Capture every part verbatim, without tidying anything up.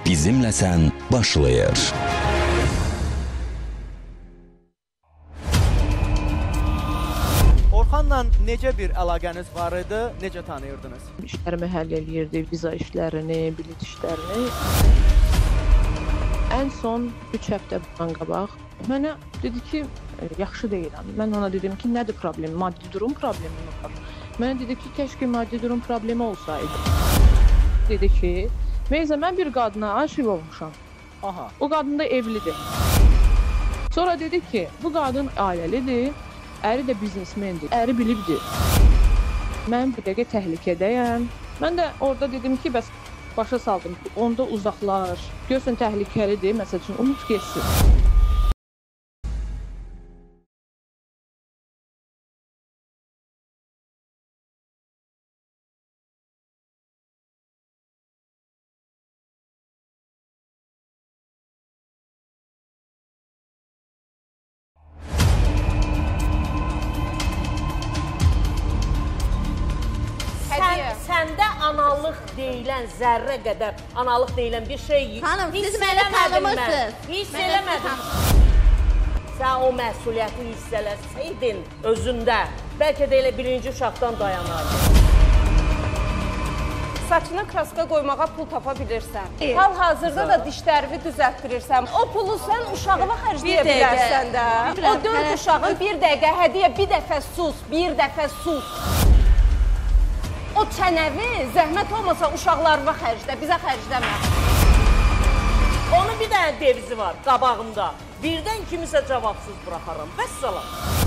Bizimlə sən başlayır. Orxanla necə bir əlaqəniz var idi, necə tanıyırdınız? İşlərimi həll eləyirdi, viza işlərini, bilet işlərini. Ən son üç həftə bundan qabaq mənə dedi ki, yaxşı deyiləm. Mən ona dedim ki, nədir problem? Maddi durum problemi var. Mənə dedi ki, keşke maddi durum problemi olsaydı. Dedi ki, Meyza, mən bir qadına aşıq olmuşam. Aha. O qadın da evlidir. Sonra dedi ki, bu qadın ailəlidir, əri də biznesmendir, əri bilibdir. Mən bir dəqiqə təhlükədəyəm. Mən də orada dedim ki, bəs başa saldım ki, onda uzaqlar, görsən təhlükəlidir, məsəl üçün, unut geçsin. Səndə analıq deyilən, zərrə qədər analıq deyilən bir şey Hanım, siz məni tanımırsınız. Hiss eləmədim. Sən o məsuliyyəti hiss eləsəydin özündə, bəlkə də elə birinci uşaqdan dayanardın. Saçına kraska qoymağa pul tapa bilirsən. Hal-hazırda da dişlərini düzəltdirirsən. O pulu sən uşağına xərcləyə bilərsən də. O dörd uşağın bir dəqiqə hədiyyə, bir dəfə sus, bir dəfə sus. O çənəvi zəhmət olmasa uşaqlarına xərclə, bizə xərcləmə. Onun bir dənə devizi var qabağımda. Birdən kimisə cavabsız buraxaram. Vəssalam.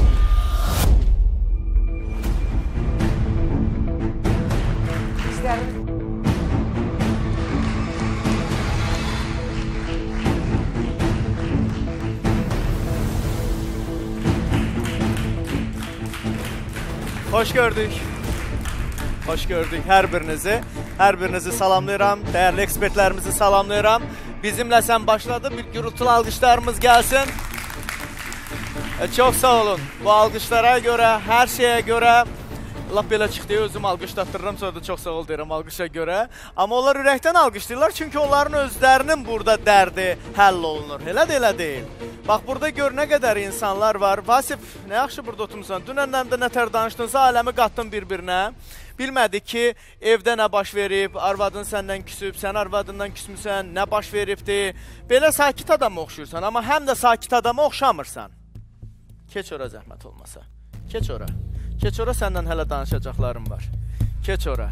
İstərim. Hoş gördük. Hoş gördük hər birinizi. Hər birinizi salamlayıram. Dəyərli ekspertlərimizi salamlayıram. Bizimlə sən başladı. Bir gürültülü alqışlarımız gəlsin. E, çox sağ olun. Bu alqışlara görə, hər şeyə görə lap belə çıxdı, özüm alqışlatdırıram, sonra da çox sağ ol deyirəm alqışa görə. Amma onlar ürəkdən alqışlayırlar, çünki onların özlərinin burada dərdi həll olunur. Elə də elə deyil. Bax, burada gör nə qədər insanlar var. Vasif, nə yaxşı burada oturmuşsan. Dünəndən də nətər danışdınsa, aləmi qatdın bir-birinə. Bilmədi ki, evdə nə baş verib, arvadın səndən küsüb, sən arvadından küsmüsən, nə baş veribdi. Belə sakit adama oxşuyursan, amma həm də sakit adama oxşamırsan. Keç ora zəhmət olmasa. Keç ora. Keç ora, səndən hələ danışacaqlarım var. Keç ora.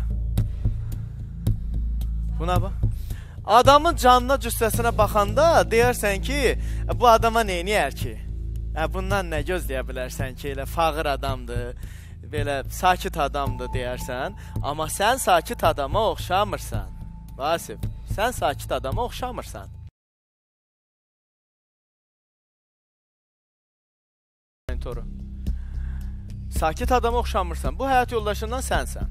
Buna bax. Adamın canına, cüssəsinə baxanda deyərsən ki, bu adama neyniyər ki? Bundan nə gözləyə bilərsən ki, elə fağır adamdır, belə sakit adamdır deyərsən. Amma sən sakit adama oxşamırsan. Vasif, sən sakit adama oxşamırsan. Toru. Sakit adama oxşamırsan. Bu həyat yoldaşından sənsən.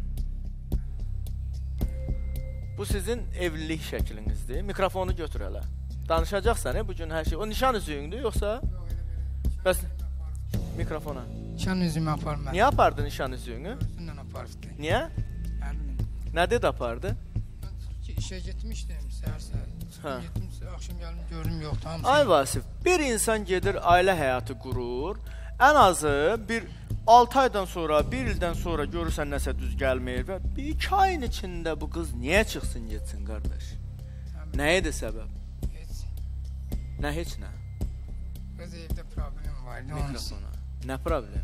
Bu sizin evlilik şəklinizdir. Mikrofonu götür hələ. Danışacaqsan, he, bugün hər şey. O nişan üzüyündür, yoxsa? Bəs mikrofona. Nişan üzüyümü aparmadım. Niyə apardı nişan üzüyünü? Özündən apardı. Niyə? Əminim. Nə dedi apardı? İşə getmişdim, səhər-səhər. Getmişdim, axşam gəldim, gördüm, yox, tamam. Ay Vasif, bir insan gedir, ailə həyatı qurur. Ən azı bir altı aydan sonra, bir ildən sonra görürsən nəsə düz gəlməyir və bir iki ayın içində bu qız niyə çıxsın, getsin, qardaş? Nə idi səbəb? Heç. Nə heç nə? Qız evdə problem var. Mikrofona. Nə problem?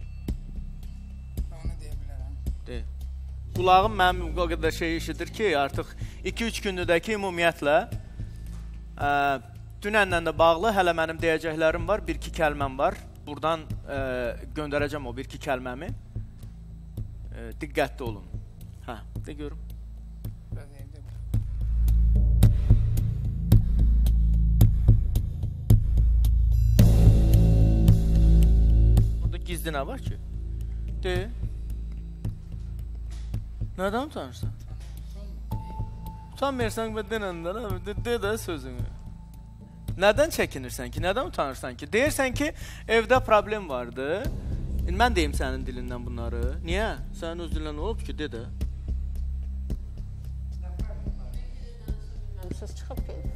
Onu deyə bilərəm. De. Qulağım mənim o qədər şey işidir ki, artıq iki üç gündür ki, ümumiyyətlə ə, dünənlə də bağlı hələ mənim deyəcəklərim var, bir iki kəlməm var. Buradan e, göndərəcəm o bir-iki kəlməmi. E, diqqətli olun. Hə, de görüm. Burada gizli nə var ki? De. Nədən utanırsan? Utanmırsan və denəndə, de, de də sözünü. Nədən çəkinirsən ki? Nədən utanırsan ki? Deyirsən ki, evdə problem vardı. Mən deyim sənin dilindən bunları. Niyə? Sənin öz dilindən olub ki, de də. Siz çıxıb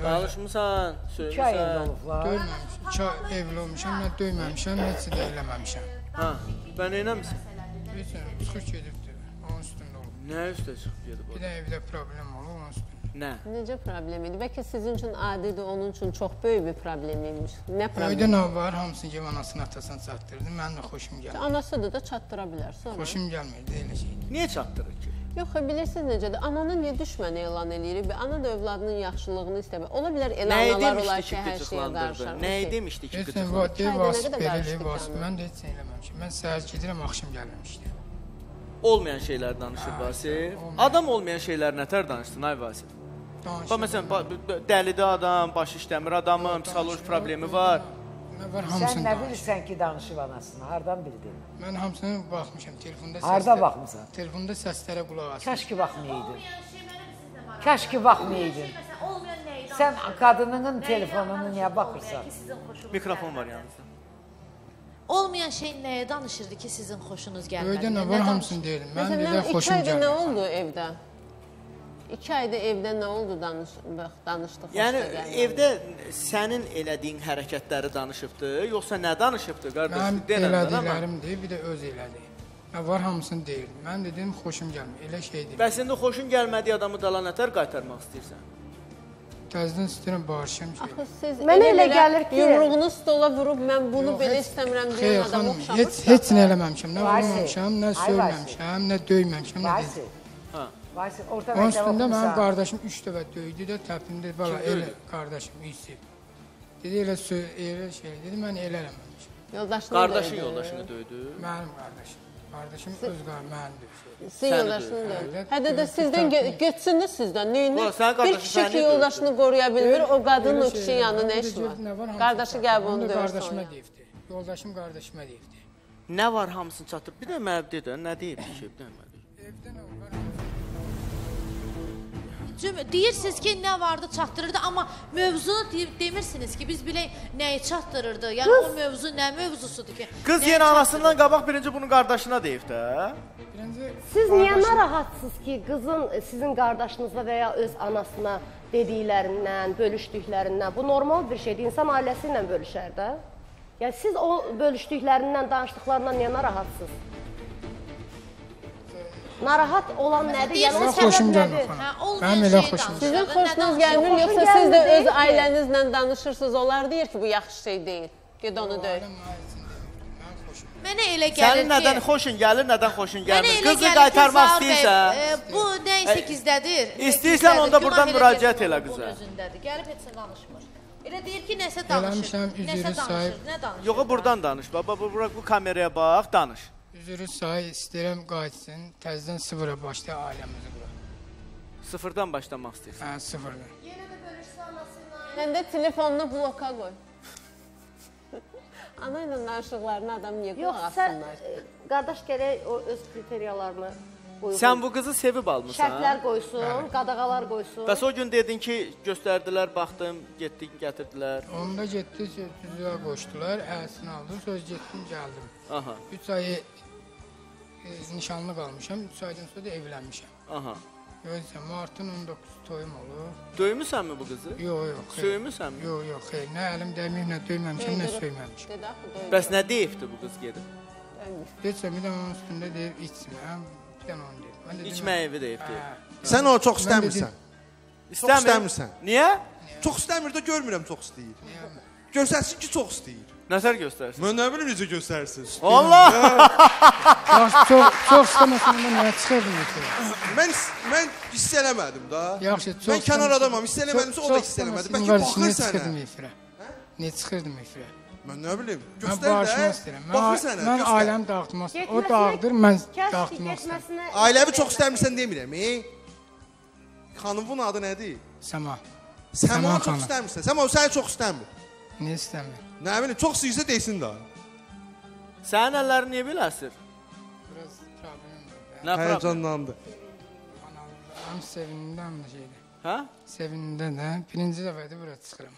Danışmısan, İki ay evli söylüsən. olublar. Döyməmişəm. İki ay evli olmuşam, mən döyməmişəm, heç də eləməmişəm. Ha, ben eləmişsin. Bilirsən, çıxıb gedibdir, onun üstündə olub. Nə üstə çıxıb gedib o? Bir də evdə problem olub, onun üstündə. Nə? Necə problem idi? Bəlkə sizin üçün adidir, onun üçün çox böyük bir problem imiş. Nə Öydə problem? nə var, hamısını ki, anasını atasını çatdırdı, mənim də xoşum gəlmir. Anası da çatdıra bilər sonra. Xoşum gəlmirdi, elə şeydir. Niyə çatdırır ki? Yox, bilirsiniz necədir? Ananı niyə düşməni elan eləyir? Ana da övladının yaxşılığını istəmir. Ola bilər elə Nəyi analar demişdi olar ki, ki, hər şeyə qıcıqlandırdı? qarışar. Nəyi demişdi ki, Deyirsən, qıcıqlandırdı? deyə Çayda nə vasif qədər belə, qarışdı vasif, canım? mən də heç nə eləməmişəm. Mən səhər gedirəm, axşam gəlirəm işdə. Olmayan şeylər danışır Vasif. Adam olmayan şeylər nətər danışsın ay Vasif? Bax məsələn, ba- dəlidir adam, başı işləmir adamın, psixoloji problemi var. Nə var, Sən hamısını nə danışır. bilirsən ki, danışıb anasını? Hardan bildin? Mən hamısını baxmışam, telefonda səslər. Harda baxmısan? Telefonda səslərə qulaq asmışam. Kaş ki baxmayaydın. Kaş ki baxmayaydın. Sən qadınının telefonunu niyə baxırsan? Mikrofon var yanınızda. Olmayan şey nəyə danışırdı ki, sizin xoşunuz gəlmədi? Öydə nə var, hamısını deyirəm. Mən Məsələn, elə iki xoşum ayda nə gəlmir. oldu evdə? İki ayda evdə nə oldu danış, bax, danışdıq. Yəni xoşuna gəlmədi. evdə sənin elədiyin hərəkətləri danışıbdı, yoxsa nə danışıbdı qardaş? Mənim Denən amma. elədiklərimdir, bir də öz elədiyi. Nə var, hamısını deyirdim. Mən dedim, xoşum gəlmir, elə şey deyil. Bəs indi xoşun gəlmədiyi adamı dala nətər qaytarmaq istəyirsən? Təzdən istəyirəm, bağırışam şey. Axı siz Mənə elə belə gəlir ki- yumruğunu stola vurub mən bunu Yox, belə heç- istəmirəm Xeyr, deyən adama xanım, oxşamır. heç, heç nə eləməmişəm, nə Vaysi, vurmamışam, nə ay söyləmişəm, nə döyməmişəm, nə Vaysi, dedim. Ha. Vaysi, orta Onun məktəb üstündə mənim oxumusan. qardaşım üç dəfə döydü də, təpindi, bala, Kim elə döydü? qardaşım, Yusif. Dedi, elə söz, elə şey, dedi, mən elə eləməmişim. Yoldaşını Qardaşın döydü. yoldaşını döydü. Mənim qardaşım, qardaşım öz qardaşım, mənim dövüşü. Sizin Səni yoldaşını döydü. döydü. Evet, Hədə də evet, sizdən tutar- gö- götürsün də sizdən. Neyini? Ulan, sənin Bir qardaşın kişi səni ki döydü. yoldaşını qoruya bilmir, o qadının o Elə kişinin şeylər, yanına nə orada işi var? gördü, nə var, hamısını Qardaşı çatdırdı. gəlib onu Onu da döyür qardaşıma sonra. deyibdi. Yoldaşım qardaşıma deyibdi. Nə var hamısını çatır. Bir də mənə dedi, nə deyib ki, şey bilmədi. Evdə nə var? Cüm- Deyirsiniz ki, nə vardı çatdırırdı, amma mövzunu deyib demirsiniz ki, biz bilək nəyi çatdırırdı. Yəni o mövzu nə mövzusudur ki? Qız nəyi yenə anasından çatdırırdı? qabaq birinci bunu qardaşına deyib də. Birinci Siz niyə qardaşım- narahatsınız ki, qızın sizin qardaşınızla və ya öz anasına dediklərindən, bölüşdüklərindən? Bu normal bir şeydir. İnsan ailəsi ilə bölüşər də. Yəni siz o bölüşdüklərindən, danışdıqlarından niyə narahatsınız? Narahat olan nədir? Yəni o Elə səbəb xoşum nədir? gəlmir Hə, xanım. olmayan Mənim elə şeyi xoşum danışır. Sizin Nə xoşunuz danışır? gəlmir, Xoşun yoxsa gəlmir siz də deyil öz ki. ailənizlə danışırsınız, onlar deyir ki, bu yaxşı şey deyil. Ged onu döy. Ailəm ailəsini demirdim, mən xoşum. Mənə elə gəlir Sənin nədən ki, xoşun gəlir, nədən xoşun mənə gəlmir. elə Qızı gəlir ki, qaytarmaq Zahir bəy, istəyirsən, e, bu nə isə gizlədir. İstəyirsən onda Gizlədir. buradan Günah elə müraciət deyir, elə bunun qıza. özündədir. Gəlib heç nə danışmır. Elə deyir ki, nəsə danışır. Eləmişəm, Nəsə üzrü danışır. sahib. Nə danışır? Yox, buradan danış. Baba, bu bura bu kameraya bax, danış. Üzürü say, istəyirəm qayıtsın, təzədən sıfıra başla ailəmizi qura. Sıfırdan başlamaq istəyirsən. Hə, sıfırdan. Sən də telefonunu bloka qoy. Ana ilə danışıqlarını adam niyə Yox, qulaq sən assınlar? e, qardaş gərək o öz kriteriyalarını qoysun. Sən bu qızı sevib almısan. şərtlər qoysun, qadağalar qoysun. Bəs o gün dedin ki, göstərdilər, baxdım, getdik, gətirdilər. Onda getdi, düzüyə qoşdular, əhəsini aldı, söz getdim, gəldim. Aha, üç ay e, nişanlı qalmışam, üç aydan sonra da evlənmişəm. aha. Görürsən, martın on doqquzu toyum olur. Döymüsənmi bu qızı? Yox, yox. xeyr. Söyümüsənmi? Yox, yox, xeyr. Nə əlim dəyməyib, nə döyməmişəm, nə söyməmişəm. Dedi axı döydü. Bəs nə deyibdi bu qız gedib? Deyirsə, bir də onun üstündə deyir, içmə, bir dənə onu deyir. Mən dedim, İçmə evi deyibdi. hə, Sən onu çox Mən istəmirsən. İstəmir. istəmirsən. Niyə? Çox istəmir də görmürəm çox istəyir. Göstərsin ki, çox istəyir. Nətər göstərsin? Mən nə bilim necə göstərsin. Allah! Yaxşı, çox, çox istəməsən, mən nəyə çıxırdım yuxuya? Mən mən hiss eləmədim da. Yaxşı, çox Mən kənar istəməsən- adamam, hiss eləmədimsə o da çox hiss eləmədi. istəməsən, Bəlkə qardaş, baxır niyə sənə. çıxırdım efirə? Niyə çıxırdım efirə? Mən nə bilim, Mən göstər bağışmaq də. istəyirəm. Baxır Mən, sənə, mən göstər. ailəm dağıtmaq istəyirəm. O Getməsinə- dağıdır, mən Kəşf dağıtmaq istəyirəm. getməsinə Ailəvi çox istəmirsən demirəm, e? Xanımın adı nədir? Səma, Sən Səma onu çox xanım. istəmirsən. Sən o səni çox istəmir. niyə istəmir? Nə bilim, çox istəyirsə desin də. Sənin əllərin niyə biləsir? Biraz problemim var. Nə problem? Həyəcanlandı. Həm sevinimdə, həm də şeydə. Hə? Sevinimdə də birinci dəfədir bura çıxıram.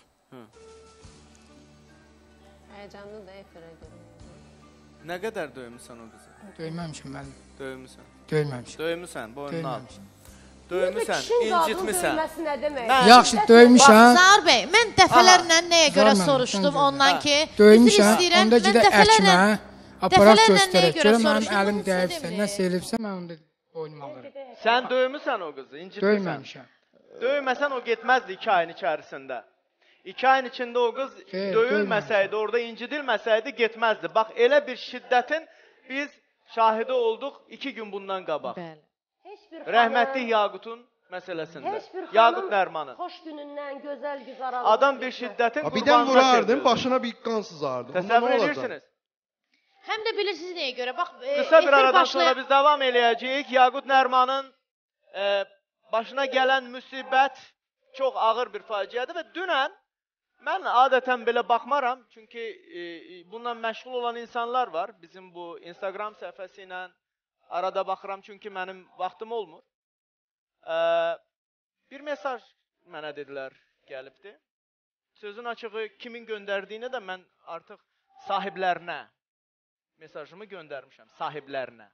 Həyəcanlı da efirə görə. Nə qədər döymüsən o qızı? Döyməmişim mən, Döymüsən. döyməmişim. Döymüsən, boynunu al. Döyməmişim. Döymüsən, Kişinin qadını incitmisən. döyməsi nə demək? Yaxşı, döymüşəm. Zahir bəy, mən dəfələrlə nəyə görə Zahir, soruşdum sən ondan də. ki, Döymüşəm, üzr istəyirəm, onda mən gedə dəfələrlə əkmə, aparat dəfələrlə nəyə göstərək. görə Görə mənim soruşdum, əlim onu dəyibsə, dedim. nə selibsə, mən onu boynuma alırım. Sən döymüsən o qızı, incitmisən. Döyməmişəm. Döyməsən o getməzdi iki ayın içərisində. İki ayın içində o qız Xeyr, döyülməsəydi, orada incidilməsəydi getməzdi. Bax, elə bir şiddətin biz şahidi olduq iki gün bundan qabaq. Bəli. Rəhmətli Yaqutun məsələsində. Heç bir Yaqut xanım Nərmanın. xoş günündən, gözəl güzaralı. Adam bir şiddətin Ha, birdən qurbanına vurardım, çevrildi. başına bir qan sızardı. Onda Təsəvvür nə olacaq? edirsiniz? Həm də bilirsiniz nəyə görə? Bax, e, Qısa bir efir aradan başlaya- sonra biz davam eləyəcəyik. Yaqut Nərmanın e, başına gələn müsibət çox ağır bir faciədir və dünən mən adətən belə baxmaram. Çünki e, bununla məşğul olan insanlar var. Bizim bu Instagram səhifəsi ilə arada baxıram çünki mənim vaxtım olmur. E, bir mesaj mənə dedilər gəlibdi. Sözün açığı kimin göndərdiyini də mən artıq sahiblərinə mesajımı göndərmişəm, sahiblərinə.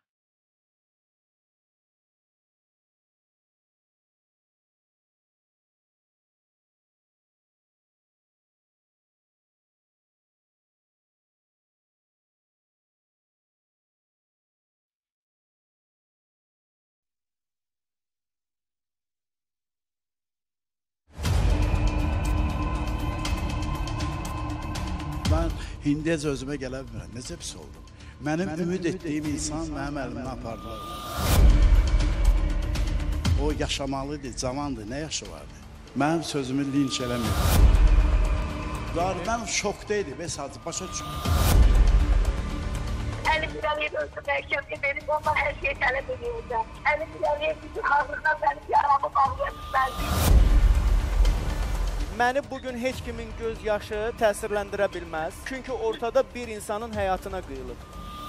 Mən indiyəcə özümə gələ bilmirəm. Necə pis oldum. Mənim, mənim ümid etdiyim insan mənim əlimdən apardılar. O yaşamalıdır, cavandır, nə yaşı vardı? Mənim sözümü linç eləmir. Mən şokdaydım və sadəcə başa düşmür. Əlim Əliyev özü məhkəməyə verib, ondan hər şeyi tələb edəcəm. Əlim Əliyev bizim hazırdan mənim yaramı bağlaya bilməzdi. Məni bugün heç kimin göz yaşı təsirləndirə bilməz. Çünki ortada bir insanın həyatına qıyılıb.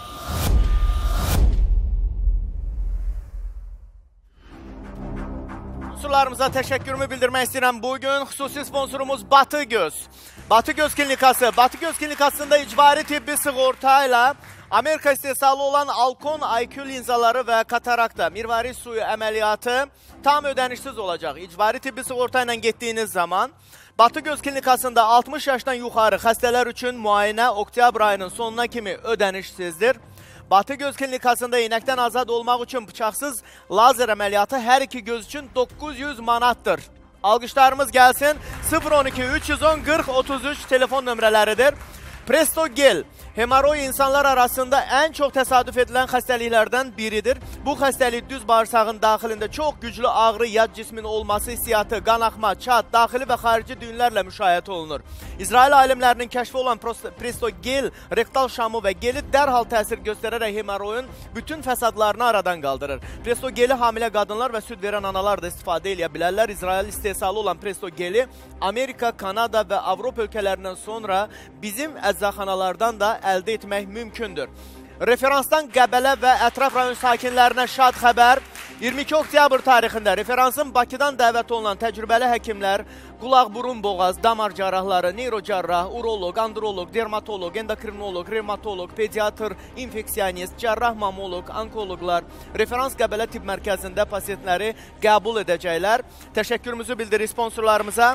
Sponsorlarımıza təşəkkürümü bildirmək istəyirəm. Bugün xüsusi sponsorumuz Batı Göz. Batı Göz Klinikası. Batı Göz Klinikasında icbari tibbi sığorta ilə Amerika istehsalı olan Alcon I Q linzaları və katarakta mirvari suyu əməliyyatı tam ödənişsiz olacaq. İcbari tibbi sığorta ilə getdiyiniz zaman Batı Göz Klinikasında altmış yaşdan yuxarı xəstələr üçün müayinə oktyabr ayının sonuna kimi ödənişsizdir. Batı Göz Klinikasında inəkdən azad olmaq üçün bıçaqsız lazer əməliyyatı hər iki göz üçün doqquz yüz manatdır. Alqışlarımız gəlsin. sıfır on iki üç yüz on qırx otuz üç telefon nömrələridir. Presto Gel. Hemoroy insanlar arasında ən çox təsadüf edilən xəstəliklərdən biridir. Bu xəstəlik düz bağırsağın daxilində çox güclü ağrı, yad cismin olması, hissiyatı, qanaxma, çat, daxili və xarici düyünlərlə müşahidə olunur. İsrail alimlərinin kəşfi olan Presto Gel, rektal şamı və geli dərhal təsir göstərərək hemoroyun bütün fəsadlarını aradan qaldırır. Presto Geli hamilə qadınlar və süd verən analar da istifadə edə bilərlər. İsrail istehsalı olan Presto Geli Amerika, Kanada və Avropa ölkələrindən sonra bizim əczaxanalardan da əldə etmək mümkündür. Referansdan Qəbələ və ətraf rayon sakinlərinə şad xəbər. iyirmi iki oktyabr tarixində referansın Bakıdan dəvət olunan təcrübəli həkimlər, qulaq, burun, boğaz, damar cərrahları, neyrocərrah, uroloq, androloq, dermatoloq, endokrinoloq, revmatoloq, pediatr, infeksionist, cərrah mamoloq, onkoloqlar referans Qəbələ tibb mərkəzində pasientləri qəbul edəcəklər. Təşəkkürümüzü bildiririk sponsorlarımıza.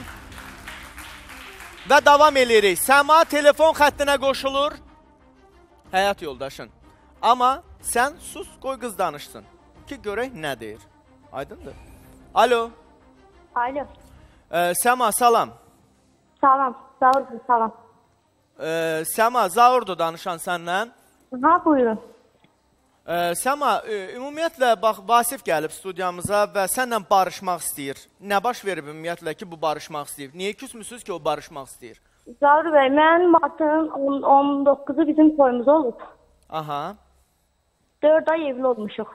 Və davam edirik. Səma telefon xəttinə qoşulur. Həyat yoldaşın. Amma sən sus, qoy qız danışsın. Ki görək nə deyir. Aydındır. Alo. Alo. Ee, Səma, salam. Salam. Zaurdur, salam. Ee, Səma, Zaurdur danışan səndən. Ha, buyurun. Ee, Səma, e, ümumiyyətlə, bax, Vasif gəlib studiyamıza və sənlə barışmaq istəyir. Nə baş verib ümumiyyətlə ki, bu barışmaq istəyir? Niyə küsmüsünüz ki, o barışmaq istəyir? Zaur bəy, mən martın on doqquzu bizim toyumuz olub. Aha. dörd ay evli olmuşuq.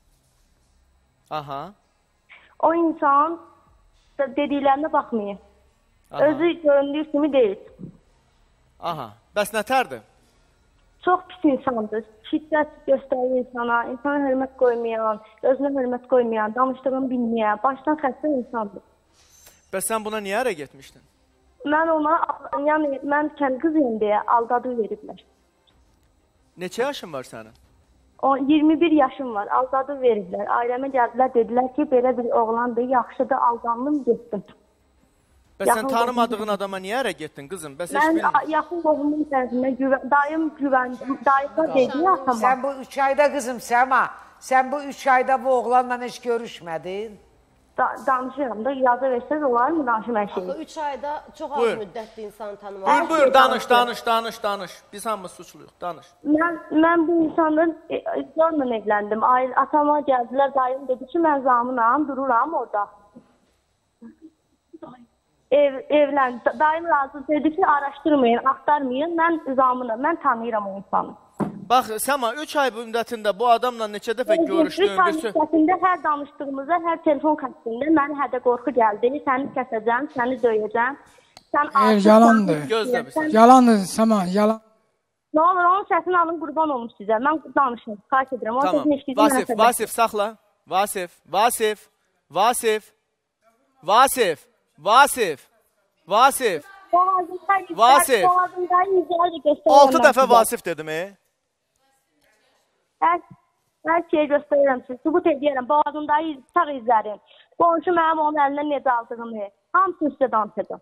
Aha. O insan dediklərinə baxmayın. Özü göründüyü kimi deyil. Aha. Bəs nətərdir? Çox pis insandır. Şiddət göstərir insana, insana hörmət qoymayan, özünə hörmət qoymayan, danışdığını bilməyən, başdan xəstə insandır. Bəs sən buna niyə ərə getmişdin? Mən ona, yəni mən kənd qızıyım deyə aldadıb veriblər. Neçə yaşın var sənin? on, iyirmi bir yaşım var. Aldadıb veriblər. Ailəmə gəldilər, dedilər ki, belə bir oğlandır, yaxşıdır, aldandım, getdim. Bəs sən tanımadığın adama niyə ərə getdin qızım? Bəs Mən yaxın qohumun tərəfindən güvən, dayım güvəndim, dayıma dedi atama. Sən bu üç ayda qızım Səma, sən bu üç ayda bu oğlanla heç görüşmədin? Da, danışıram da, icazə versəz olar mı danışım hər şeyi? Axı üç ayda çox az Buyur. müddətli insanı tanımaq. Buyur, buyur, danış, danış, danış, danış. Biz hamımız suçluyuq, danış. Mən, mən bu insandan e, zorla evləndim. Aile, atama gəldilər, dayım dedi ki, mən zamınam, dururam orada. Ev, evlən, dayım razı dedi ki, araşdırmayın, axtarmayın, mən zamınam, mən tanıyıram o insanı. Bax, Səma, üç ay müddətində bu adamla neçə dəfə görüşdün? üç ay müddətində hər danışdığımızda, hər telefon xəttində mənə hədə qorxu gəldi, səni kəsəcəm, səni döyəcəm. Sən Hayır, yalandır. Gözlə bir sən. Yalandır Səma, yalan. Ne olur, onun səsini alın, qurban olum sizə. Mən danışım, xahiş edirəm. Tamam, Vasif, Vasif, saxla. Vasif, Vasif, Vasif, Vasif, Vasif, Vasif, Vasif. Altı dəfə Vasif dedim, e? Hər, hər şeyi göstərirəm siz, sübut edirəm. Boğazımda sağ izlərim. Qonşu mənim onun əlindən necə aldığımı. Hamısını sizə danışacağım.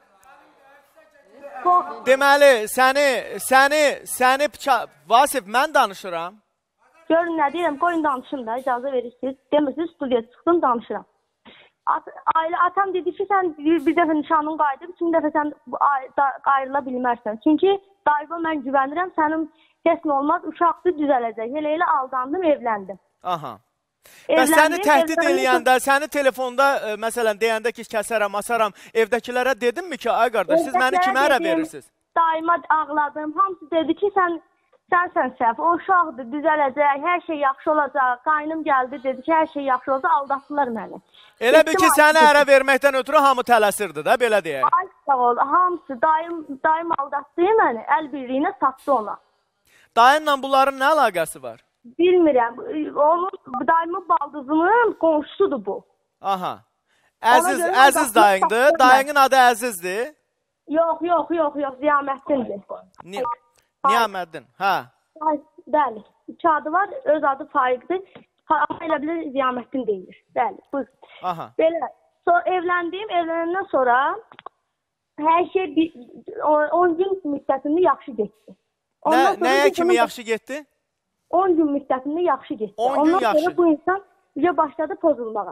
Deməli, səni, səni, səni, Vasif, mən danışıram. Görün nə deyirəm, qoyun danışın da, icazə verirsiniz. Demirsiniz, studiya çıxdım, danışıram. At, ailə, atam dedi ki, sən bir, bir dəfə nişanın qayıdıb, üçüncü dəfə sən ayrıla bilmərsən. Çünki dayıba mən güvənirəm, sənin kesin olmaz, uşaqdır, düzələcək. Elə elə aldandım, evləndim. Aha. Və səni təhdid eləyəndə, səni telefonda, ə, məsələn, deyəndə ki, kəsərəm, asaram, evdəkilərə dedinmi ki, ay qardaş, siz məni kimə ərə verirsiniz? Daima ağladım, hamısı dedi ki, sən sənsən səhv, o uşaqdır, düzələcək, hər şey yaxşı olacaq, qaynım gəldi, dedi ki, hər şey yaxşı olacaq, aldatdılar məni. Elə bir ki, səni ərə verməkdən ötürü hamı tələsirdi də, belə deyək. Ay sağ ol, hamısı, dayım, dayım aldatdı məni, əl birliyinə satdı ona. Dayınla bunların nə əlaqəsi var? Bilmirəm, onun, dayımın baldızının qonşusudur bu. Aha, Əziz, Əziz dayındır, dayının adı Əzizdir. Yox, yox, yox, yox, Ziyaməddindir. Ni Niyaməddin, hə. Bəli, iki adı var, öz adı Faiqdir. Amma elə bilir Ziyaməddin deyilir. Bəli, buyur. Aha. Belə, sonra evləndim, evlənəndən sonra hər şey on gün müddətində yaxşı getdi. Nə, nəyə kimi yaxşı getdi? on gün müddətində yaxşı getdi. on gün Ondan yaxşı. sonra bu insan bizə başladı pozulmağa.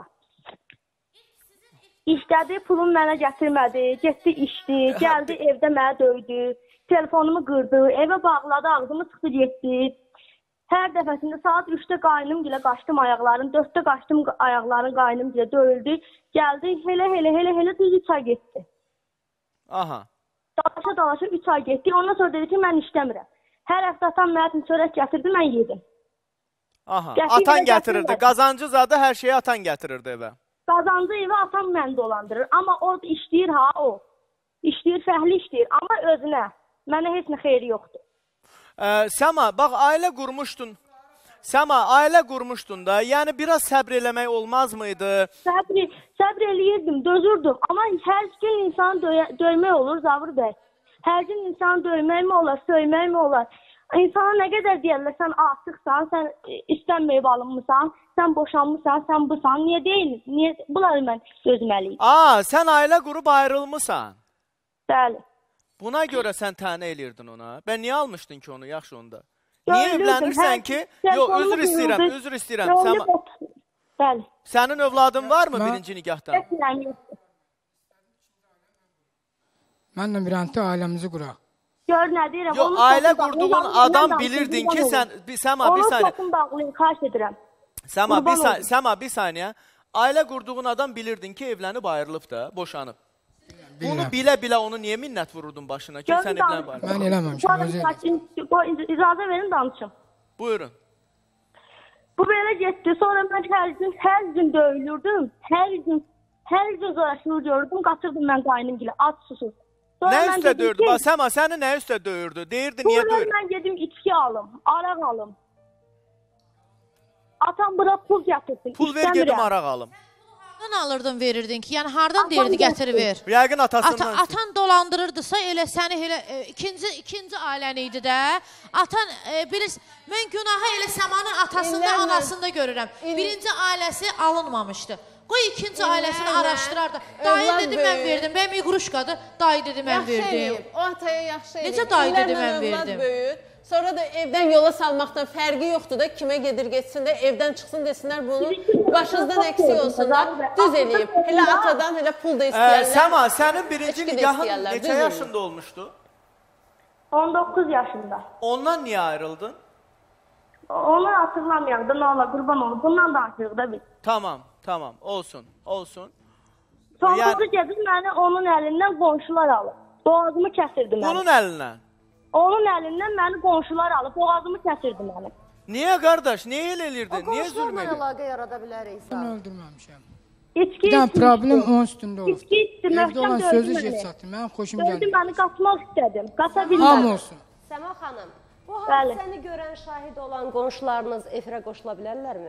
İşlədi, pulunu mənə gətirmədi, getdi işdi, gəldi evdə mənə döydü, telefonumu qırdı, evə bağladı, ağzımı çıxdı getdi. Hər dəfəsində saat üçdə qaynım gilə qaçdım ayaqlarım, dörddə qaçdım ayaqlarım qaynım gilə döyüldü. Gəldi, hele hele hele hele düz üç ay getdi. Aha. Dalaşa dalaşa üç ay getdi. Ondan sonra dedi ki, mən işləmirəm. Hər həftə atam mənə çörək gətirdi, mən yedim. Aha, Gətir, atan gətirirdi. gətirmədi. Qazancı zadı hər şeyi atan gətirirdi evə. Qazancı evə atam məni dolandırır. Amma o işləyir ha o. İşləyir, fəhli işləyir. Amma özünə. Mənə heç nə xeyri yoxdur. Ee, Səma, bax, ailə qurmuşdun. Səma, ailə qurmuşdun da, yəni biraz səbr eləmək olmaz mıydı? Səbr, səbr eləyirdim, dözürdüm. Amma hər gün insanı döy döymək olur, Zavur bəy. Hər gün insanı döymək mi olar, söymək mi olar? İnsana nə qədər deyərlər, sən artıqsan, sən istənməyib alınmısan, sən boşanmısan, sən busan, niyə deyil? Niyə? Bunları mən dözməliyim. Aa, sən ailə qurub ayrılmısan. Bəli. Buna görə sən tənə eləyirdin ona. Ben niyə almışdın ki onu, yaxşı onda? Niyə evlənirsən ki? Yox, özür istəyirəm, özür istəyirəm. Səma. Bəli. Sənin övladın var mı birinci nikahdan? Mənlə bir antı ailəmizi quraq. Gör nə deyirəm. Yox, ailə qurduğun adam bilirdin ki, sən, Səma, bir saniyə. Onun səsini bağlayın, xahiş edirəm. Səma, bir saniyə, Səma, bir saniyə. Ailə qurduğun adam bilirdin ki, evlənib ayrılıb da, boşanıb. Bunu bilə-bilə onu niyə minnət vururdun başına ki, sən evlənib ayrılıb? Mən eləməmişim, özü eləmişim. İcazə verin, danışım. Buyurun. Bu belə getdi, sonra mən hər gün, hər gün döyülürdüm, hər gün, hər gün zoraşını gördüm, qaçırdım mən qaynım gilə, at susuz. Nə üstə döyürdü? Bax, Səma, səni nə üstə döyürdü? Deyirdi, niyə döyürdü? Mən gedim içki alım, araq alım. Atam bura pul gətirsin, Pul ver, gedim araq alım. alırdın, verirdin ki? Yəni hardan deyirdi gətir ver? Yəqin atasından. Ata, atan dolandırırdısa elə səni elə e, ikinci ikinci ailən idi də. Atan e, bilirs, mən günahı elə Səmanın atasında, İllərlə. anasında görürəm. Birinci ailəsi alınmamışdı. Qoy ikinci İllərlə. ailəsini araşdırardı. Dayı Övlad dedi mən böyük. verdim. Bəyəm iqruşkadır. Dayı dedi mən Yaxşı verdim. eləyib, o ataya yaxşı eləyib. Necə dayı dedi İllərlə mən övlad verdim? böyüt. Sonra da evdən yola salmaqdan fərqi yoxdur da, kimə gedir geçsin də, evdən çıxsın desinlər bunu, başınızdan eksik olsun da, düz eləyib. Elə atadan, elə pul da Ee, istəyərlər. Səma, sənin birinci içki də nikahın istəyərlər, neçə düz eləyib. yaşında olmuşdu? on doqquz yaşında. Ondan niyə ayrıldın? Onu hatırlamıyorum da ne olur kurban olun. Bundan danışırıq da biz. Tamam, tamam. Olsun, olsun. Sonsuzu Yəni- gedib məni onun əlindən qonşular alıb. Boğazımı kəsirdi mənim. Bunun əlindən. Onun əlindən məni qonşular alıb, boğazımı kəsirdi mənim. Niyə qardaş? Niyə elə eləyirdin? O Niyə zülm qonşularla edirdin? əlaqə yarada bilərik. Ben öldürmemişim. İçki Bir tane içmişdi. problem onun üstünde oldu. İçki içdi, Evde möhkəm olan döydü sözü məni. geç sattım. Benim hoşum Döydü geldi. məni, qaçmaq istədim. Qaça Ham bilmədim. olsun. Səma xanım, bu Bəli. hadisəni görən şahid olan qonşularınız efirə qoşula bilərlərmi?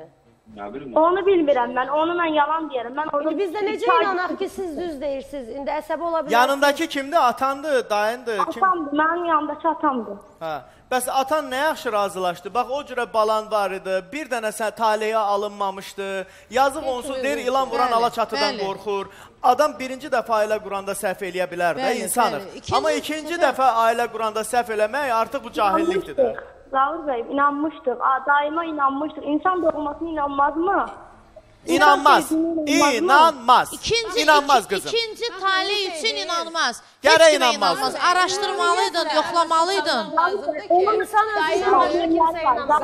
Onu bilmirəm mən, onu mən yalan deyirəm. Mən orada İndi biz də necə şahid- inanaq ki, siz düz deyirsiniz? İndi əsəbi ola bilərsiniz. Yanındakı kimdir? Atandı, dayındı. Kim? Atamdır, mənim yanımdakı atamdır. Hə. Bəs atan nə yaxşı razılaşdı? Bax o cürə balan var idi. Bir dənə sən taleyə alınmamışdı. Yazıq Heç onsuz özü- deyir ilan vuran Bəli, alaçatıdan bəli. qorxur. Adam birinci dəfə ailə quranda səhv eləyə bilər də, Bəli, insanıq. bəli. İkinci Amma ikinci səfər- dəfə ailə quranda səhv eləmək artıq bu cahillikdir də. Zavur bəy, inanmışdıq. A, daima inanmışdıq. İnsan doğmasına inanmaz mı? İnanmaz. İnanmaz. İnanmaz. İkinci, İnanmaz iki- qızım. ikinci tale üçün inanmaz. Gərək Heç kimə inanmaz. inanmaz. Araşdırmalıydın, yoxlamalıydın. Lazımdır ki, İnsan özü dayı- inanmır, kimsə inanmaz.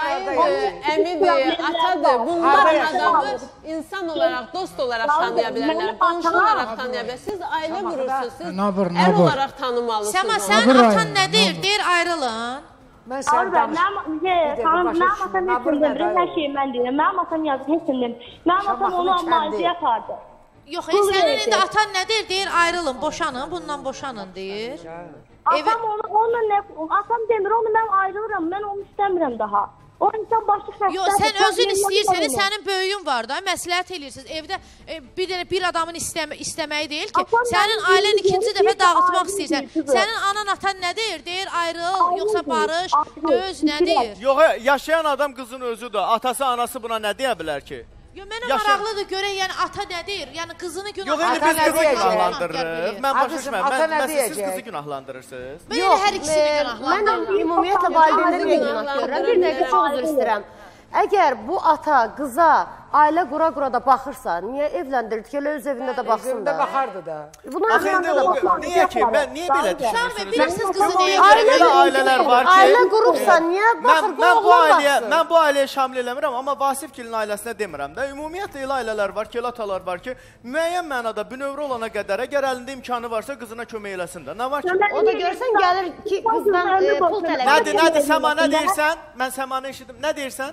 Dayı, əmidir, atadır. Bunlar adamı insan olaraq, dost olaraq tanıya bilərlər, qonşu olaraq tanıya bilərlər. Siz ailə qurursunuz, siz Nabır, ər nabır. olaraq tanımalısınız. Səma, onu. sən Nabır atan ayın, nə deyir? nabır. Deyir ayrılın. Mən Zavur sən bəy, danış. mənim dedi, xanım, başa mənim düşdüm. atam heç Nabır kim nə demir, dayı? hər şeyi mən deyirəm. Mənim atam yazır, heç kim demir. Mənim atam Şamaxının onu kəndi. müalicəyə apardı. Yox, e, Pul sənin verdi. indi atan nə deyir? Deyir ayrılın, boşanın, bundan boşanın deyir. Evi- Atam onu, onunla nə, atam demir, onu mən ayrılıram, mən onu istəmirəm daha. O insan başlı xəstədir. Yox, sən özün Problem istəyirsən, yoxdur. sənin böyüyün var da, məsləhət eləyirsiniz. Evdə e, bir dənə bir adamın istəmə, istəməyi deyil ki, Atam sənin mənim ailən deyir, ikinci deyir, dəfə ki, dağıtmaq ayrıl istəyirsən. deyir, qızım. Sənin anan atan nə deyir? Deyir ayrıl, Ayrıl yoxsa deyir, barış, ayrıl, döz, nə bitirək. deyir? Yox, yaşayan adam qızın özüdür. Atası, anası buna nə deyə bilər ki? Yo, mənə Yaşa- maraqlıdır görək, yəni ata nə deyir? Yəni qızını günah... Yox, indi Ata biz nə qızı deyəcək? günahlandırırıq. Mən başa Qızım, düşməm. ata Mən, nə mən siz deyəcək? qızı günahlandırırsınız. Mən elə hər ikisini Mən günahlandırıram. ümumiyyətlə valideynlərə günah görürəm. Bir dəqiqə çox üzr istəyirəm. Əgər bu ata qıza ailə qura-qura da baxırsa, niyə evləndirdi ki, elə öz evində də baxsın Evimdə da? baxardı da. Bunu Axı indi o niyə ki, mən niyə belə Uşaq və düşünürsünüz? bilirsiniz qızı nəyə Ailə görə? ailələr var ki, Ailə qurubsa niyə mən, baxır, mən bu oğlan ailəyə, baxsın? mən bu ailəyə şamil eləmirəm, amma Vasifgilin ailəsinə demirəm də. Ümumiyyətlə elə ailələr var ki, elə atalar var ki, müəyyən mənada bünövrə olana qədər əgər əlində imkanı varsa qızına kömək eləsin də. Nə var ki? O da görsən gəlir ki, qızdan e, pul tələb Nədir, edir. nədir? Səma nə deyirsən? Mən Səmanı eşidim. Nə deyirsən?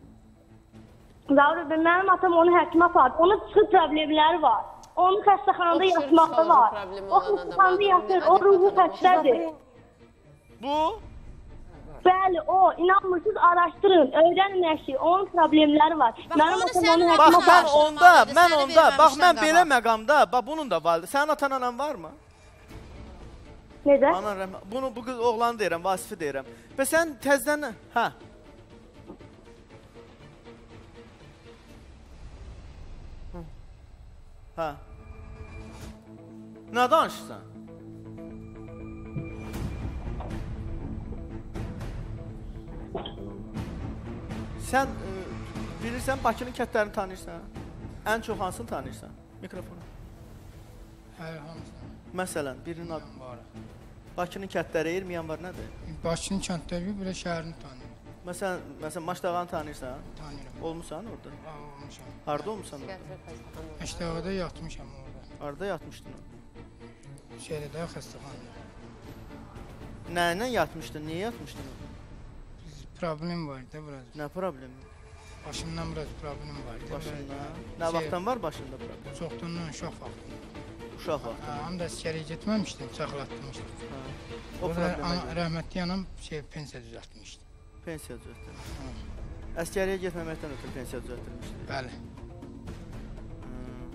Zavur bəy, mənim atam onu həkimə apardı. Onun çıxı problemləri var. Onun xəstəxanada O psixoloji yatmaqda var. problemi O olan adam xəstəxanada adam, yatır, bir o ruhu adekvat adam. xəstədir. Bu Bəli, o, inanmırsınız, araşdırın, öyrənin hər şeyi. Onun problemləri var. Mənim onu atam sən onu nə- bax həkimə mən apardı. onda, Araşdırmalıdır, mən səni onda, bax mən verməmişdən belə qabaq. məqamda, bax bunun da validə. Sənin atan-anan varmı? Necə? Ana rəhmə. Bunu bu qız oğlanı deyirəm, Vasifi deyirəm. Və sən təzdən, hə. Hə. Nə danışırsan? Sən e, bilirsən Bakının kətlərini tanıyırsan? Ən çox hansını tanıyırsan? Mikrofonu. Hər hamısı. Məsələn, birinin adı Var. Bakının kətləri, Ermiyan var nədir? Bakının kəndləri bir şəhərini tanıyır. Məsələn, məsələn Maşdağanı tanıyırsan? Tanıyıram. Olmusan orada? Ha, olmuşam. Harda olmusan orada? Əşdağada yatmışam orada. Harda yatmışdın? Şeydə də xəstəxanada. Nə ilə yatmışdın? Niyə yatmışdın? Problem var da biraz. Nə problemi? Başımdan biraz problem var. Başında. Nə vaxtdan var başında problem? Çoxdandan uşaq vaxtında. Uşaq vaxtı. Ha, həm də əskəriyə getməmişdim, saxlatmışdım. Ha. O Orada problemə ana, görə. rəhmətli anam şey pensiya düzəltmişdi. Pensiya düzəltdin. Əskəriyə getməməkdən ötürü pensiya düzəltdirmişdi. Bəli. Hmm.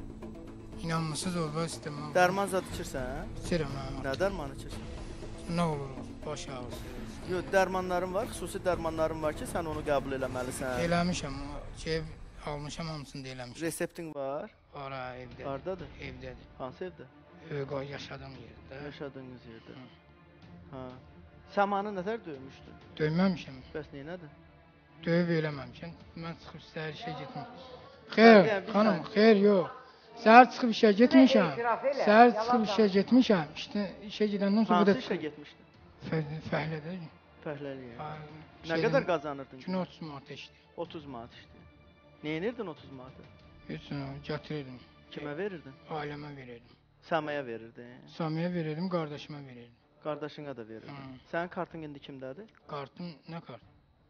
İnanmısız olma istemem. Dərman zad içirsən, hə? İçirəm, hə. Nə dərman içirsən? Nə olur, baş ağrısı. Yox, dərmanların var, xüsusi dərmanların var ki, sən onu qəbul eləməlisən. Eləmişəm, şey almışam hamısını da eləmişəm. Reseptin var? Var, ha, evdədir. Hardadır? Evdədir. Hansı evdə? Evdə yaşadığım yerdə. Yaşadığınız yerdə. Ha. Səmanı nətər döymüşdün? Döyməmişəm. Bəs neynədir? Döyüb eləməmişəm. Mən çıxıb səhər işə getmişəm. Xeyr, xanım, xeyr, yox. Səhər çıxıb işə getmişəm. Səhər çıxıb işə getmişəm. İşte işə gedəndən sonra da... Hansı işə getmişdin? Fəhlədə. Fəhləliyə. Nə qədər qazanırdın? Günə otuz manat işləyir. otuz manat işləyir. Neyinirdin otuz manatı? Heç nə, gətirirdim. Kimə verirdin? Ailəmə verirdim. Səməyə verirdin? Səməyə verirdim, qardaşıma verirdim. Qardaşına da verirdin. Sənin kartın indi kimdədir? Kartım, nə kart?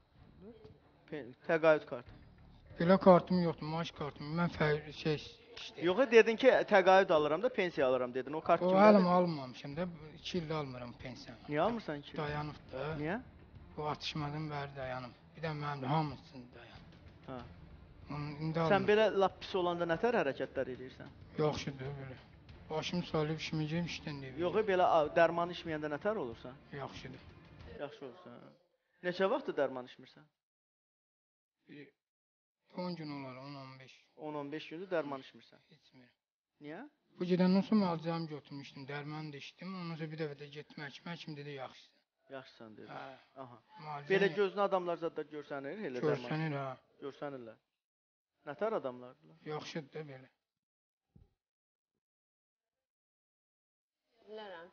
Təqaüd kartı. Belə kartım yoxdur, maaş kartım. Mən fərqli şey işləyirəm. Yox, dedin ki, təqaüd alıram da pensiya alıram dedin. O kart kimdədir? O həlim almamışım da, iki ildə almıram pensiyanı. Niyə almırsan ki? Dayanıb da. Niyə? Bu atışmadan bəri dayanıb. Bir də mənim də hamısını dayanıb. Ha. İndi sən belə lap pis olanda nətər hərəkətlər edirsən? Yaxşıdır belə. Başım salıb işimi gedim işdən deyib. Yox, belə dərman içməyəndə nətər olursan? Yaxşıdır. Yaxşı olursan. Neçə vaxtdır dərman içmirsən? on gün olar, on on beş. on on beş gündür dərman içmirsən? İçmirəm. Niyə? Bu gedəndən sonra alacağım götürmüşdüm, dərman da içdim. Ondan sonra bir dəfə də getmə həkimə, həkim dedi yaxşıdır. Yaxşısan dedi. Aha. Müalicə... Belə gözünə adamlar zadlar görsənir, elə dərman. Görsənir, ha. Görsənirlər. Nətər adamlardır? Yaxşıdır da belə. Bilərəm.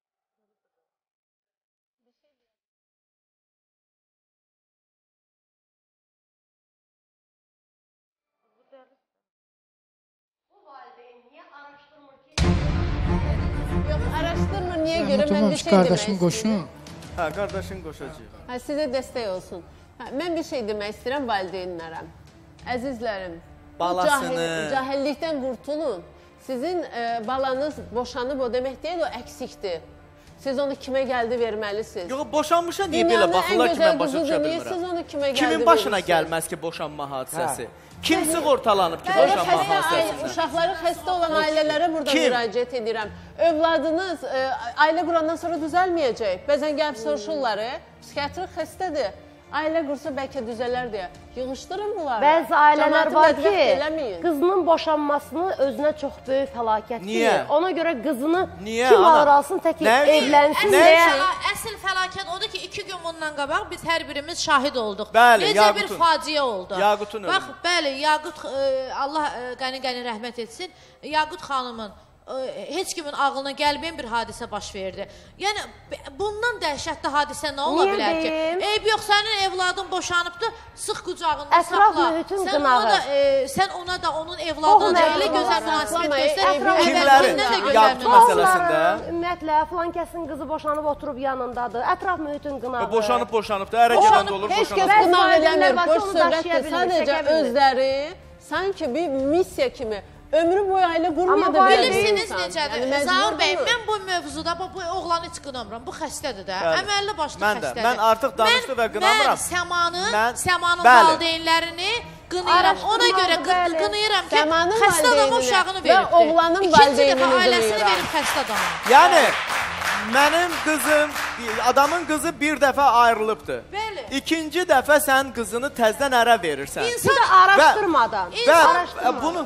Yox, araşdırmır, niyə görə? Mən bir şey qardaşım qoşun. Hə, qardaşın qoşacaq. Hə, sizə dəstək olsun. Hə, mən bir şey demək istəyirəm valideynlərə. Əzizlərim, balasını... cahil, cahillikdən qurtulun. Sizin e, balanız boşanıb, o demək deyil, o əksikdir. Siz onu kimə gəldi verməlisiniz. Yox, boşanmışa niyə belə baxırlar ki, mən başa düşə bilmirəm? Siz onu kimə gəldi Kimin başına gəlməz ki, boşanma hadisəsi? Kim sığortalanıb ki, boşanma hadisəsində? Uşaqları xəstə olan ailələrə burada müraciət edirəm. Övladınız e, ailə qurandan sonra düzəlməyəcək. Bəzən gəlib soruşurlar, psixiatrik xəstədir. Ailə qursa bəlkə düzələr deyə. Yığışdırın bunları. Bəzi ailələr var ki, qızının boşanmasını özünə çox böyük fəlakət deyir. Ona görə qızını kim alır alsın, tək evlənsin deyə. Əsl fəlakət odur ki, iki gün bundan qabaq biz hər birimiz şahid olduq. Bəli, necə bir faciə oldu. Yaqutun ölümü. Bax, bəli, Yaqut, Allah qəni-qəni rəhmət etsin, Yaqut xanımın heç kimin ağlına gəlməyən bir hadisə baş verdi. Yəni, bundan dəhşətli hadisə nə ola bilər ki? Eyb yox, sənin evladın boşanıbdır, sıx qucağında saxla. Sən ona da, sən ona da onun evladına elə gözəl münasibət göstər. Kimlərin? Yaqut məsələsində? Ümumiyyətlə, filan kəsin qızı boşanıb oturub yanındadır. Ətraf mühitin qınağı. Boşanıb, boşanıb da, ərə gedən də olur, boşanıb. Heç kəs qınaq edəmir, boş söhbətdir. Sadəcə özləri sanki bir missiya kimi ömrü boyu ailə qurmaya da bilirsiniz necədir? Zaur bəy, mən bu mövzuda bu oğlanı heç qınamıram. Bu xəstədir də. Əməlli başlı xəstədir. Mən artıq danışdı və qınamıram. Mən Səmanın, Səmanın valideynlərini qınayıram. Ona görə qınayıram ki, xəstə adamın uşağını veribdir. Və oğlanın valideynini qınayıram. Ailəsini verib xəstə adamın. Yəni, mənim qızım, adamın qızı bir dəfə ayrılıbdır. Bəli. İkinci dəfə sən qızını təzdən ərə verirsən. Bir də araşdırmadan. Və bunu...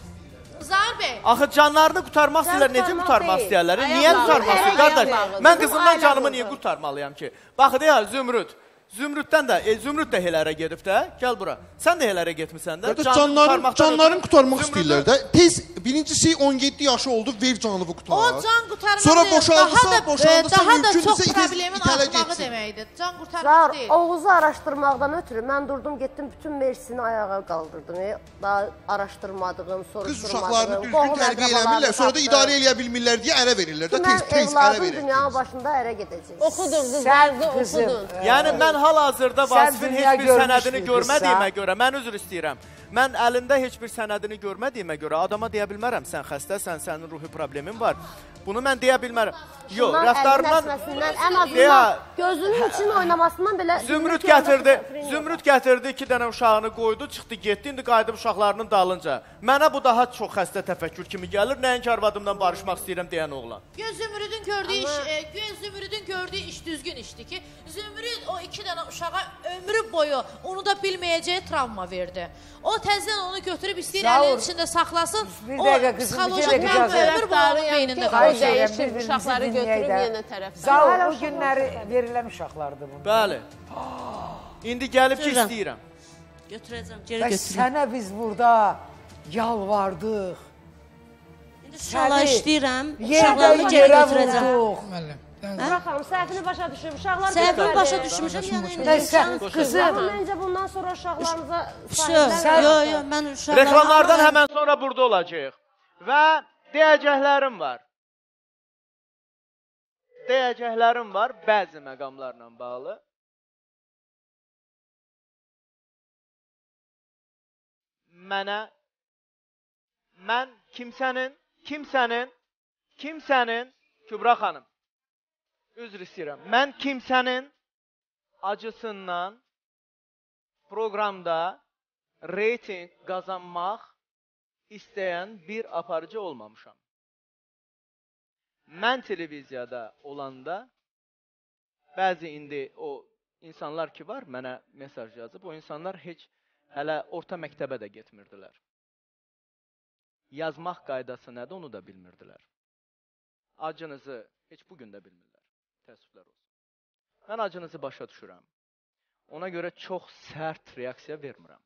Zaur bəy. Axı canlarını qurtarmaq istəyirlər, necə qurtarmaq istəyirlər? Niyə qurtarmaq istəyirlər? Qardaş, mən qızımdan canımı niyə qurtarmalıyam ki? Baxı deyək, Zümrüd. Zümrüddən də, e, Zümrüd də helərə gedib də, gəl bura. Sən də helərə getmisən də. Canlarını canlarını qurtarmaq istəyirlər də. Tez, birincisi on yeddi yaşı oldu, ver canını qurtar. O can qurtarmaq sonra boşandısa, boşandısa mümkündürsə problemin itələ artmağı getsin. deməkdir. Can qurtarmaq deyil. Oğuzu araşdırmaqdan ötürü mən durdum, getdim, bütün meclisini ayağa qaldırdım. Daha araşdırmadığım, soruşturmadığım. Qız uşaqlarını düzgün tərbiyə eləmirlər, sonra da idarə eləyə bilmirlər deyə ərə verirlər də, tez, tez ərə verir. Dünyanın başında ərə gedəcək. Oxudun, qızlarınızı oxudun. Yəni mən hal-hazırda Vasifin heç bir sənədini görmədiyimə görə mən üzr istəyirəm. Mən əlində heç bir sənədini görmədiyimə görə adama deyə bilmərəm, sən xəstəsən, sənin ruhi problemin var. Bunu mən deyə bilmərəm. Yox, rəftarından... Ən azından gözünün için oynamasından belə... Zümrüd gətirdi, Zümrüd gətirdi, iki dənə uşağını qoydu, çıxdı, getdi, indi qayıdıb uşaqlarının dalınca. Mənə bu daha çox xəstə təfəkkür kimi gəlir, nəinki arvadımdan barışmaq istəyirəm deyən oğlan. Göz Zümrüdün gördüyü iş, e, Göz Zümrüdün gördüyü iş düzgün işdi ki, Zümrüd o iki dənə uşağa ömrü boyu onu da bilməyəcəyi travma verdi. O təzdən onu götürüb istəyir əlinin içində saxlasın, o psixolojik ömür boyu onun beynində qalır. Uşaqları götürüb yenə tərəfdən. Zaur, o günləri verilən uşaqlardır bunlar. Bəli. İndi gəlib ki, istəyirəm. Götürəcəm, geri Və götürürəm. sənə biz burada yalvardıq. İnşallah işləyirəm, Yerdə uşaqlarımı geri yerə götürəcəm. vurduq. Baxalım, səhvini başa düşürüm, uşaqlar... Səhvini başa düşmüşəm, yəni... Qızım, məncə bundan sonra uşaqlarınıza... Yox, yox, mən uşaqlarım... Reklamlardan həmən sonra burada olacaq. Və deyəcəklərim var. Deyəcəklərim var, bəzi məqamlarla bağlı. Mənə, mən kimsənin, kimsənin, kimsənin, Kübra xanım, üzr istəyirəm, mən kimsənin acısından proqramda reyting qazanmaq istəyən bir aparıcı olmamışam. Mən televiziyada olanda, bəzi indi o insanlar ki var, mənə mesaj yazıb, o insanlar heç hələ orta məktəbə də getmirdilər. Yazmaq qaydası nədir, onu da bilmirdilər. Acınızı heç bugün də bilmirlər. Təəssüflər olsun. Mən acınızı başa düşürəm. Ona görə çox sərt reaksiya vermirəm.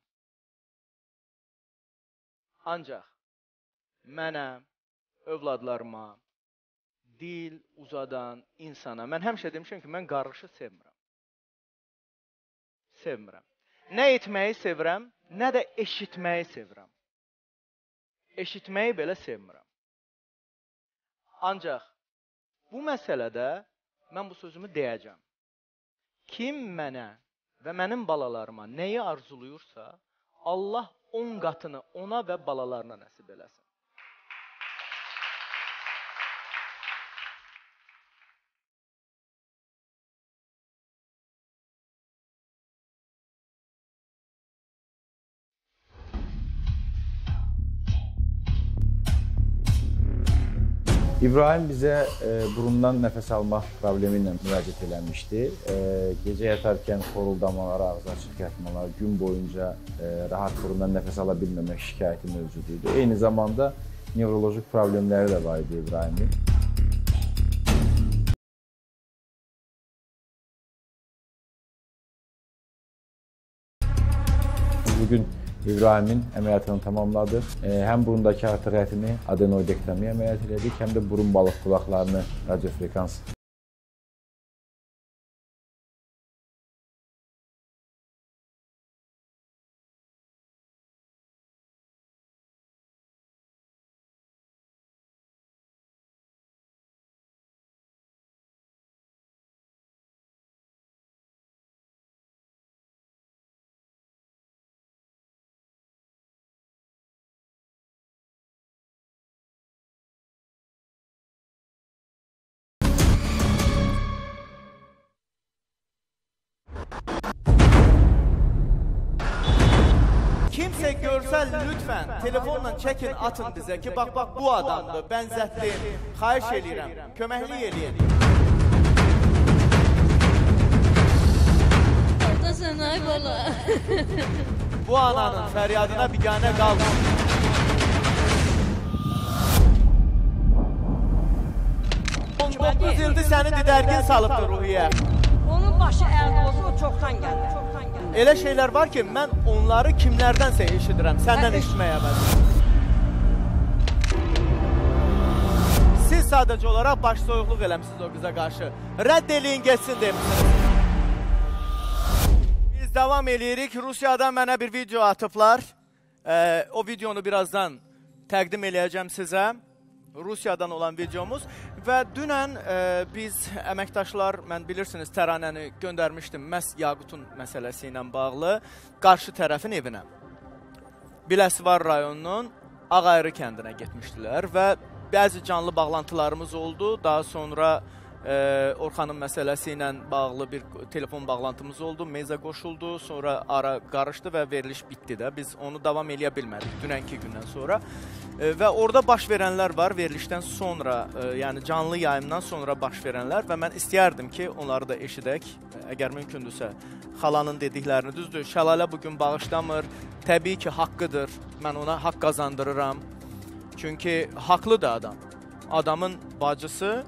Ancaq mənə, övladlarıma, dil uzadan insana, mən həmişə demişəm ki, mən qarışı sevmirəm. Sevmirəm. Nə etməyi sevirəm, nə də eşitməyi sevirəm. Eşitməyi belə sevmirəm. Ancaq bu məsələdə mən bu sözümü deyəcəm. Kim mənə və mənim balalarıma nəyi arzuluyursa, Allah on qatını ona və balalarına nəsib eləsin. İbrahim bizə e, burundan nəfəs almaq problemi ilə müraciət eləmişdi. E, gecə yatarkən xoruldamalar, ağız açıq yatmalar, gün boyunca e, rahat burundan nəfəs ala bilməmək şikayəti mövcud idi. Eyni zamanda nevrolojik problemləri də var idi İbrahimin. Bugün İbrahimin əməliyyatını tamamladı. E, həm burundakı artıq ətini adenoidektomi əməliyyat elədik, həm də burun balıq qulaqlarını radiofrekans. Kimsə görsə lütfən telefonla çəkin, atın bizə ki, bax, bax, bu adamdır, bənzətli, xahiş eləyirəm, köməklik eləyin. Oradasan, ay bala. Bu ananın fəryadına biganə qalsın. on doqquz ildir səni didərgin salıbdır Ruhiyyə. Onun başı əldə olsa o çoxdan gəldi. Elə şeylər var ki, mən onları kimlərdənsə eşidirəm, səndən eşitməyə əvəzim. Siz sadəcə olaraq baş soyuqluq eləmişsiniz o qıza qarşı. Rədd eləyin, geçsin demişsiniz. Biz davam eləyirik. Rusiyadan mənə bir video atıblar. Ee, o videonu birazdan təqdim eləyəcəm sizə. Rusiyadan olan videomuz və dünən e, biz əməkdaşlar, mən bilirsiniz, təranəni göndərmişdim məhz Yaqutun məsələsi ilə bağlı qarşı tərəfin evinə. Biləsuvar rayonunun Ağayrı kəndinə getmişdilər və bəzi canlı bağlantılarımız oldu. Daha sonra e, Orxanın məsələsi ilə bağlı bir telefon bağlantımız oldu. Meyza qoşuldu, sonra ara qarışdı və veriliş bitdi də. Biz onu davam eləyə bilmədik dünənki gündən sonra. E, və orada baş verənlər var verilişdən sonra, e, yəni canlı yayımdan sonra baş verənlər və mən istəyərdim ki, onları da eşidək. Əgər mümkündürsə, xalanın dediklərini düzdür. Şəlalə bugün bağışlamır. Təbii ki, haqqıdır. Mən ona haqq qazandırıram. Çünki haqlıdır adam. Adamın bacısı,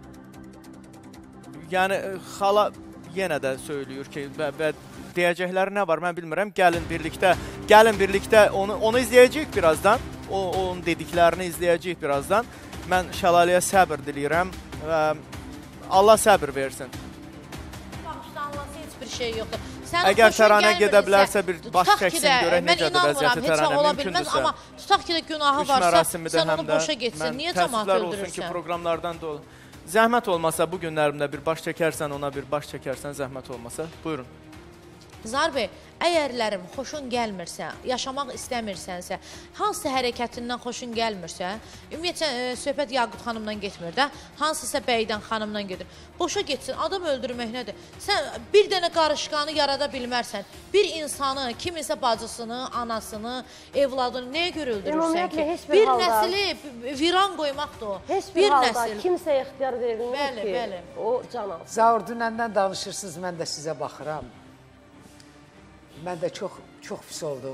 yəni xala yenə də söylüyor ki, və, və deyəcəkləri nə var, mən bilmirəm. Gəlin birlikdə, gəlin birlikdə onu, onu izləyəcəyik birazdan. O, onun dediklərini izləyəcəyik birazdan. Mən Şəlaləyə səbir diləyirəm və Allah səbir versin. Bağışlanması heç bir şey yoxdur. Əgər təranə gedə bilərsə bir baş çəksin, görək necədir vəziyyəti təranə mümkündürsə. Amma tutaq ki də günahı varsa, sən onu boşa getsin. Niyə cəmaat öldürürsən? Olsun ki, proqramlardan da olur. Zəhmət olmasa, bu günlərimdə bir baş çəkərsən, ona bir baş çəkərsən, zəhmət olmasa. Buyurun. Zar bəy, əgərlərim xoşun gəlmirsə, yaşamaq istəmirsənsə, hansısa hərəkətindən xoşun gəlmirsə, ümumiyyətlə, e, söhbət Yaqut xanımdan getmir də, hansısa bəydən xanımdan gedir. Boşa getsin, adam öldürmək nədir? Sən bir dənə qarışqanı yarada bilmərsən. Bir insanı, kiminsə bacısını, anasını, evladını nəyə görə öldürürsən ki? Bir, bir halda, nəsili viran qoymaqdır o. Heç bir, bir halda nəsil. Kimsəyə ixtiyar verilmir bəli, ki, bəli. o can alsın. Zaur, dünəndən danışırsınız, mən də sizə baxıram. Mən də çox, çox pis oldum.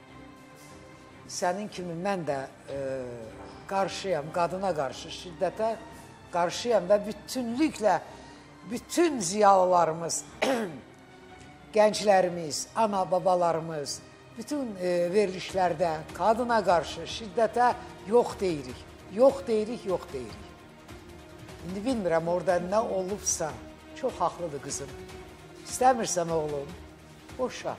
Sənin kimi mən də e, qarşıyam, qadına qarşı şiddətə qarşıyam və bütünlüklə bütün ziyalılarımız, gənclərimiz, ana, babalarımız, bütün e, verilişlərdə qadına qarşı şiddətə yox deyirik. Yox deyirik, yox deyirik. İndi bilmirəm, orada nə olubsa, çox haqlıdır qızım. İstəmirsən oğlum, boşa.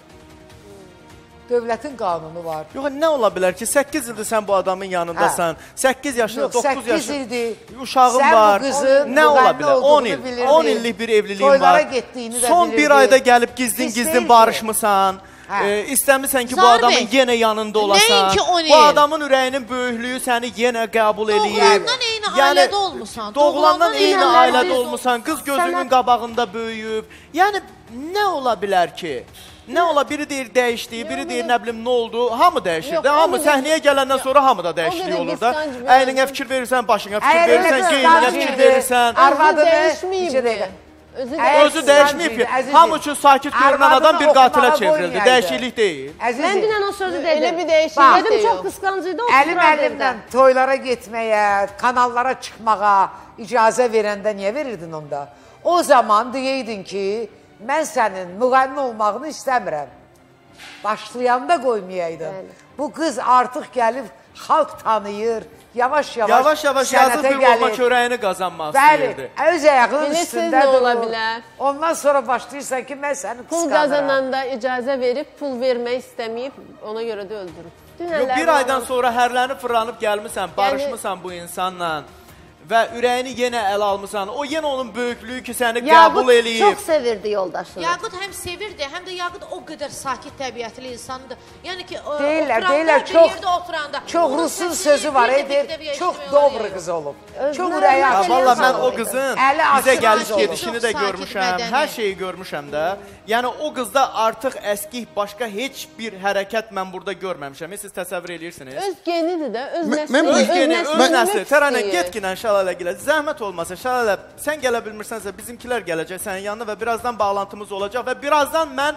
Dövlətin qanunu var. Yox, nə ola bilər ki, səkkiz ildir sən bu adamın yanındasan, səkkiz yaşında, doqquz yaşında uşağın var, nə ola bilər? on il, on illik bir evliliyin var. Son bir ayda gəlib gizlin-gizlin barışmısan, istəmirsən ki, bu adamın yenə yanında olasan, bu adamın ürəyinin böyüklüyü səni yenə qəbul eləyib. Doğulandan eyni ailədə olmusan. Doğulandan eyni ailədə olmusan, qız gözünün qabağında böyüyüb. Yəni, nə ola bilər ki? Nə ola, biri deyir dəyişdiyi, biri deyir nə bilim nə oldu, hamı dəyişir də, hamı səhnəyə gələndən sonra hamı da dəyişdiyi olur da. Əyninə fikir verirsən, başına fikir verirsən, qeyninə fikir verirsən. Arvadını özü dəyişməyib ki, hamı üçün sakit görünən adam bir qatilə çevrildi, dəyişiklik deyil. Mən dünən o sözü dedim. Elə bir dəyişiklik dedim, çox qısqancıydı, o əlim-əlimlə toylara getməyə, kanallara çıxmağa icazə verəndə niyə verirdin onda? O zaman deyeydin ki, mən sənin müğənni olmağını istəmirəm. Başlayanda qoymayaydın. Bu qız artıq gəlib, xalq tanıyır, yavaş-yavaş Yavaş-yavaş yazıb bir olma körəyini qazanmaq istəyirdi. Bəli, öz ayağının üstündədir ola bilər. Ondan sonra başlayırsan ki, mən səni qısqanıram. Pul qazananda icazə verib, pul vermək istəməyib, ona görə də öldürüb. Yox, bir aydan sonra hərlənib, fırlanıb gəlmirsən, barışmısan bu insanla. Və ürəyini yenə əl almısan, o yenə onun böyüklüyü ki, səni qəbul eləyib. Yaqut çox sevirdi yoldaşını. Yaqut həm sevirdi, həm də Yaqut o qədər sakit təbiətli insandır. Yəni ki, deyirlər, deyirlər, çox Rusun sözü var, edir, çox dobro qız olub. Çox ürəyi açıq. Valla mən o qızın bizə gəliş gedişini də görmüşəm, hər şeyi görmüşəm də. Yəni o qızda artıq əskik, başqa heç bir hərəkət mən burada görməmişəm. Siz təsəvvür edirsiniz. Öz genidir də, öz nəsli. Öz geni, öz nəsli. Təranə, get ki, Şəlalə gələ. Zəhmət olmasa, Şəlalə, sən gələ bilmirsənsə, bizimkilər gələcək sənin yanına və birazdan bağlantımız olacaq və birazdan mən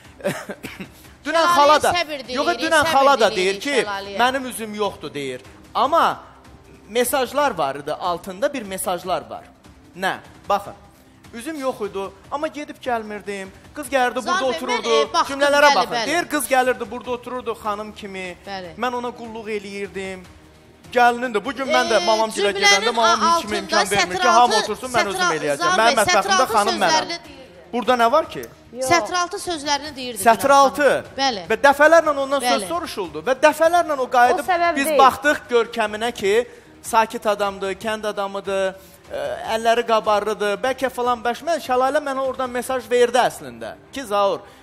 dünən xala da, yox, dünən xala da deyir ki, mənim üzüm yoxdur, deyir. Amma mesajlar var idi, altında bir mesajlar var. Nə? Baxın. Üzüm yox idi, amma gedib gəlmirdim. Qız gəlirdi, burada otururdu. Cümlələrə baxın. Deyir, qız gəlirdi, burada otururdu xanım kimi. Mən ona qulluq eləyirdim. Gəlinin də, bugün mən də mamam gilə gedəndə mamam kimi imkan vermir ki, hamı otursun, mən özüm eləyəcəm. Mənim mətbəximdə xanım mənəm. Burada nə var ki? Sətraltı sözlərini deyirdi. Sətraltı. Bəli. Və dəfələrlə ondan söz soruşuldu. Və dəfələrlə o qayıdıb, biz baxdıq görkəminə ki, sakit adamdır, kənd adamıdır, əlləri qabarlıdır, bəlkə falan bəşməl. Şəlalə mənə oradan mesaj verdi əslində. Ki, Zaur,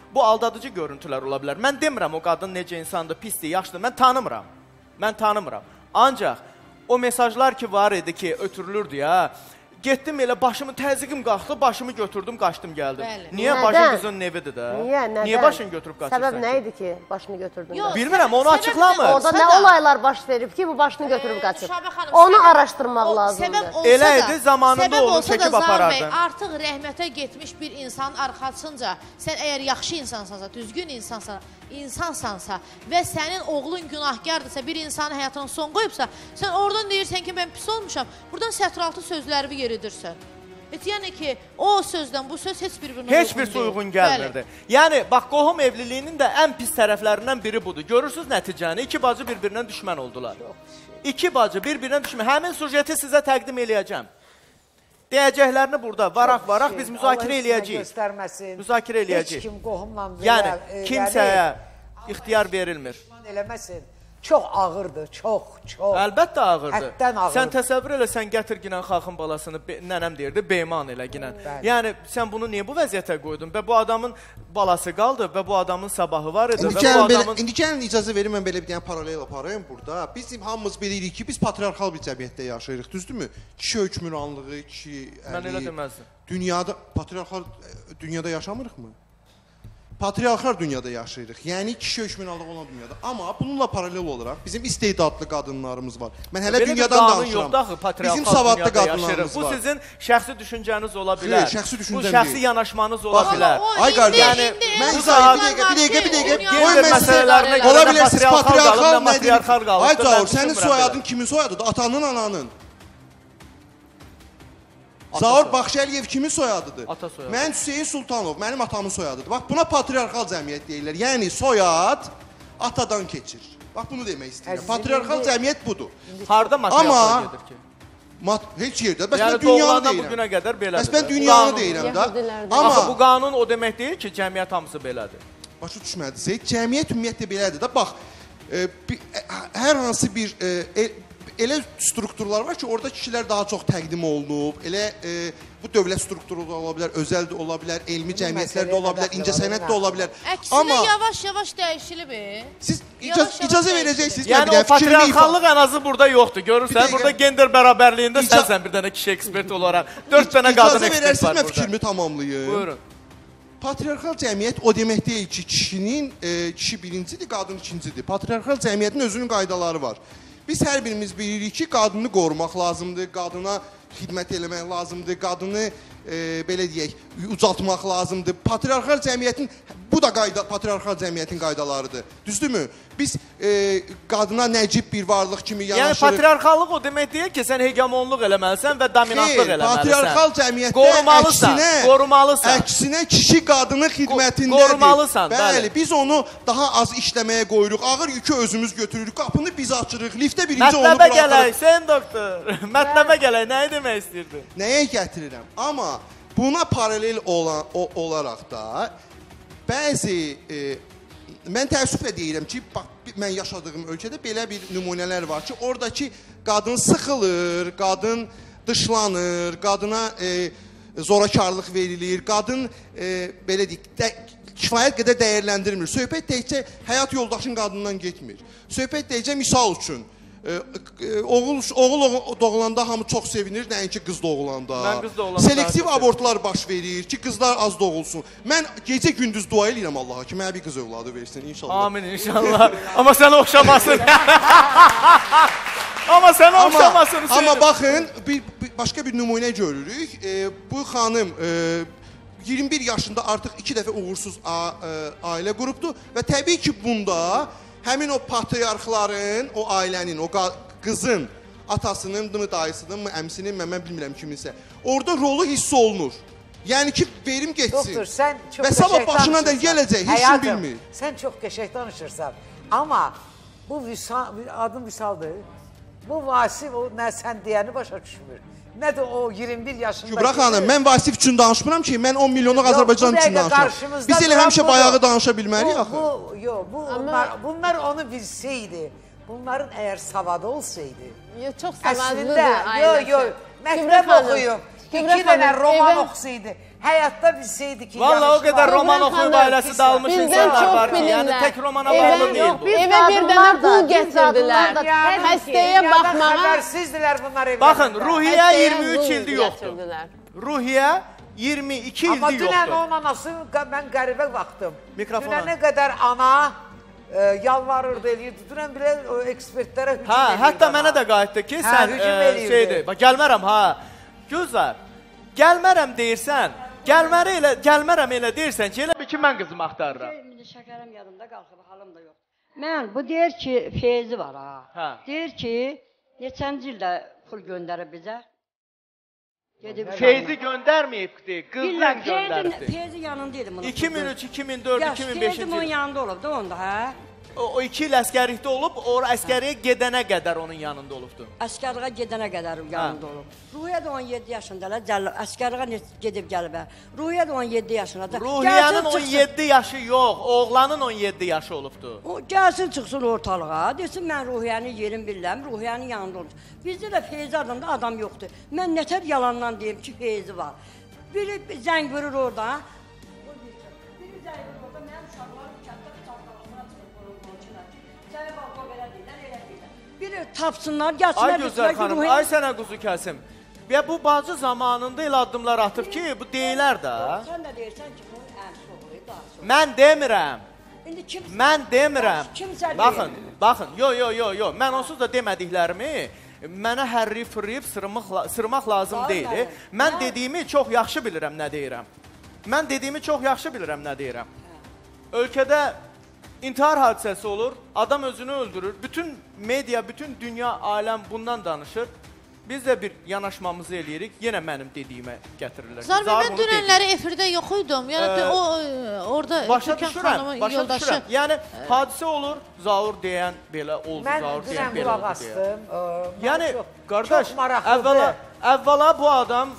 bu aldadıcı görüntülər ola bilər. Mən demirəm o qadın necə insandır, pisdir, yaxşıdır. Mən tanımıram. Mən tanımıram. Ancaq o mesajlar ki var idi ki, ötürülürdü ya. Getdim elə başımı təzyiqim qalxdı, başımı götürdüm, qaçdım gəldim. Bəli. Niyə? Nədən? Başın qızın evidir də. Niyə? Nədən? Niyə başını götürüb qaçırsan? Səbəb nə idi ki, başını götürdün? Yox, bilmirəm, onu açıqlamır. Orada nə olaylar baş verib ki, bu başını götürüb qaçıb? Onu araşdırmaq lazımdır. Səbəb olsa Elə da, idi, zamanında onu çəkib aparardı. Artıq rəhmətə getmiş bir insanın arxasınca, sən əgər yaxşı insansansa, düzgün insansansa, insansansa və sənin oğlun günahkardırsa, bir insanın həyatına son qoyubsa, sən oradan deyirsən ki, mən pis olmuşam, buradan sətraltı sözləri yeridirsən. Et, yəni ki, o sözdən bu söz heç bir-birinə uyğun Heç birisi uyğun gəlmirdi. Yəni, bax, qohum evliliyinin də ən pis tərəflərindən biri budur. Görürsünüz nəticəni, iki bacı bir-birindən düşmən oldular. İki bacı bir-birindən düşmən. Həmin sujeti sizə təqdim eləyəcəm. Deyəcəklərini burada, varaq-varaq biz müzakirə eləyəcəyik. Müzakirə eləyəcəyik. Heç kim qohumla Yəni, kimsəyə ixtiyar verilmir. Eləməsin. Çox ağırdır, çox, çox. Əlbəttə ağırdır. Həddən ağırdır. Sən təsəvvür elə, sən gətir ginən xalqın balasını, nənəm deyirdi, beyman elə ginən. Yəni, sən bunu niyə bu vəziyyətə qoydun? Və bu adamın balası qaldı və bu adamın sabahı var idi. İndi gəlin, adamın... belə, indi gəlin icazə verin, mən belə bir dənə paralel aparayım burada. Bizim hamımız bilirik ki, biz patriarxal bir cəmiyyətdə yaşayırıq, düzdürmü? Kişi hökmranlığı, kişi əli... Mən elə deməzdim. Dünyada, patriarxal dünyada yaşamırıq mı? Patriarxal dünyada yaşayırıq. Yəni kişi hökmranlığı olan dünyada. Amma bununla paralel olaraq bizim istedadlı qadınlarımız var. Mən hələ dünyadan danışıram. Bizim savadlı qadınlarımız var. Bu sizin şəxsi düşüncəniz ola bilər. Xeyr, şəxsi düşüncəm Bu şəxsi deyil. yanaşmanız ola bilər. Ay qardaş, yəni mən izah bir dəqiqə, bir dəqiqə, bir dəqiqə. Qoy məsələlərinə görə ola bilər siz patriarxal matriarxal qalıb. Ay Caur, sənin soyadın kimin soyadıdır? Atanın, ananın. Zaur Baxşəliyev kimin soyadıdır? Ata soyadı. Mən Hüseyin Sultanov, mənim atamın soyadıdır. Bax, buna patriarxal cəmiyyət deyirlər. Yəni, soyad atadan keçir. Bax, bunu demək istəyirəm. Patriarxal cəmiyyət budur. Harada matriarxal gedir ki? Mat heç yerdə. Bəs yəni, mən dünyanı doğulandan deyirəm. bugünə qədər belədir. Bəs mən dünyanı deyirəm da. Amma Axı, bu qanun o demək deyil ki, cəmiyyət hamısı belədir. Başa düşmədiniz. Cəmiyyət ümumiyyətlə belədir də. Bax, e, bir, e, hər hansı bir... E, Elə strukturlar var ki, orada kişilər daha çox təqdim olunub, elə e, bu dövlət strukturu da ola bilər, özəl də ola bilər, elmi cəmiyyətlər də ola bilər, incəsənət də ola bilər. Əksinə yavaş-yavaş dəyişilib. Siz icazə verəcəksiniz. Yəni o patriarxallıq ən azı burada yoxdur, görürsən, burada gender bərabərliyində sənsən bir dənə kişi ekspert olaraq, dörd dənə qadın ekspert var burada. İcazə verərsiniz, mən fikrimi tamamlayım. Buyurun. Patriarxal cəmiyyət o demək deyil ki, kişinin, e, kişi birincidir, qadın ikincidir. Patriarxal cəmiyyətin özünün qaydaları var. Biz hər birimiz bilirik ki, qadını qorumaq lazımdır, qadına xidmət eləmək lazımdır, qadını e, belə deyək, ucaltmaq lazımdır. Patriarxal cəmiyyətin, bu da qayda, patriarxal cəmiyyətin qaydalarıdır. Düzdürmü? Biz e, qadına nəcib bir varlıq kimi yanaşırıq. Yəni patriarxallıq o demək deyil ki, sən hegemonluq eləməlisən və dominantlıq eləməlisən. Patriarxal cəmiyyətdə qorumalısan, əksinə, qorumalısan. əksinə kişi qadının xidmətindədir. Qorumalısan, bəli. bəli. Biz onu daha az işləməyə qoyuruq, ağır yükü özümüz götürürük, qapını biz açırıq, liftə birinci onu buraxırıq. Mətləbə gələk, sən doktor, mətləbə gələk, nəyi demək istəyirdin? Nəyə gətirirəm? Amma buna paralel olan, o, olaraq da bəzi, e, mən təəssüflə deyirəm ki, bax, mən yaşadığım ölkədə belə bir nümunələr var ki, oradakı qadın sıxılır, qadın dışlanır, qadına e, zorakarlıq verilir, qadın e, belə deyik, də, kifayət qədər dəyərləndirmir. Söhbət təkcə həyat yoldaşın qadından getmir. Söhbət təkcə misal üçün, e, e, oğul, oğul doğulanda hamı çox sevinir, nəinki qız doğulanda. Mən qız doğulanda selektiv abortlar baş verir ki, qızlar az doğulsun. Mən gecə gündüz dua edirəm Allaha ki, mənə bir qız övladı versin inşallah. Amin inşallah. Amma sən oxşamasın. Amma sən oxşamasın. Amma, amma baxın, bir, bir, başqa bir nümunə görürük. E, bu xanım e, iyirmi bir yaşında artıq iki dəfə uğursuz a, e, ailə qurubdur və təbii ki, bunda həmin o patriarxların, o ailənin, o qızın, atasının, mı, dayısının, mı, əmsinin, mən, mən bilmirəm kiminsə, orada rolu hiss olunur. Yəni ki, verim getsin. Doktor, sən çox və sabah başına da gələcək, heç kim bilmir. Sən çox qəşəng danışırsan. Amma bu vüsal, adım Vüsaldır. Bu Vasif, o nə sən deyəni başa düşmür. Nə də o iyirmi bir yaşında... Kübra xanım, mən Vasif üçün danışmıram ki, mən on milyonluq Azərbaycan üçün danışıram. Biz elə həmişə bayağı danışa bilmərik axı. Bu, yox, bu, onlar, bunlar onu bilseydi, bunların əgər savadı olsaydı... Yox, çox savadlıdır ailəsi. Yox, yox, məktəb oxuyub, İki dənə roman oxusaydı, həyatda bilsəydi ki, Valla o qədər roman oxuyub ailəsi dalmış insanlar var ki, yəni tək romana bağlı deyil bu. Evə bir dənə pul gətirdilər. Xəstəyə baxmağa. Xəbərsizdirlər bunlar evdə. Baxın, Ruhiyyə iyirmi üç ildir yoxdur. Ruhiyyə iyirmi iki ildir yoxdur. Amma dünən onun anası, mən qəribə baxdım. Mikrofona. Dünənə qədər ana e, yalvarırdı, eləyirdi. Dünən belə ekspertlərə hücum hə, eləyirdi. Hətta mənə də qayıtdı ki, hə, sən e, şeydir, bax, gəlmərəm, ha. Gözlər, gəlmərəm deyirsən, gəlməri elə, gəlmərəm elə deyirsən ki, elə bir ki, mən qızımı axtarıram. Şəkərim yadımda qalxıb, halım da yox. Mən, bu deyir ki, feyzi var ha. Hə. Deyir ki, neçənci ildə pul göndərib bizə. Feyzi göndərməyibdi, qızdan göndəribdi. Feyzi yanındaydı bunu. iki min üç, iki min dörd, iki min beşinci il. Feyzi bunun yanında olubdu onda, hə? O, o iki il əskərlikdə olub, o əskəriyə gedənə qədər onun yanında olubdu. Əskərliyə gedənə qədər yanında olub. Ruhiyyə də on yeddi yaşındalar, əskərliyə gedib gəlib. Ruhiyyə də on yeddi yaşındadır. Ruhiyyənin on yeddi yaşı yox, oğlanın on yeddi yaşı olubdu. O gəlsin çıxsın ortalığa, desin mən Ruhiyyənin yerini bilirəm, Ruhiyyənin yanında olub. Bizdə də Feyzi adında adam yoxdur. Mən nətər yalandan deyim ki, Feyzi var. Biri zəng vurur orada. Biri zəng vurur orada, mənim uşaqlarım kənddə bıçaqlarına biri tapsınlar, gəlsinlər. Ay Gözəl xanım, ay sənə quzu kəsim. Və bu bacı zamanında elə addımlar atıb ki, bu deyilər də. Sən də deyirsən ki, bunun əmsi olur, daha. Mən demirəm. İndi kim? Mən demirəm. Kimsə deyir. Baxın, baxın, yo, yo, yo, yo. Mən onsuz da demədiklərimi mənə hərrif, fırrif, sırmaq lazım deyil. Mən dediyimi çox yaxşı bilirəm nə deyirəm. Mən dediyimi çox yaxşı bilirəm nə deyirəm. Ölkədə İntihar hadisəsi olur, adam özünü öldürür. Bütün media, bütün dünya, aləm bundan danışır. Biz də bir yanaşmamızı eləyirik. Yenə mənim dediyimə gətirirlər. Zar bəy, mən dünənləri efirdə yox idim. Yəni o orada Türkan xanımın yoldaşı. Başa düşürəm. Yəni hadisə olur, Zaur deyən belə oldu, Zaur deyən belə oldu deyə. Yəni qardaş, əvvəla əvvəla bu adam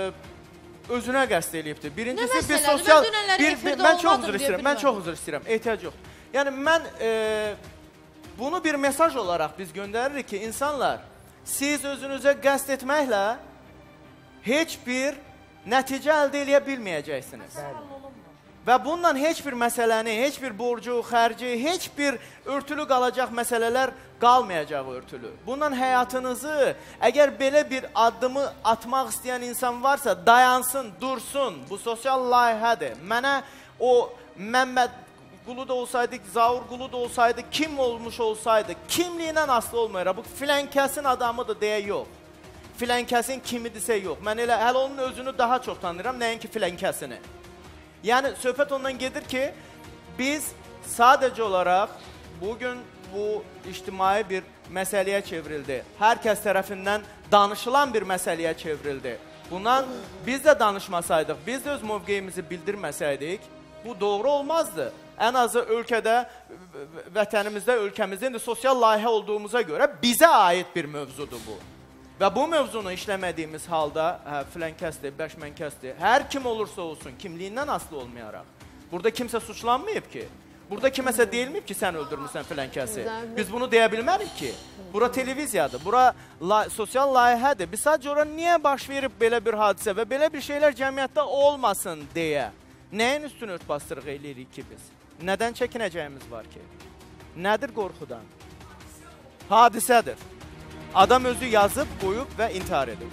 özünə qəsd eləyibdir. Birincisi bir sosial mən çox üzr istəyirəm. Mən çox üzr istəyirəm. Ehtiyac yox. Yəni mən e, bunu bir mesaj olaraq biz göndəririk ki, insanlar, siz özünüzə qəsd etməklə heç bir nəticə əldə eləyə bilməyəcəksiniz. Və bununla heç bir məsələni, heç bir borcu, xərci, heç bir örtülü qalacaq məsələlər qalmayacaq örtülü. Bununla həyatınızı, əgər belə bir addımı atmaq istəyən insan varsa, dayansın, dursun. Bu sosial layihədir. Mənə o Məmməd Qulu da olsaydı, Zaur Qulu da olsaydı, kim olmuş olsaydı, kimliyindən asılı olmayaraq, bu filənkəsin adamıdır deyə yox. Filənkəsin kimidirsə yox. Mən elə hələ onun özünü daha çox tanıyıram, nəinki filənkəsini. Yəni, söhbət ondan gedir ki, biz sadəcə olaraq bugün bu ictimai bir məsələyə çevrildi. Hər kəs tərəfindən danışılan bir məsələyə çevrildi. Bundan biz də danışmasaydıq, biz də öz mövqeyimizi bildirməsəydik, bu doğru olmazdı. Ən azı ölkədə, vətənimizdə, ölkəmizdə indi sosial layihə olduğumuza görə bizə aid bir mövzudur bu. Və bu mövzunu işləmədiyimiz halda, hə, filənkəsdir, bəşmənkəsdir, hər kim olursa olsun, kimliyindən asılı olmayaraq. Burada kimsə suçlanmayıb ki. Burada kiməsə deyilməyib ki, sən öldürmüşsən filənkəsi. Biz bunu deyə bilmərik ki. Bura televiziyadır, bura la sosial layihədir. Biz sadəcə ora niyə baş verib belə bir hadisə və belə bir şeylər cəmiyyətdə olmasın deyə. Nəyin üstünü örtbastırıq eləyirik ki biz? Nədən çəkinəcəyimiz var ki? Nədir qorxudan? Hadisədir. Adam özü yazıb, qoyub və intihar edib.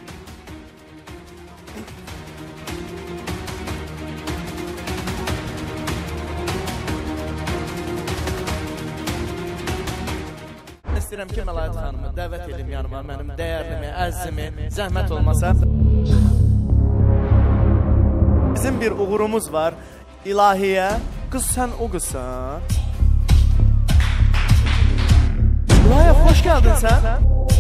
İstəyirəm ki, Məlahət xanımı dəvət edim yanıma, mənim dəyərlimi, əzizimi, zəhmət olmasa. Bizim bir uğurumuz var, İlahiyə. Qız, sən o qızsan. İlahiyə, xoş gəldin sən.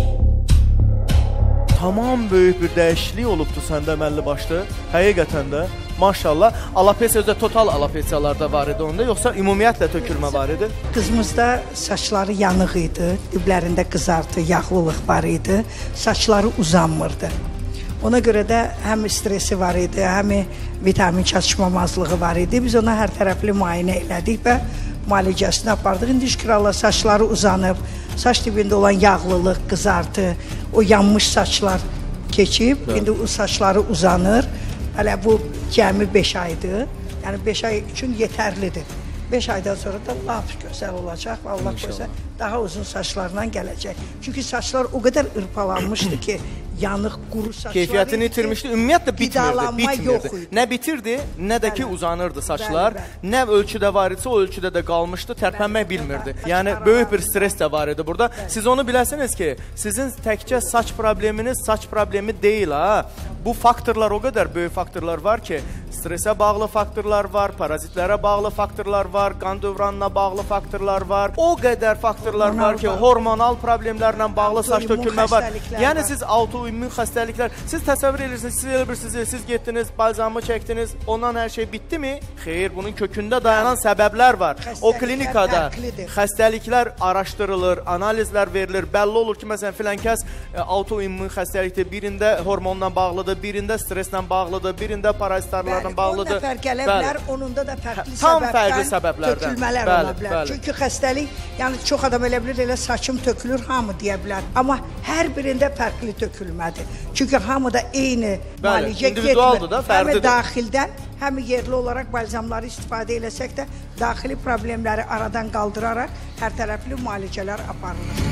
Tamam böyük bir dəyişiklik olubdu səndə əməlli başlı. Həqiqətən də, maşallah. Alapesiya özə total alapesiyalarda var idi onda, yoxsa ümumiyyətlə tökülmə var idi? Qızımızda saçları yanıq idi, diblərində qızartı, yağlılıq var idi, saçları uzanmırdı. Ona görə də həm stresi var idi, həm vitamin çatışmamazlığı var idi. Biz ona hər tərəfli müayinə elədik və müalicəsini apardıq. İndi şükür Allah saçları uzanıb, saç dibində olan yağlılıq, qızartı, o yanmış saçlar keçib, indi o saçları uzanır. Hələ bu cəmi beş aydır. Yəni beş ay üçün yetərlidir. beş aydan sonra da lap gözəl olacaq və Allah qoysa daha uzun saçlarla gələcək. Çünki saçlar o qədər ırpalanmışdı ki, yanıq, quru saçlar Keyfiyyətini itirmişdi, ümumiyyətlə bitmirdi, bitmirdi. Yox Nə bitirdi, nə də ki uzanırdı saçlar. Bəli, bəli. Nə ölçüdə var idisə, o ölçüdə də qalmışdı, tərpənmək bilmirdi. Yəni böyük bir stres də var idi burada. Bəli. Siz onu biləsiniz ki, sizin təkcə saç probleminiz saç problemi deyil ha. Bu faktorlar o qədər böyük faktorlar var ki, stresə bağlı faktorlar var, parazitlərə bağlı faktorlar var, qan dövranına bağlı faktorlar var. O qədər faktorlar hormonal var ki, hormonal problemlərlə bağlı saç tökülmə var. Yəni siz autoimmun xəstəliklər, siz təsəvvür edirsiniz, siz elə bilirsiniz, siz getdiniz, balzamı çəkdiniz, ondan hər şey bitdi mi? Xeyr, bunun kökündə dayanan səbəblər var. O klinikada xəstəliklər araşdırılır, analizlər verilir. Bəlli olur ki, məsələn, filan kəs autoimmun xəstəlikdir, birində hormonla bağlıdır, birində streslə bağlıdır, birində parazitlərlə bağlıdır. On nəfər gələ bilər, onunda da fərqli Tam fərqli səbəblərdən tökülmələr ola bilər. Çünki xəstəlik, yəni çox adam elə bilir, elə saçım tökülür, hamı deyə bilər. Amma hər birində fərqli tökülmədir. Çünki hamıda eyni müalicə getmir. Həm daxildən, həm yerli olaraq balzamları istifadə eləsək də, daxili problemləri aradan qaldıraraq hər tərəfli müalicələr aparılır.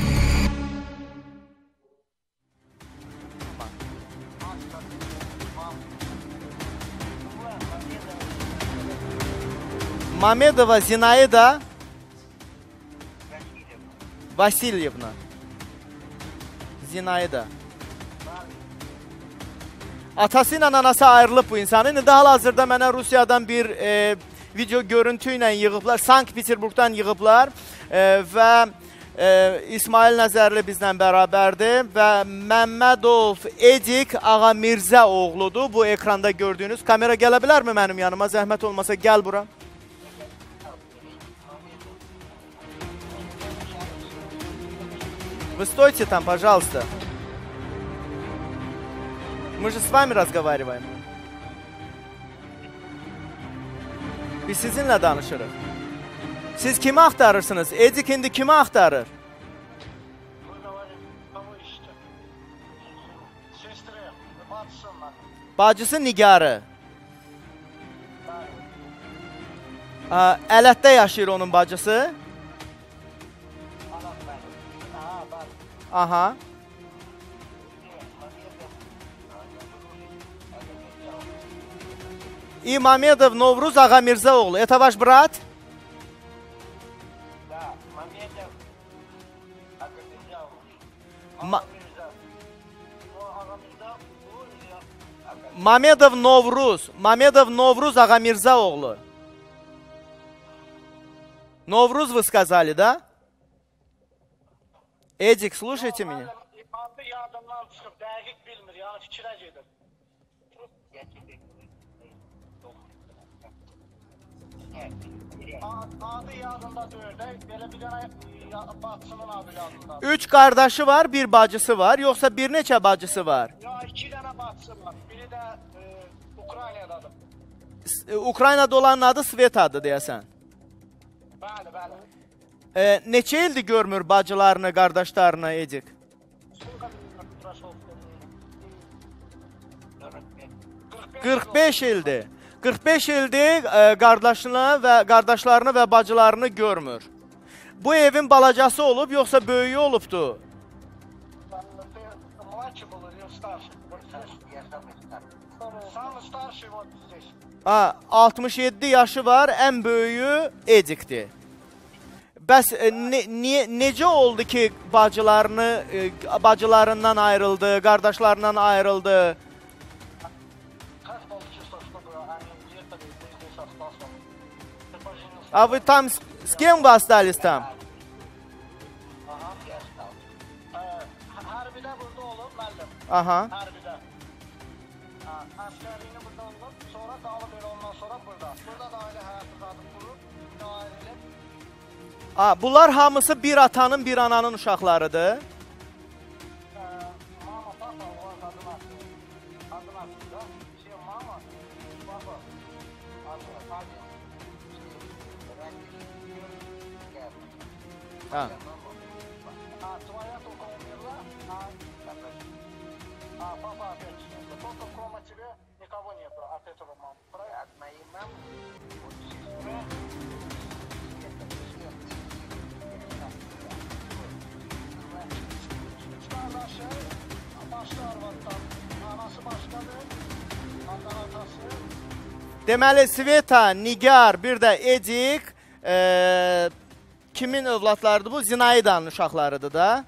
Mamedova Zinaida Vasilyevna. Zinaida. Atası ilə anası ayrılıb bu insanın. İndi hal-hazırda mənə Rusiyadan bir e, video görüntü ilə yığıblar. Sankt-Peterburgdan yığıblar e, və e, İsmail Nəzərli bizlə bərabərdir və Məmmədov Edik Ağa Mirzə oğludur. Bu ekranda gördüyünüz. Kamera gələ bilərmi mənim yanıma? Zəhmət olmasa gəl bura. Вы стойте там, пожалуйста. Мы же с вами разговариваем. Biz sizinlə danışırıq. Siz kimi axtarırsınız? Edik indi kimi axtarır? Bacısı Nigarı. Ələtdə yaşayır onun bacısı. Aha. И Мамедов Новруз Аға Мирзаоğlu. Это ваш брат? Да, Мамедов Аға Мирзаоğlu. Ma Мамедов Новруз. Мамедов Новруз Аға Мирзаоğlu. Новруз вы сказали, да? Edik, слушайте меня. Adı yadımdan çıxıb, dəqiq bilmir, yəni fikrə gedir. Adı yadımda deyir də, belə bir dənə bacısının adı yadımda. Üç qardaşı var, bir bacısı var, yoxsa bir neçə bacısı var? Ya, iki dənə bacısı var, biri də e, Ukraynadadır. Ukraynada olanın adı Svetadır deyəsən. Bəli, bəli. E, neçə ildir görmür bacılarını, qardaşlarını Edik? qırx beş ildir. qırx beş ildir e, qardaşını və qardaşlarını və bacılarını görmür. Bu evin balacası olub, yoxsa böyüyü olubdu? altmış yeddi yaşı var, ən böyüyü Edikdir. Bəs ne, niye, necə oldu ki bacılarını, e, bacılarından ayrıldı, qardaşlarından ayrıldı? А вы там с, с кем вы остались там? Aha. Əsgərliyini burada olub, sonra qalıb elə ondan sonra burada. Burada da ailə həyatı qadın qurub, bir də ailə. Aa, bunlar hamısı bir atanın, bir ananın uşaqlarıdır. Mama, papa, o adını atdı. Adını atdı da. Şey, mama, papa, adını atdı. Ha. А, папа опять. Только кроме тебя никого нету от этого мамы. От моей мамы, вот сестра, kardeşi, başka arvattan, anası başkadır, ondan atası. Deməli, Sveta, Nigar, bir də Edik, e, kimin övladlarıdır bu? Zinaidanın uşaqlarıdır da.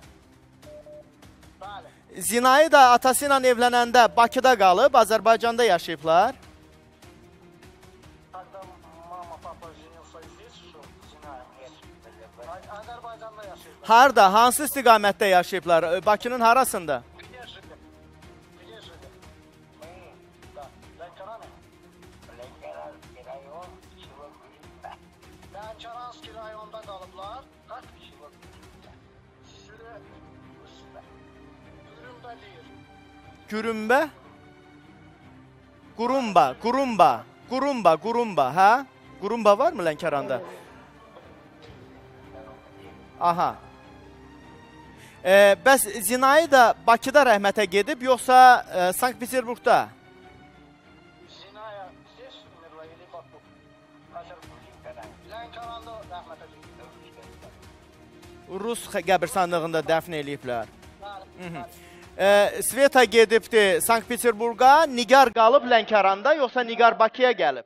Zinaida atası ilə evlənəndə Bakıda qalıb, Azərbaycanda yaşayıblar. Когда мама, папа женился здесь, что Зиная, Azərbaycanda yaşayıblar. Harda, hansı istiqamətdə yaşayıblar? Bakının harasında? Где жили? Где жили? Мы, да, Ленкоране. Ленкоранский район, Çivokuyuk'ta. Ленкоранский rayonda qalıblar. Kaç Çivokuyuk'ta? Sürü üstə. Gürümdə deyir. Gürümbə? Qurumba, Qurumba, Qurumba, Qurumba, hə? Qurumba var mı Lənkəranda? Aha. E, bəs Zinaida Bakıda rəhmətə gedib, yoxsa e, Sankt-Peterburgda? Zinaya здесь умерла или Баку? Ленкорanda rəhmətə gedib. Rus qəbirstanlığında dəfn eləyiblər. E, Sveta gedibdi Sankt-Peterburg'a, Nigar qalıb Lənkəranda, yoxsa Nigar Bakıya gəlib?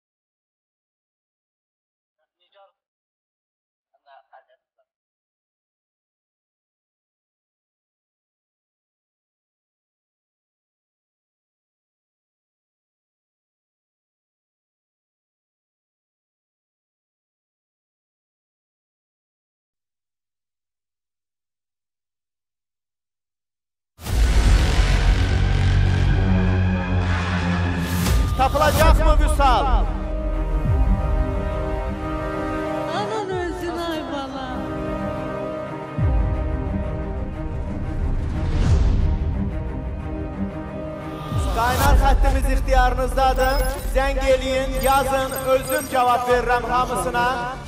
Tapılacaq mı Vüsal? Anan ölsün ay bala. Qaynar xəttimiz ixtiyarınızdadır. Zəng eləyin, yazın, özüm cavab verirəm hamısına.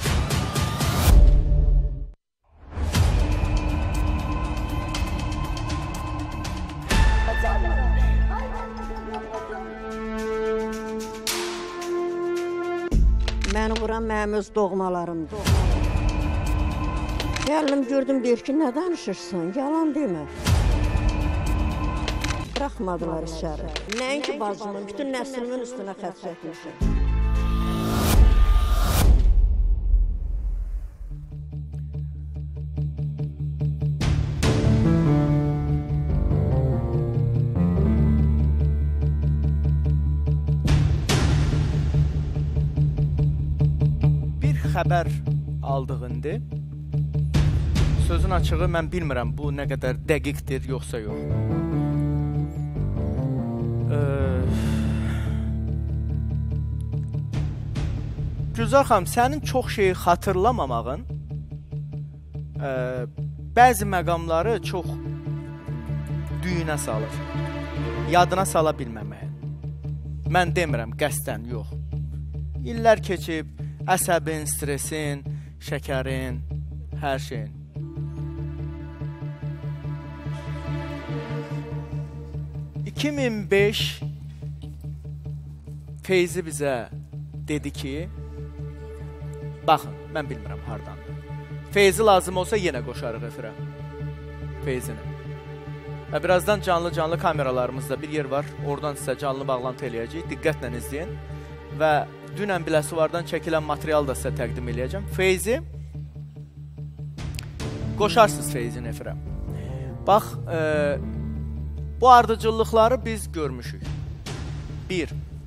Məni vuran mənim öz doğmalarımdır. Gəldim, gördüm, deyir ki, nə danışırsan? Yalan demə. Buraxmadılar içəri. Nəinki bacımın, bütün nəslimin üstünə xət çəkmişim. Xəbər aldığındı. Sözün açığı mən bilmirəm bu nə qədər dəqiqdir yoxsa yox. Ee, Gülzar xanım, sənin çox şeyi xatırlamamağın e, bəzi məqamları çox düyünə salır. Yadına sala bilməməyin. Mən demirəm qəsdən, yox. İllər keçib, əsəbin, stresin, şəkərin, hər şeyin. iki min beş Feyzi bizə dedi ki, baxın, mən bilmirəm hardandır. Feyzi lazım olsa yenə qoşarıq efirə. Feyzini. Və birazdan canlı-canlı kameralarımızda bir yer var. Oradan sizə canlı bağlantı eləyəcəyik. Diqqətlə izləyin. Və dünən Biləsuvardan çəkilən material da sizə təqdim eləyəcəm. Feyzi, qoşarsınız Feyzin efirə. Bax, e, bu ardıcıllıqları biz görmüşük. Bir,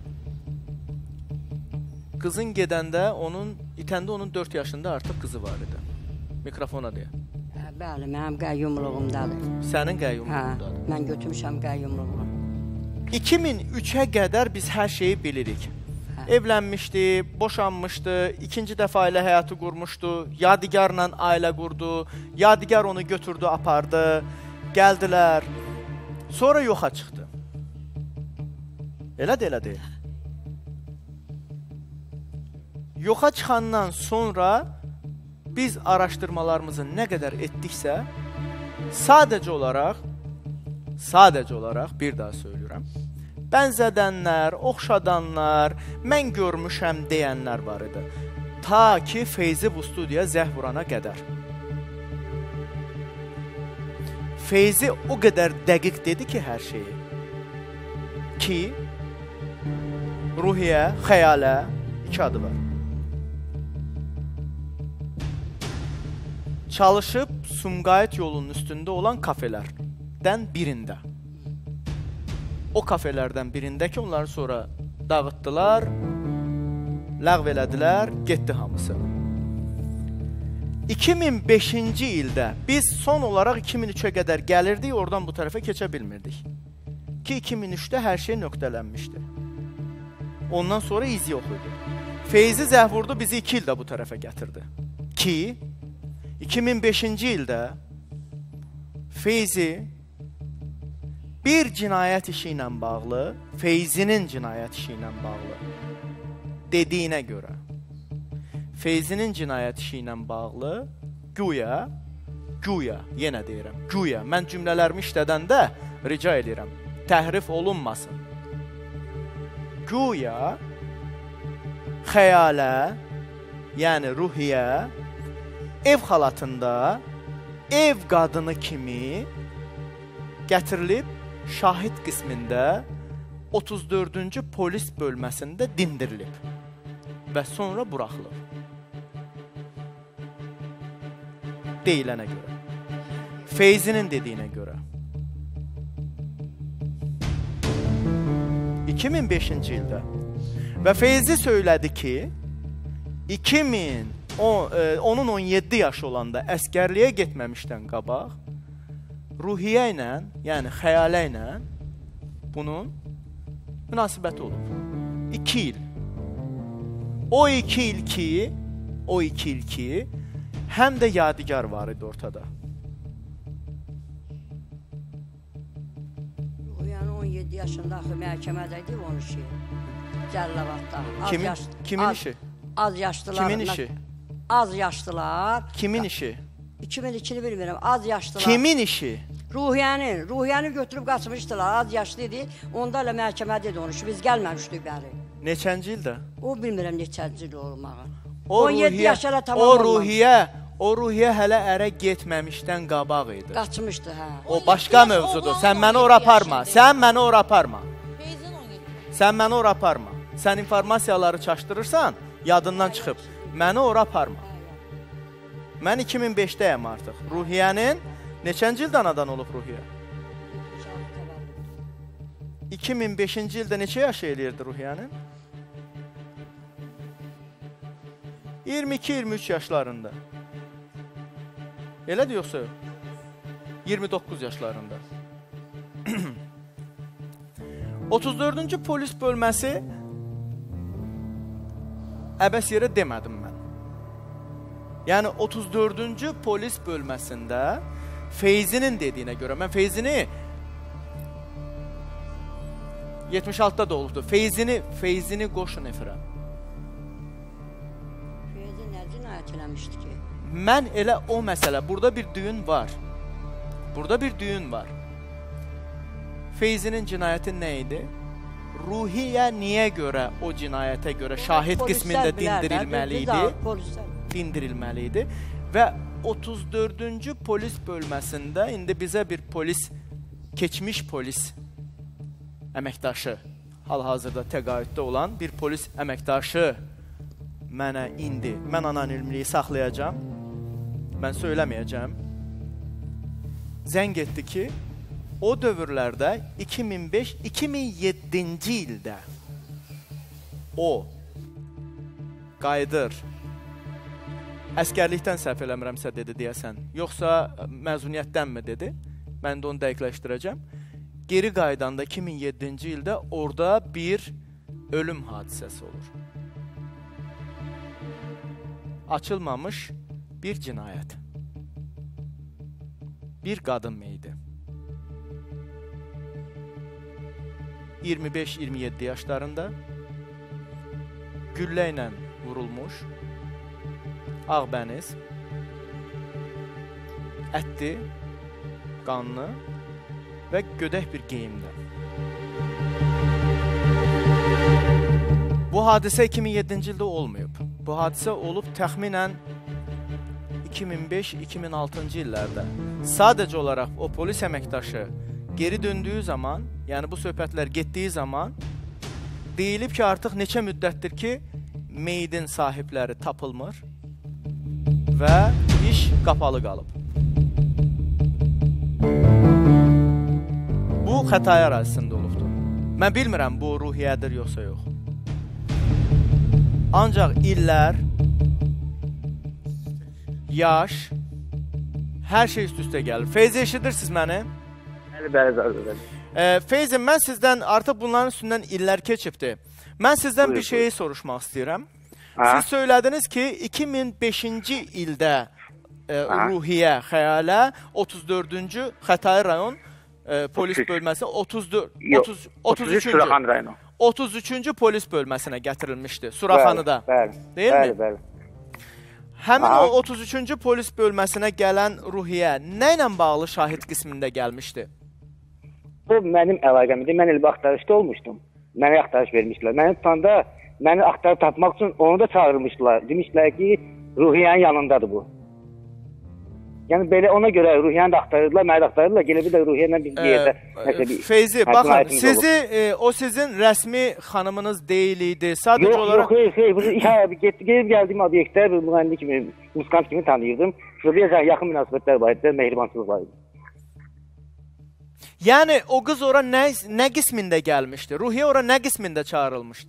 qızın gedəndə, onun, itəndə onun dörd yaşında artıq qızı var idi. Mikrofona deyə. Hə, bəli, mənim qəyyumluğumdadır. Sənin qəyyumluğundadır. Hə, mən götürmüşəm qəyyumluğumu. iki min üçə qədər biz hər şeyi bilirik. Evlənmişdi, boşanmışdı, ikinci dəfə ailə həyatı qurmuşdu, Yadigarla ailə qurdu, Yadigar onu götürdü, apardı, gəldilər, sonra yoxa çıxdı. Elədir, elədir. Yoxa çıxandan sonra biz araşdırmalarımızı nə qədər etdiksə, sadəcə olaraq sadəcə olaraq bir daha söylüyorum. Bənzədənlər, oxşadanlar, mən görmüşəm deyənlər var idi. Ta ki Feyzi bu studiyaya zəh vurana qədər. Feyzi o qədər dəqiq dedi ki hər şeyi. Ki Ruhiyyə, Xəyalə iki adı var. Çalışıb Sumqayıt yolunun üstündə olan kafelərdən birində. O kafelərdən birində ki, onları sonra dağıtdılar, ləğv elədilər, getdi hamısı. iki min beşinci ildə biz son olaraq iki min üçə qədər gəlirdik, oradan bu tərəfə keçə bilmirdik. Ki iki min üçdə hər şey nöqtələnmişdi. Ondan sonra iz yox idi. Feyzi zəh vurdu, bizi iki ildə bu tərəfə gətirdi. Ki iki min beşinci ildə Feyzi bir cinayət işi ilə bağlı, Feyzinin cinayət işi ilə bağlı dediyinə görə, Feyzinin cinayət işi ilə bağlı güya, güya, yenə deyirəm, güya, mən cümlələrimi işlədəndə rica edirəm, təhrif olunmasın. Güya, Xəyalə, yəni Ruhiyyə, ev xalatında, ev qadını kimi gətirilib, şahid qismində otuz dördüncü polis bölməsində dindirilib və sonra buraxılıb. Deyilənə görə. Feyzinin dediyinə görə. iki min beşinci ildə və Feyzi söylədi ki, iki min onun on yeddi yaşı olanda əskərliyə getməmişdən qabaq Ruhiyyə ilə, yəni Xəyalə ilə bunun münasibəti olub. İki il. O iki il ki, o iki il ki, həm də yadigar var idi ortada. Yəni on yeddi yaşında axı məhkəmədə idi onun işi. Cəllavadda. Kimin, kimin işi? Az yaşlılar. Kimin işi? Az yaşlılar. Kimin işi? iki min ikini bilmirəm, az yaşlılar. Kimin işi? Ruhiyyənin, Ruhiyyəni götürüb qaçmışdılar, az yaşlı idi. Onda elə məhkəmədə idi onun işi, biz gəlməmişdik bəri. Neçənci ildə? O bilmirəm neçənci il olmağı. O on yeddi yaşlara tamam o olmamış. Ruhiyyə, o Ruhiyyə hələ ərə getməmişdən qabaq idi. Qaçmışdı, hə. O başqa mövzudur. Sən məni ora aparma. Sən məni ora aparma. Sən məni ora aparma. Sən informasiyaları çaşdırırsan, yadından çıxıb. Məni ora aparma. Mən iki min beşdəyəm artıq. Ruhiyyənin neçənci ildə anadan olub Ruhiyyə? iki min beşinci ildə neçə yaşı eləyirdi Ruhiyyənin? iyirmi iki iyirmi üç yaşlarında. Elədir yoxsa? iyirmi doqquz yaşlarında. otuz dördüncü polis bölməsi əbəs yerə demədim mən. Yəni otuz dördüncü polis bölməsində Feyzinin dediyinə görə, mən Feyzini yetmiş altıda da olubdur. Feyzini, Feyzini qoşun efirə. Feyzi nə cinayət eləmişdi ki? Mən elə o məsələ, burada bir düyün var. Burada bir düyün var. Feyzinin cinayəti nə idi? Ruhiyyə niyə görə o cinayətə görə şahid qismində dindirilməli idi? Dindirilməli idi və otuz dördüncü polis bölməsində indi bizə bir polis, keçmiş polis əməkdaşı, hal-hazırda təqaüddə olan bir polis əməkdaşı mənə indi, mən anonimliyi saxlayacağam, mən söyləməyəcəm, zəng etdi ki, o dövrlərdə iki min beş iki min yeddinci ildə o qayıdır, əskərlikdən səhv eləmirəmsə dedi deyəsən, yoxsa məzuniyyətdənmi dedi, mən də onu dəqiqləşdirəcəm. Geri qaydanda iki min yeddinci ildə orada bir ölüm hadisəsi olur. Açılmamış bir cinayət. Bir qadın meyidi. iyirmi beş iyirmi yeddi yaşlarında güllə ilə vurulmuş, ağbəniz, ətli, qanlı, və gödək bir geyimdə. Bu hadisə iki min yeddinci ildə olmayıb. Bu hadisə olub təxminən iki min beş iki min altıncı illərdə. Sadəcə olaraq o polis əməkdaşı geri döndüyü zaman, yəni bu söhbətlər getdiyi zaman deyilib ki, artıq neçə müddətdir ki, meydin sahibləri tapılmır və iş qapalı qalıb. Bu Xətai ərazisində olubdur. Mən bilmirəm bu ruhiyyədir yoxsa yox. Ancaq illər, yaş, hər şey üst-üstə gəlir. Feyzi, eşidirsiniz məni? Bəli, bəli, bəli. Feyzi, mən sizdən, artıq bunların üstündən illər keçibdir. Mən sizdən Buyur, bir şeyi buyur. soruşmaq istəyirəm. Ha? Siz söylədiniz ki, iki min beşinci ildə e, Ruhiyyə Xəyalə otuz dördüncü Xətai rayon e, polis bölməsi otuz dörd, otuz, otuz üçüncü Suraxan rayonu. otuz üçüncü polis bölməsinə gətirilmişdi, Suraxanıda. Bəli, Deyil bəli, mi? bəli. Həmin Aha. o otuz üçüncü polis bölməsinə gələn Ruhiyyə nə ilə bağlı şahid qismində gəlmişdi? Bu mənim əlaqəm idi. Mən elbə axtarışda olmuşdum. Mənə axtarış vermişdilər. Məni tutanda, məni axtarıb tapmaq üçün onu da çağırmışdılar. Demişdilər ki, Ruhiyyənin yanındadır bu. Yəni belə ona görə Ruhiyyəni də axtarırdılar, məni də axtarırdılar. Gələ bir də Ruhiyyədən bir yerdə nəsə bir... Feyzi, baxın, sizi, e, o sizin rəsmi xanımınız deyil idi. Sadəcə yox, olaraq... Yox, xeyr, xeyr. Gelib gəldiyim obyektdə bir müğənni kimi, muskant kimi tanıyırdım. Şurada yaxın münasibətlər var idi, mehribansızlıq var idi. Yəni o qız ora nə, nə qismində gəlmişdi? Ruhiyyə ora nə qismində çağırılmışdı?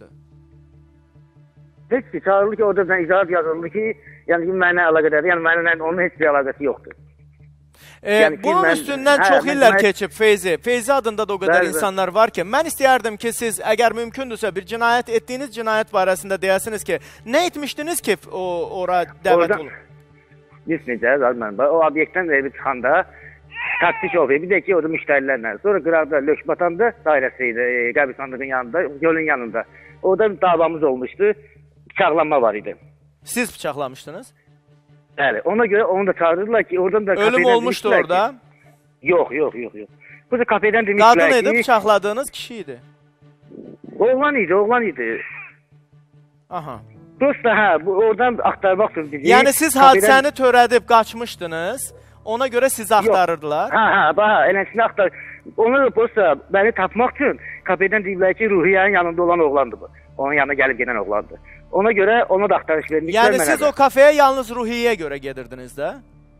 Heç ki, çağırıldı ki, orada izahat yazıldı ki, yəni ki, mənə əlaqədədir, yəni mənə onun heç bir əlaqəsi yoxdur. E, yəni ki, bunun mən, üstündən hə, çox mən, illər mən, keçib Feyzi. Feyzi adında da o qədər bəli, insanlar var ki, mən istəyərdim ki, siz əgər mümkündürsə bir cinayət etdiyiniz cinayət barəsində deyəsiniz ki, nə etmişdiniz ki, o ora dəvət olur? Biz necə, mən, o obyektdən evi çıxanda taksi şoförü, bir də ki, orada müştərilərlə. Sonra qıraqda Lökbatanda dairəsi idi, qəbristanlığın yanında, gölün yanında. Orada davamız olmuşdu, bıçaqlanma var idi. Siz bıçaqlamışdınız? Bəli, ona görə onu da çağırdılar ki, oradan da... Ölüm olmuşdu orada? Ki, yox, yox, yox, yox. Bu da kafeden demişler ki... Qadın idi, bıçaqladığınız kişi idi? Oğlan idi, oğlan idi. Aha. Dosta, hə, bu, oradan axtarmaq üçün bizi... Yəni siz hadisəni törədib qaçmışdınız, ona görə sizi axtarırdılar? Hə, hə, baha, eləsini axtar... Onu da dosta, bəni tapmaq üçün kafeden deyiblər ki, Ruhiyyənin yanında olan oğlandı bu. Onun yanına gəlib gedən oğlandı. Ona görə ona da axtarış vermişlər. Yəni siz o kafeyə yalnız Ruhiyyə görə gedirdiniz də?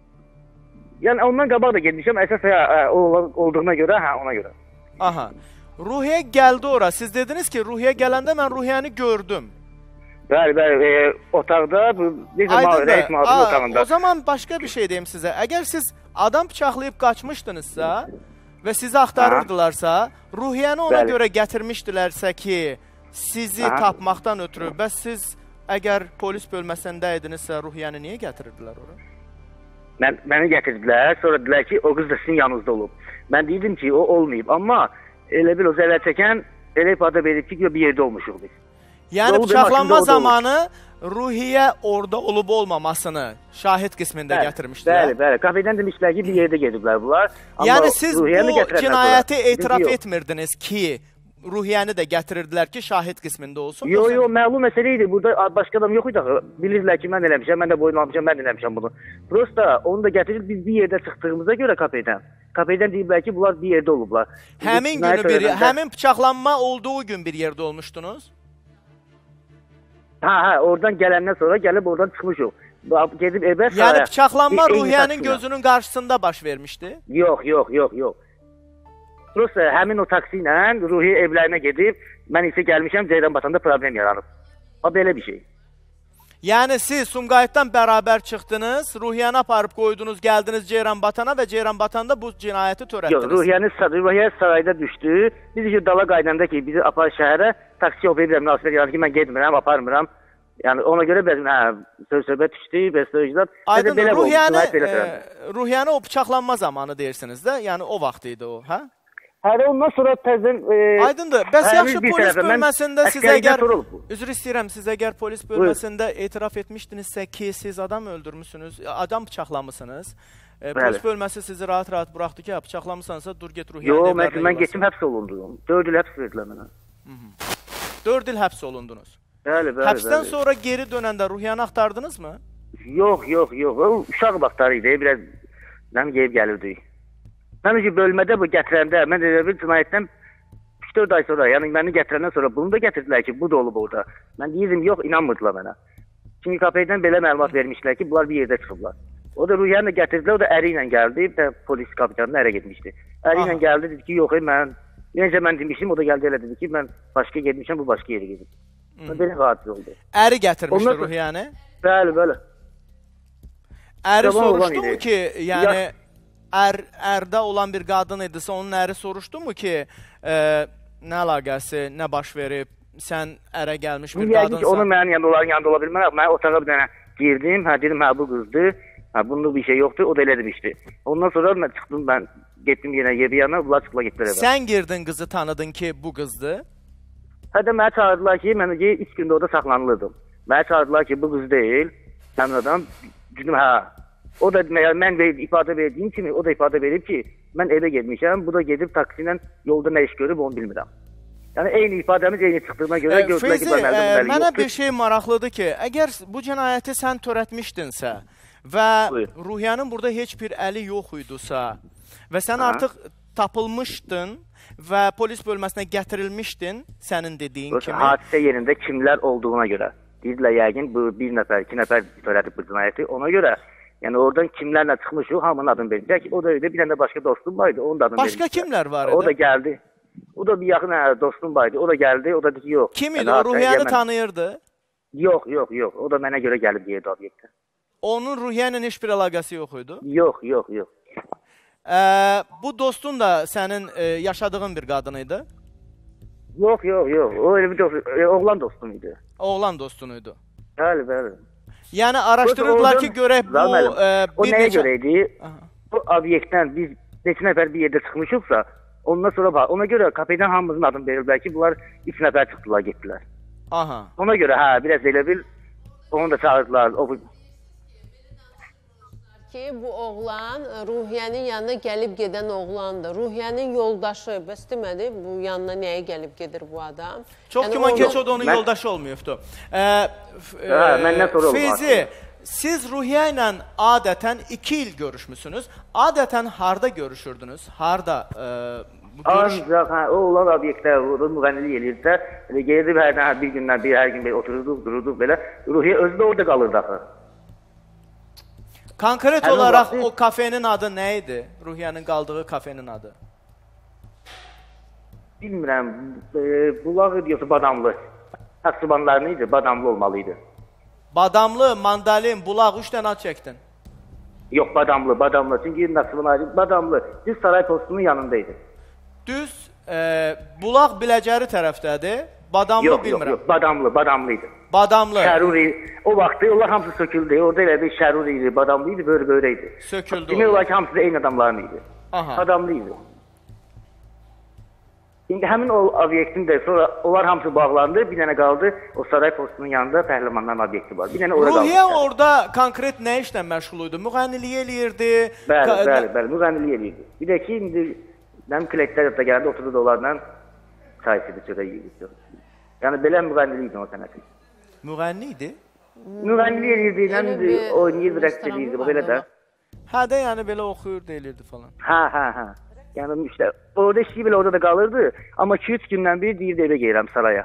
Yəni ondan qabaq da getmişəm, əsas hə, olduğuna görə, hə, ona görə. Aha. Ruhiyyə gəldi ora. Siz dediniz ki, Ruhiyyə gələndə mən Ruhiyyəni gördüm. Bəli, bəli, e, otaqda, necə rəis mağazın otağında. O zaman başqa bir şey deyim sizə. Əgər siz adam bıçaqlayıb qaçmışdınızsa və sizi axtarırdılarsa, Ruhiyyəni ona bəli. görə gətirmişdilərsə ki, sizi Aha. tapmaqdan ötürü, bəs siz əgər polis bölməsində idinizsə, Ruhiyyəni niyə gətirirdilər ora? Mən, məni gətirdilər, sonra dedilər ki, o qız da sizin yanınızda olub. Mən dedim ki, o olmayıb, amma elə bir o zərər çəkən, elə ifade verib ki, bir yerdə olmuşuq biz. Yəni bıçaqlanma zamanı Ruhiyyə orada olub olmamasını şahid qismində bəli, gətirmişdilər. Bəli, bəli. Kafedən demişlər ki, bir yerdə gediblər bunlar. Amma yəni siz bu cinayəti sonra, etiraf etmirdiniz ki, Ruhiyyəni də gətirirdilər ki, şahid qismində olsun. Yox, yox, məlum məsələ idi. Burada başqa adam yox idi. Bilirdilər ki, mən eləmişəm, mən də boyunlamışam, mən eləmişəm bunu. Prosta onu da gətirib biz bir yerdə çıxdığımıza görə kafedən. Kafedən deyiblər ki, bunlar bir yerdə olublar. Həmin günü bir, həmin bıçaqlanma olduğu gün bir yerdə olmuşdunuz? Hə, hə, oradan gələndən sonra gəlib oradan çıxmışıq. Gedib evə saraya. Yəni bıçaqlanma Ruhiyyənin gözünün qarşısında baş vermişdi? Yox, yox, yox, yox. Prosta həmin o taksi ilə Ruhiyyə evlərinə gedib, mən isə gəlmişəm, Ceyranbatanda problem yaranıb. O belə bir şey. Yəni siz Sumqayıtdan bərabər çıxdınız, Ruhiyyəni aparıb qoydunuz, gəldiniz Ceyranbatana və Ceyranbatanda bu cinayəti törətdiniz. Yox, Ruhiyyəni Ruhiyyə sarayda düşdü. Biz ki, dala qaydanda ki, bizi apar şəhərə, taksi operə münasibət yarandı ki, mən getmirəm, aparmıram. Yəni ona görə bəzən hə, söz-söhbət düşdü, bəstəyicilər. Aydın, Ruhiyyəni, e, Ruhiyyəni o bıçaqlanma zamanı deyirsiniz də, yəni o vaxt idi o, hə? Hələ ondan sonra təzən... E, Aydındır, bəs yaxşı polis bölməsində siz əgər, üzr istəyirəm, siz əgər polis bölməsində etiraf etmişdinizsə ki, siz adam öldürmüşsünüz, adam bıçaqlamışsınız E, polis bölməsi sizi rahat-rahat buraxdı ki, bıçaqlamısansa dur get Ruhiyyəni Yox, evlərinə mən, mən yolasın. getdim, həbs olundum. dörd il həbs verdilər mənə. dörd il həbs olundunuz. Bəli, bəli, Həbsdən bəli. sonra geri dönəndə Ruhiyyanı axtardınız mı? Yox, yox, yox. O uşaq vaxtları idi, biraz mən gəlib gəlirdik. Mən ki, bölmədə bu gətirəndə, mən də bir cinayətdən üç dörd ay sonra, yəni məni gətirəndən sonra bunu da gətirdilər ki, bu da olub orada. Mən deyirdim, yox, inanmırdılar mənə. Çünki K P D'dən belə məlumat vermişlər ki, bunlar bir yerdə çıxıblar. O da Ruhiyyanı da gətirdilər, o da əri ilə gəldi, bir də polis kapitanına ərə getmişdi. Əri ilə gəldi, dedi ki, yox, mən, necə mən demişdim, o da gəldi elə dedi ki, mən başqa getmişəm, bu başqa yerə gedib. Belə hadis oldu. Əri gətirmişdi Ruhiyyanı? Bəli, bəli. Əri soruşdu mu ki, yəni ər, ərdə olan bir qadın idisə, onun əri soruşdu mu ki, e, nə əlaqəsi, nə baş verib, sən ərə gəlmiş bir qadınsan? Onu mənim yanında onların yanında ola bilmərəm. Mən otağa bir dənə girdim, hə dedim, hə bu qızdır, hə bunun bir şey yoxdur, o da elə demişdi. Ondan sonra mən çıxdım, mən getdim yenə yebi yanına, bunlar çıxıla getdilər evə. Sən girdin, qızı tanıdın ki, bu qızdır? Hə də mənə çağırdılar ki, mən ki, üç gündə orada saxlanılırdım. Mənə çağırdılar ki, bu qız deyil, həmin adam, dedim, hə. O da mən ifadə verdiyim kimi, o da ifadə verib ki, mən evə getmişəm, bu da gedib taksi ilə yolda nə iş görüb, onu bilmirəm. Yəni, eyni ifadəmiz eyni çıxdığına görə e, gördülər ki, bəli, bəli, mənə bir şey maraqlıdır ki, əgər bu cinayəti sən törətmişdinsə və Ruhiyyanın burada heç bir əli yox idisə və sən Aha. artıq tapılmışdın və polis bölməsinə gətirilmişdin, sənin dediyin o, kimi. Hadisə yerində kimlər olduğuna görə. Deyirlər, yəqin bu bir nəfər, iki nəfər törədib bu cinayəti, ona görə yəni oradan kimlərlə çıxmışıq, hamının adını verecək. O da öyle, bir dənə başqa dostum var idi, onun da adını Başqa verecək. Kimlər var idi? O da gəldi. O da bir yaxın hə, dostum var idi, o da gəldi, o da dedi, yox. Kim idi? O Ruhiyyanı mən... tanıyırdı? Yox, yox, yox. O da mənə görə gəlib deyirdi obyektə. Onun Ruhiyyanla heç bir əlaqəsi yox idi? Yox, yox, yox. Ee, bu dostun da sənin e, yaşadığın bir qadın idi? Yox, yox, yox. O öyle bir dost, e, oğlan dostum idi. Oğlan dostun idi? Bəli, bəli. Yəni araşdırırdılar ki, görək bu e, o bir nəyə neçə... görə idi? Bu obyektdən biz neçə nəfər bir yerdə çıxmışıqsa, ondan sonra bax, ona görə K P D'dən hamımızın adını verirlər ki, bunlar üç nəfər çıxdılar, getdilər. Aha. Ona görə hə, biraz elə bil onu da çağırdılar. O ki, bu oğlan Ruhiyyənin yanına gəlib gedən oğlandır. Ruhiyyənin yoldaşı, bəs demədi, bu yanına nəyə gəlib gedir bu adam? Çox yəni, güman keç o da onun mən... yoldaşı olmayıbdı. Ee, hə, məndən sonra olmaz. Feyzi, siz Ruhiyyə ilə adətən iki il görüşmüsünüz. Adətən harda görüşürdünüz? Harda? E, görüş... Ancaq hə, o olan obyektlər, o müğənnilik eləyirsə, gelirdi hər, hər bir gündən bir, hər gün belə otururduq, dururduq belə. Ruhiyyə özü də orada qalırdı axı. Konkret Həmin olaraq vaxtı... o kafenin adı nə idi? Ruhiyyənin qaldığı kafenin adı? Bilmirəm, e, bulaq ediyorsa Badamlı. Taksibanlarını idi, Badamlı olmalıydı. Badamlı, Mandalin, Bulaq, üç dənə ad çəkdin. Yox, Badamlı, Badamlı. Çünki Taksibanlar Badamlı, düz saray postunun yanındaydı. Düz, e, Bulaq Biləcəri tərəfdədir. Badamlı yox, bilmirəm. Yox, yox, Badamlı, Badamlıydı. Badamlı. Şəruri. O vaxtı onlar hamısı söküldü. Orada elə bir Şəruri idi, Badamlı idi, böyle böyleydi. Söküldü. Demək olar ki, hamısı da eyni adamların idi. Aha. Badamlı idi. Şimdi həmin o obyektin də sonra onlar hamısı bağlandı, bir dənə qaldı. O saray postunun yanında pəhləmanların obyekti var. Bir dənə orada qaldı. Ruhiyyə orada konkret nə işlə məşğul idi? Müğənnilik eləyirdi. Bəli, bəli, bəli, müğənnilik eləyirdi. Bir də ki, indi mənim kleklər da gəldi, oturdu onlarla çay içirdi, çörək yeyirdi. Yəni belə müğənnilik idi o sənəti. Müğənni idi? Müğənnilik eləyirdi, nəmdi, oynayırdı, rəqs eləyirdi, belə də. Hə də, yəni belə oxuyurdu, eləyirdi falan. Hə, hə, hə. Yəni işte orada işi belə orada da qalırdı, amma iki üç gündən bir deyirdi evə gəlirəm saraya.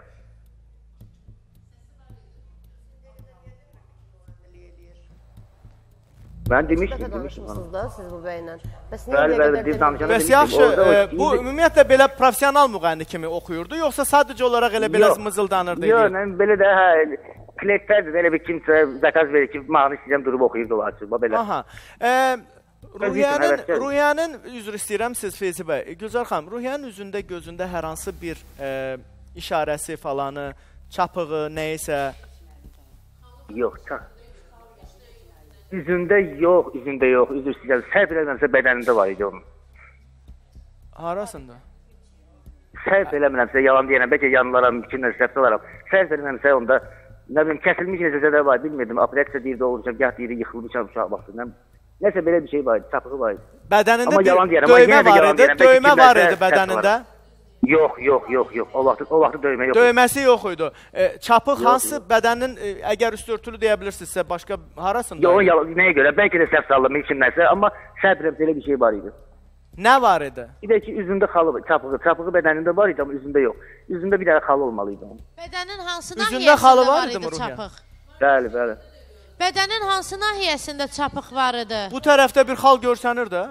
Ben demişdim, demişdim ona. Da siz bu bəylə. Bəs bəli, bəli, biz danışanda Bəs yaxşı, e, bu ümumiyyətlə belə professional müğənni kimi oxuyurdu, yoxsa sadəcə olaraq elə belə mızıldanırdı? Yox, mən belə də hə, kleklərdir, elə bir kimsə zakaz verir ki, mahnı istəyirəm durub oxuyurdu olar ki, belə. Aha. E, Ruhiyyənin, Ruhiyyənin, üzr istəyirəm siz Feyzi bəy, Gülzar xanım, Ruhiyyənin üzündə, gözündə hər hansı bir e, işarəsi falanı, çapığı, neysə? Yox, çap. Üzündə yox, üzündə yox, üzr istəyirəm, səhv eləmirəmsə bədənində var idi onun. Harasında? Səhv eləmirəmsə, yalan deyənəm, bəlkə yanlara, mümkünlər, səhv olaram. Səhv eləmirəmsə onda, nə bilim, kəsilmiş necəsə də var, bilmirdim, operasiya deyirdi, olacaq, gah deyirdi, yıxılmışam uşaq vaxtından. Nəsə belə bir şey var idi, çapığı var idi. Bədənində Amma bir yalan deyirəm, amma döymə yenə də var yalan idi, deyirəm. döymə Bəlkə var kimlərsə idi bədənində. Yox, yox, yox, yox. O vaxt o vaxt döymə yox. Döyməsi yox idi. E, çapıq Yox, hansı yox. bədənin e, əgər üstü örtülü deyə bilirsinizsə başqa harasında? Yox, yalan, nəyə görə? Bəlkə də səhv sallam kimlərsə, amma səbrəm belə bir şey var idi. Nə var idi? Bir də ki, üzündə xalı, çapığı, çapığı bədənində var idi, amma üzündə yox. Üzündə bir dənə xalı olmalı idi onun. Bədənin hansı Üzündə nahiyəsində xalı var var idi idi mi Ruhiyyə? çapıq? Bəli, bəli. Bədənin hansı nahiyəsində çapıq var idi? Bu tərəfdə bir xal görsənir də.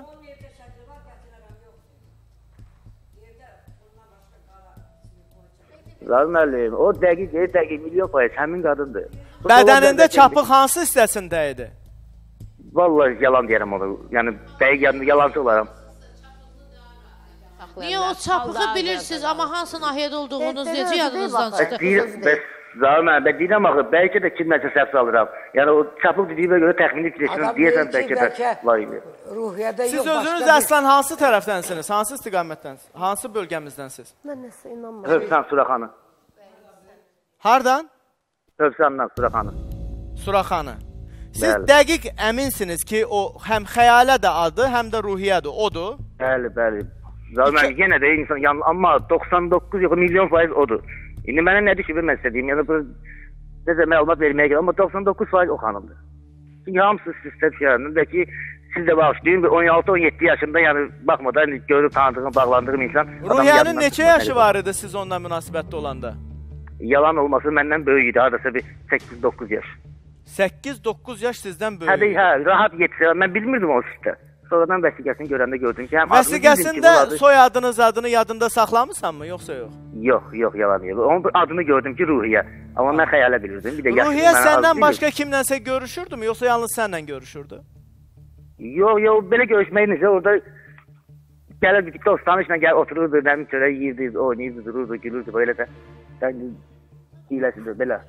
Zalim müəllim, o dəqiq, dəqiq, milyon faiz həmin qadındır. Bədənində çapıq hansı hissəsində idi? Vallahi yalan deyərəm onu. Yəni dəqiq yalancı olaram. Niyə o çapığı bilirsiniz, amma hansı nahiyədə olduğunuz necə yadınızdan çıxdı? Bəs Zalim müəllim, mən deyirəm axı, bəlkə də kimlərsə səhv salıram. Yəni o çapıq dediyimə görə təxmini fikirləşirəm, deyəsən bəlkə də var idi. Ruhiyyədə Siz yox, özünüz başqa əslən hansı tərəfdənsiniz? Hansı istiqamətdənsiniz? Hansı bölgəmizdənsiniz? Mən nəsə inanmıram. Hövsan Suraxanı. Hardan? Hövsandan Suraxanı. Suraxanı. Siz Bəli. dəqiq əminsiniz ki, o həm xəyalə də adı, həm də ruhiyyədir, odur. Bəli, bəli. Zalim müəllim, yenə də insan, yəni, amma doxsan doqquz yox, milyon faiz odur. İndi mənə nə düşüb mən istədiyim, yəni bu necə məlumat verməyə gəlir, amma doxsan doqquz faiz o xanımdır. Çünki hamısı sistem şəhərində ki, siz də bağışlayın, on altı on yeddi yaşında, yəni baxmadan görüb tanıdığım, bağlandığım insan. Ruhiyyənin neçə yaşı var idi siz onunla münasibətdə olanda? Yalan olması məndən böyük idi, hardasa bir səkkiz doqquz yaş. səkkiz doqquz yaş sizdən böyük. Hə, hə, rahat yetsə, mən bilmirdim o sistem. Sonradan vəsiqəsini görəndə gördüm ki, həm vəsiqəsində soyadınız adını yadında saxlamısanmı, yoxsa yox? Yox, yox, yalan yox. Onun adını gördüm ki, Ruhiyyə. Amma mən xəyalə bilirdim. Bir də Ruhiyyə səndən başqa kimlənsə görüşürdümü, yoxsa yalnız sənlə görüşürdü? Yox, yox, belə görüşmək necə, orada gəlirdi ki, dostanışla gəl otururdu, nəmin çörək yiyirdi, oynayırdı, dururdu, gülürdü, belə də. Hiləsidir, belə.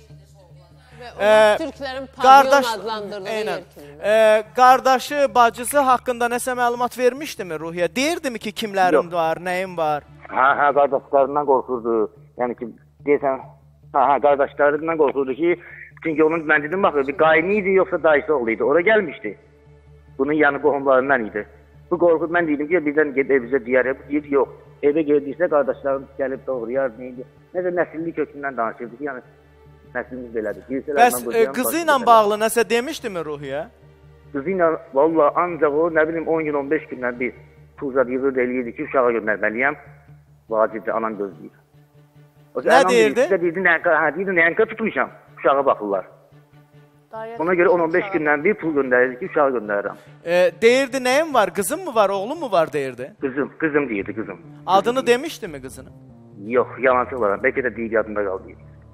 Ee, Türklərin pavyon adlandırdığı yer kimi. E, qardaşı, bacısı haqqında nəsə məlumat vermişdimi Ruhiyyə? Deyirdimi ki, kimlərim Yox. var, nəyim var? Hə, hə, qardaşlarından qorxurdu. Yəni ki, deyəsən, hə, hə, qardaşlarından qorxurdu ki, çünki onun, mən dedim, baxır, bir qayni idi, yoxsa dayısı oğlu idi. Ora gəlmişdi. Bunun yanı qohumlarından idi. Bu qorxu, mən dedim ki, birdən gedib evizə deyər, deyir, yox. Evə geldiysə, qardaşlarım gəlib doğrayar, neydi? Nəsə nəsilli kökündən danışırdı ki, yəni, nəslimiz belədir. Bəs e, qızı ilə bağlı nəsə demişdimi Ruhiyyə? Qızı ilə, valla, ancaq o, nə bilim, on gün, on beş gündən bir pulzad yığırdı, eləyirdi ki, uşağa göndərməliyəm. Vacibdir, anam gözləyir. Nə deyirdi? Deyirdi, deyirdi, nəyənqə tutmuşam, uşağa baxırlar. Ona görə on on beş gündən bir pul göndərirdi ki, uşağı göndərirəm. E, deyirdi, nəyim var, qızım mı var, oğlum mu var deyirdi? Qızım, qızım deyirdi, qızım. Adını demişdi mi qızının? Yox, yalancı olarak, bəlkə də deyil, yadında qaldı.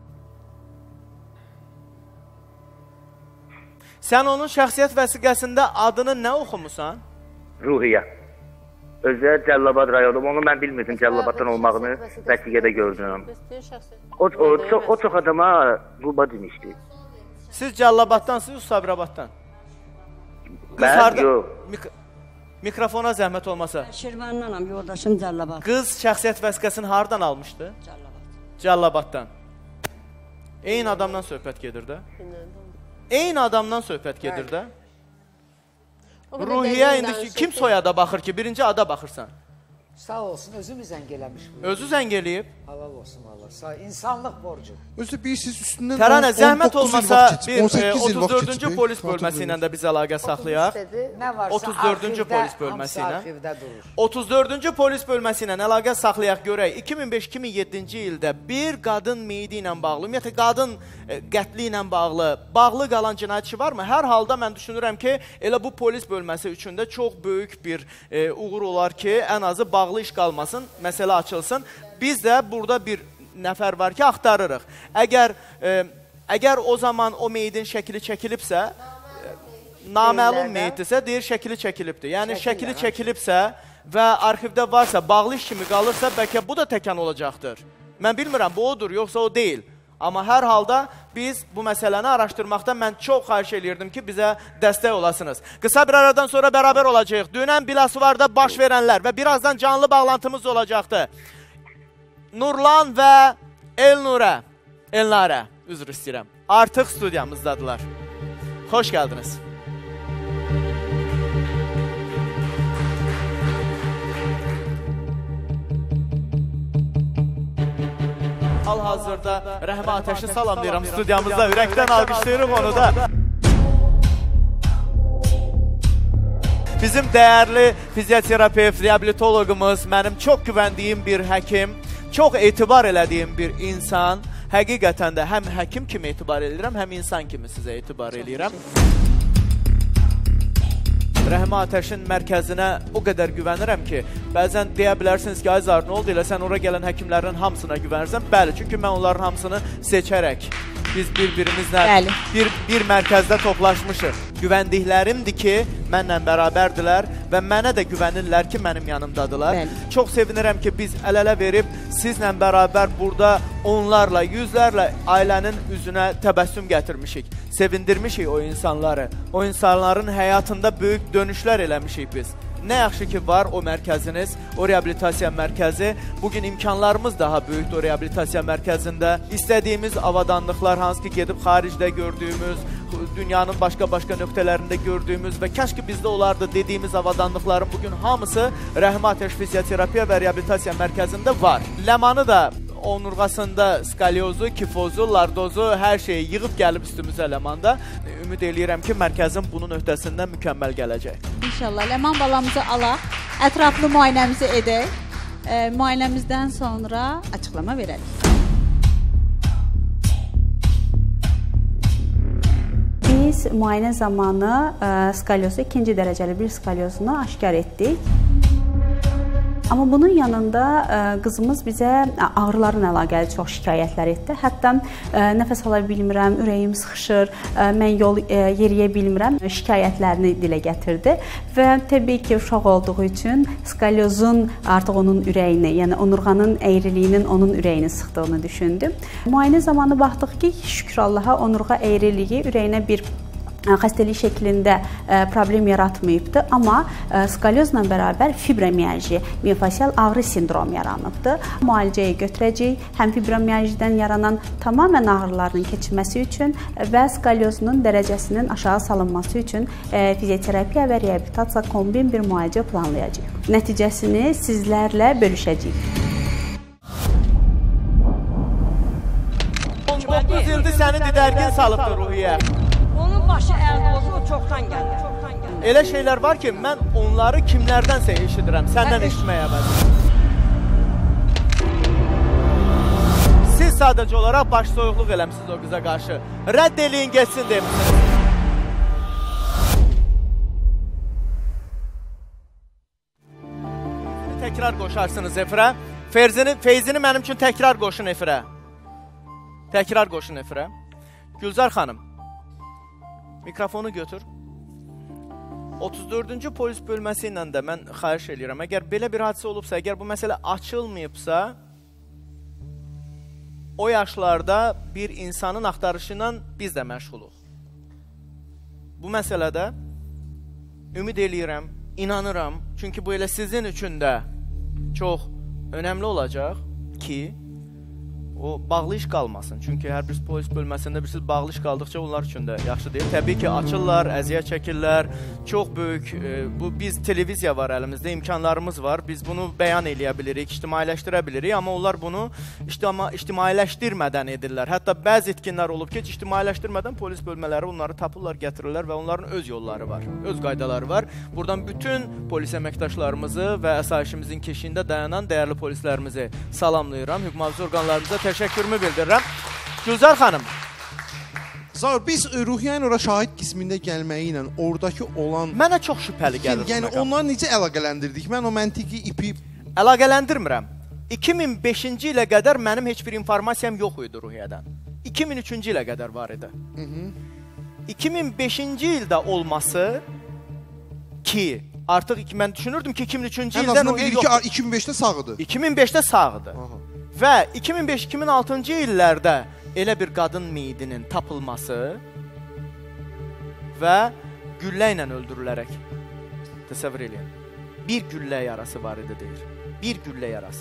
Sən onun şəxsiyyət vəsiqəsində adını nə oxumusan? Ruhiyyə. Özə Cəllabad rayonu, onu mən bilmirdim Cəllabaddan olmağını vəsiqədə gördüm. O, o, o, o çox adama Quba demişdi. Siz Cəllabaddansınız, Sabirabaddan? Mən yox. Mik mikrofona zəhmət olmasa. Şirvandanam, yoldaşım Cəllabad. Qız şəxsiyyət vəsiqəsini hardan almışdı? Cəllabad. Cəllabaddan. Eyni adamdan söhbət gedir də. Eyni adamdan söhbət gedir də. Ruhiyyə indi kim soyada baxır ki? Birinci ada baxırsan. Sağ olsun, özü mü zəng eləmiş bu? Özü zəng eləyib. Halal olsun valla. Sağ, insanlıq borcu. Özü bir siz üstündən Tərənə, zəhmət olmasa bir otuz otuz dördüncü polis bölməsi ilə də biz əlaqə saxlayaq. Nə varsa otuz dördüncü polis bölməsi ilə. arxivdə durur. otuz dördüncü polis bölməsi ilə əlaqə saxlayaq görək. iki min beş iki min yeddinci ildə bir qadın meyidi ilə bağlı, ümumiyyətlə qadın qətli ilə bağlı, bağlı qalan cinayətçi varmı? Hər halda mən düşünürəm ki, elə bu polis bölməsi üçün də çox böyük bir e, uğur olar ki, ən azı bağlı iş qalmasın, məsələ açılsın. Biz də burada bir nəfər var ki, axtarırıq. Əgər e, əgər o zaman o meyidin şəkili çəkilibsə, e, naməlum meyiddirsə, deyir şəkili çəkilibdir. Yəni şəkili çəkilibsə və arxivdə varsa, bağlı iş kimi qalırsa, bəlkə bu da təkan olacaqdır. Mən bilmirəm, bu odur, yoxsa o deyil. Amma hər halda biz bu məsələni araşdırmaqda mən çox xahiş eləyirdim ki, bizə dəstək olasınız. Qısa bir aradan sonra bərabər olacaq. Dünən Biləsuvarda baş verənlər və birazdan canlı bağlantımız olacaqdır. Nurlan və Elnurə, Elnarə, üzr istəyirəm, artıq studiyamızdadılar. Xoş gəldiniz. Hal-hazırda Rəhmə Atəşi salamlayıram studiyamızda, ürəkdən alqışlayırıq onu da. Bizim dəyərli fizioterapevt, reabilitologumuz, mənim çox güvəndiyim bir həkim, çox etibar elədiyim bir insan. Həqiqətən də həm həkim kimi etibar edirəm, həm insan kimi sizə etibar edirəm. Rəhmə Atəşin mərkəzinə o qədər güvənirəm ki, bəzən deyə bilərsiniz ki, Ayzar, nə oldu elə sən ora gələn həkimlərin hamısına güvənirsən? Bəli, çünki mən onların hamısını seçərək, biz bir-birimizlə bir, bir mərkəzdə toplaşmışıq. Güvəndiklərimdir ki, mənlə bərabərdirlər və mənə də güvənirlər ki, mənim yanımdadılar. Bəli. Çox sevinirəm ki, biz əl-ələ verib sizlə bərabər burada onlarla, yüzlərlə ailənin üzünə təbəssüm gətirmişik. Sevindirmişik o insanları. O insanların həyatında böyük dönüşlər eləmişik biz. Nə yaxşı ki var o mərkəziniz, o reabilitasiya mərkəzi. Bugün imkanlarımız daha böyükdür o reabilitasiya mərkəzində. İstədiyimiz avadanlıqlar, hansı ki gedib xaricdə gördüyümüz, dünyanın başqa-başqa nöqtələrində gördüyümüz və kəşki bizdə olardı dediyimiz avadanlıqların bugün hamısı Rəhmə Atəş Fizioterapiya və Reabilitasiya Mərkəzində var. Ləmanı da onurğasında skalyozu, kifozu, lardozu, hər şeyi yığıb gəlib üstümüzə Ləmanda. Ümid eləyirəm ki, mərkəzin bunun öhdəsindən mükəmməl gələcək. İnşallah Ləman balamızı alaq, ətraflı müayinəmizi edək, e, müayinəmizdən sonra açıqlama verərik. Biz müayinə zamanı e, skalyozu, ikinci dərəcəli bir skalyozunu aşkar etdik. Amma bunun yanında ə, qızımız bizə ağrılarla əlaqəli çox şikayətlər etdi. Hətta ə, nəfəs ala bilmirəm, ürəyim sıxışır, ə, mən yol ə, yeriyə bilmirəm şikayətlərini dilə gətirdi. Və təbii ki, uşaq olduğu üçün skalyozun artıq onun ürəyini, yəni onurğanın əyriliyinin onun ürəyini sıxdığını düşündüm. Müayinə zamanı baxdıq ki, şükür Allaha onurğa əyriliyi ürəyinə bir xəstəlik şəklində problem yaratmayıbdır, amma skalyozla bərabər fibromiyalji, miyofasial ağrı sindromu yaranıbdır. Müalicəyə götürəcəyik, həm fibromiyaljidən yaranan tamamən ağrıların keçməsi üçün və skalyozunun dərəcəsinin aşağı salınması üçün fizioterapiya və reabilitasiya kombin bir müalicə planlayacağıq. Nəticəsini sizlərlə bölüşəcəyik. on doqquz ildir səni didərgin salıbdır Ruhiyyə. Onun başı əldə olsa o çoxdan gəlir. Elə şeylər var ki, mən onları kimlərdənsə eşidirəm, səndən eşitməyə əvəzim. Siz sadəcə olaraq baş soyuqluq eləmişsiniz o qıza qarşı. Rədd eləyin, geçsin demişsiniz. Təkrar qoşarsınız efirə. Feyzini, Feyzini mənim üçün təkrar qoşun efirə. Təkrar qoşun efirə. Gülzar xanım, mikrofonu götür. otuz dördüncü polis bölməsi ilə də mən xahiş edirəm. Əgər belə bir hadisə olubsa, əgər bu məsələ açılmayıbsa, o yaşlarda bir insanın axtarışı ilə biz də məşğuluq. Bu məsələdə ümid eləyirəm, inanıram. Çünki bu elə sizin üçün də çox önəmli olacaq ki, o bağlı iş qalmasın. Çünki hər bir polis bölməsində bir siz bağlı iş qaldıqca onlar üçün də yaxşı deyil. Təbii ki, açırlar, əziyyət çəkirlər. Çox böyük, e, bu biz televiziya var əlimizdə, imkanlarımız var. Biz bunu bəyan eləyə bilirik, ictimailəşdirə bilirik, amma onlar bunu ictima ictimailəşdirmədən edirlər. Hətta bəzi itkinlər olub ki, ictimailəşdirmədən polis bölmələri onları tapırlar, gətirirlər və onların öz yolları var, öz qaydaları var. Buradan bütün polis əməkdaşlarımızı və əsayişimizin keşiyində dayanan dəyərli polislərimizi salamlayıram. Hüquq mühafizə orqanlarımıza təşəkkürümü bildirirəm. Gülzar xanım. Zar, biz Ruhiyyənin ora şahid qismində gəlməyi ilə oradakı olan... Mənə çox şübhəli gəlir. Yəni, onları necə əlaqələndirdik? Mən o məntiqi ipi... Əlaqələndirmirəm. iki min beşinci ilə qədər mənim heç bir informasiyam yox idi Ruhiyyədən. iki min üçüncü ilə qədər var idi. Hı -hı. iki min beşinci ildə olması ki, artıq mən düşünürdüm ki, iki min üçüncü ildən Ruhiyyə yoxdur. iki min beşdə sağıdır. iki min beşdə sağıdır. Aha. Və iki min beş iki min altıncı illərdə elə bir qadın meyidinin tapılması və güllə ilə öldürülərək, təsəvvür edin, bir güllə yarası var idi deyir. Bir güllə yarası.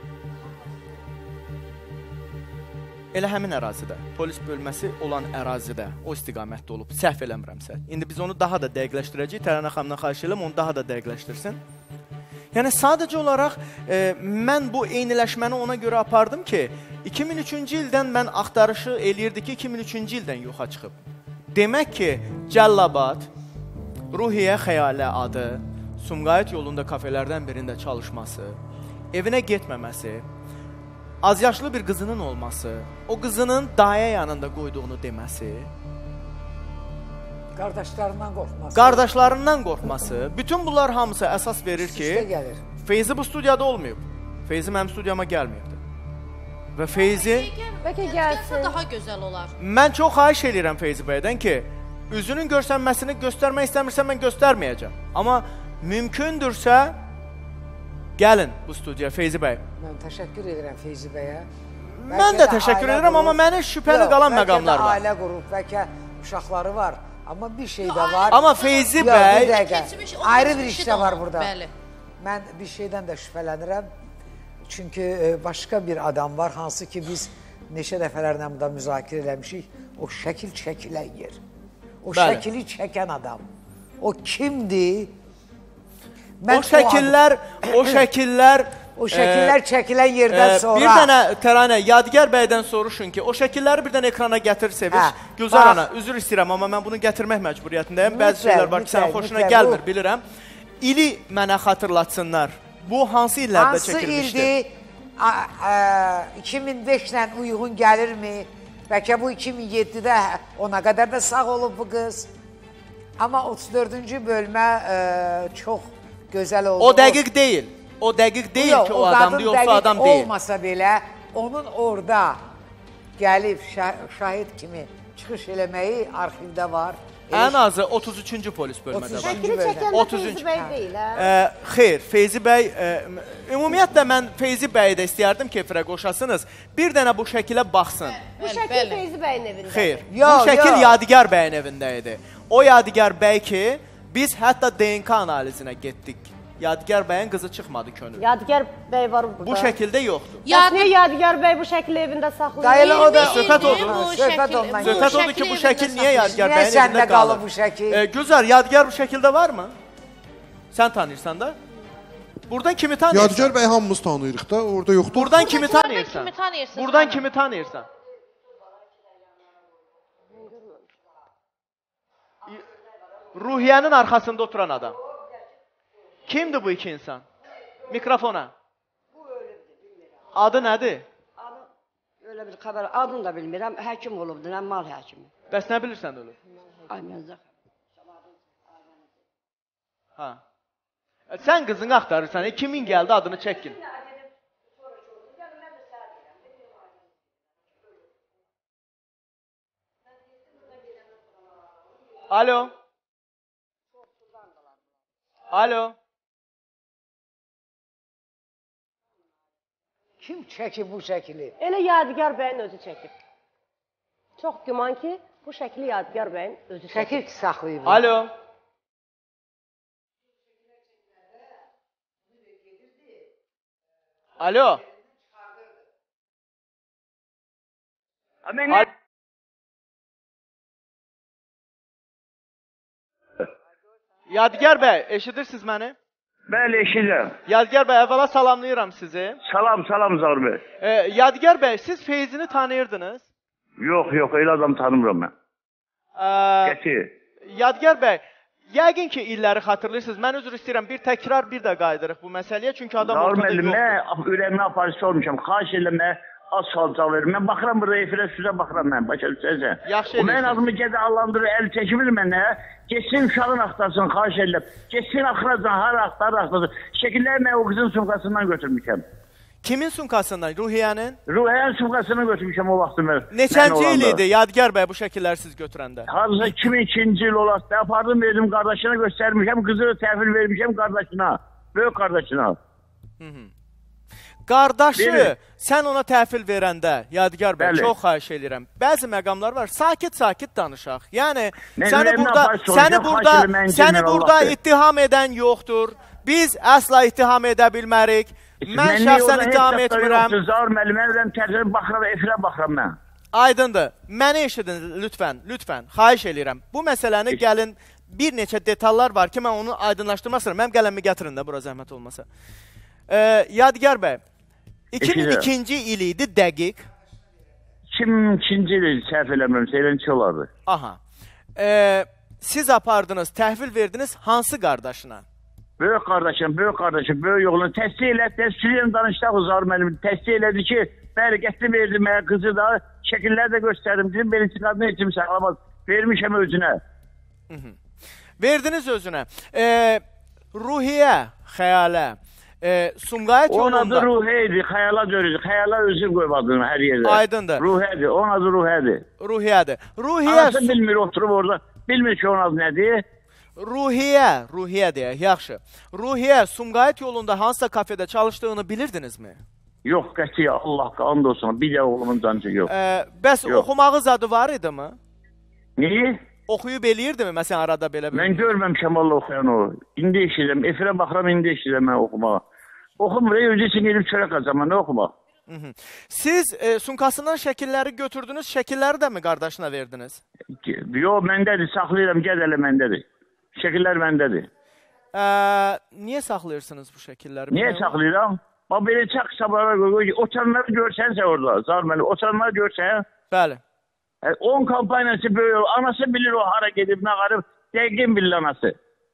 Elə həmin ərazidə, polis bölməsi olan ərazidə, o istiqamətdə olub, səhv eləmirəmsə. İndi biz onu daha da dəqiqləşdirəcəyik, Tərənə xanımdan xahiş edirəm, onu daha da dəqiqləşdirsin. Yəni, sadəcə olaraq e, mən bu eyniləşməni ona görə apardım ki, iki min üçüncü ildən mən axtarışı eləyirdi ki, iki min üçüncü ildən yoxa çıxıb. Demək ki, Cəllabad, Ruhiyyə Xəyalə adı, Sumqayıt yolunda kafelərdən birində çalışması, evinə getməməsi, azyaşlı bir qızının olması, o qızının daya yanında qoyduğunu deməsi, qardaşlarından qorxması, qardaşlarından qorxması, bütün bunlar hamısı əsas verir ki, Feyzi bu studiyada olmayıb. Feyzi mənim studiyama gəlməyibdir. Və Feyzi... Bəlkə gəlsin. Daha gözəl olar. Mən çox xahiş edirəm Feyzi bəydən ki, üzünün görsənməsini göstərmək istəmirsə mən göstərməyəcəm. Amma mümkündürsə, gəlin bu studiya Feyzi bəy. Mən təşəkkür edirəm Feyzi bəyə. Mən də təşəkkür edirəm, amma mənə şübhəli qalan məqamlar var. Bəlkə də ailə qurub, bəlkə uşaqları var. Amma bir şey də var. Amma Feyzi bəy... Ayrı bir iş də var burada. Mən bir şeydən də şübhələnirəm. Çünki başqa bir adam var, hansı ki biz neçə dəfələrlə burada müzakirə eləmişik. O şəkil çəkilən yer. O şəkili çəkən adam. O kimdir? O şəkillər, o şəkillər... O şəkillər çəkilən yerdən sonra... Bir dənə Təranə, Yadigar bəydən soruşun ki, o şəkilləri bir dənə ekrana gətir Seviş. Gülzar ana, üzr istəyirəm, amma mən bunu gətirmək məcburiyyətindəyim. Bəzi şeylər var ki, sənin xoşuna gəlmir, bilirəm. İli mənə xatırlatsınlar. Bu hansı illərdə çəkilmişdir? Hansı ildir? iki min beşlə uyğun gəlirmi? Bəlkə bu iki min yeddidə ona qədər də sağ olub bu qız. Amma otuz dördüncü bölmə çox gözəl oldu. O dəqiq deyil. O dəqiq deyil ki, o adamdır, yoxsa adam deyil. Olmasa belə, onun orada gəlib şahid kimi çıxış eləməyi arxivdə var. Ən azı otuz üçüncü polis bölmədə var. Şəkili çəkəndə Feyzi bəy deyil, hə? Xeyr, Feyzi bəy, ümumiyyətlə mən Feyzi bəyi də istəyərdim ki, efirə qoşasınız. Bir dənə bu şəkilə baxsın. Bu şəkil Feyzi bəyin evindədir. Xeyr, bu şəkil Yadigar bəyin evində idi. O Yadigar bəy ki, biz hətta D N K analizinə getdik. Yadigar bəyin qızı çıxmadı könül. Yadigar bəy var burada. Bu şəkildə yoxdur. Niyə Yadigar bəy bu şəkli evində saxlayır? Dayılı o da söhbət oldu. Söhbət ondan. Söhbət oldu ki, bu şəkil niyə Yadigar bəyin evində qalır? Niyə səndə qalır bu şəkil? Gülzar, Yadigar bu şəkildə var mı? Sən tanıyırsan da? Buradan kimi tanıyırsan? Yadigar bəy hamımız tanıyırıq da, orada yoxdur. Buradan kimi tanıyırsan? Buradan kimi tanıyırsan? Ruhiyyənin arxasında oturan adam. Kimdir bu iki insan? Mikrofona. Bu ölübdür, bilmirəm. Adı nədir? Adı, öyle bir xəbər, adını da bilmirəm, həkim olubdur, həm mal həkimi. Bəs nə bilirsən ölüb? Ay, mənzə. Ha. Sən qızını axtarırsan, e, kimin gəldi adını çəkin. Alo. Alo. Kim çəkib bu şəkili? Elə Yadigar bəyin özü çəkib. Çox güman ki, bu şəkili Yadigar bəyin özü çəkib. Şəkil ki, saxlayıb. Alo. Alo. Alo. Yadigar bəy, eşidirsiniz məni? Bəli, eşidirəm. Yadigar bəy, əvvəla salamlayıram sizi. Salam, salam Zahir bəy. E, Yadigar bəy, siz Feyzini tanıyırdınız? Yox, yox, elə adam tanımıram mən. E, Qəti. Yadigar bəy, yəqin ki, illəri xatırlayırsınız. Mən üzr istəyirəm, bir təkrar bir də qaydırıq bu məsələyə, çünki adam Zahir ortada müəllim, yoxdur. mən ürəyimə aparıcı olmuşam, xahiş edirəm, az salca verir. Mən baxıram burada efirə sizə baxıram mən, başa düşərsən. Yaxşı edirsən. O mənim adımı gədə allandırır, əl çəkmir mənə. Geçsin uşağın axtarsın, xahiş edirəm. Geçsin axıracan, hara axtarır, axtarsın. Şəkilləri mən o qızın sumkasından götürmüşəm. Kimin sumkasından? Ruhiyyənin? Ruhiyyənin sumkasından götürmüşəm o vaxtı mən. Neçənci il idi Yadigar bəy bu şəkilləri siz götürəndə? Hardasa iki min ikinci il olasın. Apardım verdim qardaşına göstərmişəm, qızı təhvil vermişəm qardaşına, böyük qardaşına. Hı -hı. Qardaşı, sən ona təhvil verəndə, Yadigar bəy, çox xahiş edirəm. Bəzi məqamlar var, sakit-sakit danışaq. Yəni, səni burada, səni burada, səni burada ittiham edən yoxdur. Biz əsla ittiham edə bilmərik. Mən şəxsən ittiham etmirəm. Zahir müəllim, mən tərcələ baxıram, efirə baxıram mən. Aydındır. Məni eşidin, lütfən, lütfən, xahiş edirəm. Bu məsələni gəlin, bir neçə detallar var ki, mən onu aydınlaşdırmaq istəyirəm. Mənim qələmi gətirin də, bura zəhmət olmasa. Yadigar bəy, iki min ikinci il idi dəqiq. iki min ikinci il səhv eləmirəmsə, eləncə olardı. Aha. Ee, siz apardınız, təhvil verdiniz hansı qardaşına? Böyük qardaşım, böyük qardaşım, böyük oğlunu təsdiq elədi, sürüyən danışdaq uzar mənim, təsdiq elədi ki, bəli, gətirib verdim mənə qızı da, şəkillər də göstərdim, dedim, beni çıxadını etdim, sağlamaz, vermişəm özünə. Hı -hı. Verdiniz özünə. Ee, Ruhiyə, xəyalə, e, Sumqayıt yolunda... Onun adı Ruhiyə idi, xəyala dörüdü, xəyala özü qoymadığını hər yerdə. Aydındır. Ruhiyyədir, onun adı Ruhiyyədir. Ruhiyyədir. Ruhiyyə... Anası bilmir, oturub orada, bilmir ki, onun adı nədir? Ruhiyyə, Ruhiyyə deyək, yaxşı. Ruhiyyə, Sumqayıt yolunda hansısa kafedə çalışdığını bilirdinizmi? Yox, qətiyə, Allah and olsun, bir də oğlumun cancı yox. Ee, bəs yox. Oxumağı zadı var idi mi? Neyi? Oxuyub eləyirdi mi, məsələn, arada belə? Mən görməmişəm Allah oxuyan o. İndi eşidirəm, efirə baxıram, indi eşidirəm mən oxumağa. Oxumur, özü üçün gelib çörək qazanma, nə oxumaq? Hı -hı. Siz e, sumkasından şəkilləri götürdünüz, şəkilləri də mi qardaşına verdiniz? Yox, məndədir, saxlayıram, gəl elə məndədir. Şəkillər məndədir. Ee, niyə saxlayırsınız bu şəkilləri? Niyə saxlayıram? Bax, belə çaq kitablara qoy, oturanları görsənsə orada, Zahir müəllim, oturanları görsən. Bəli. on kampaniyası böyük, anası bilir o hara gedib, nə qarıb, dəqiqin bilir anası.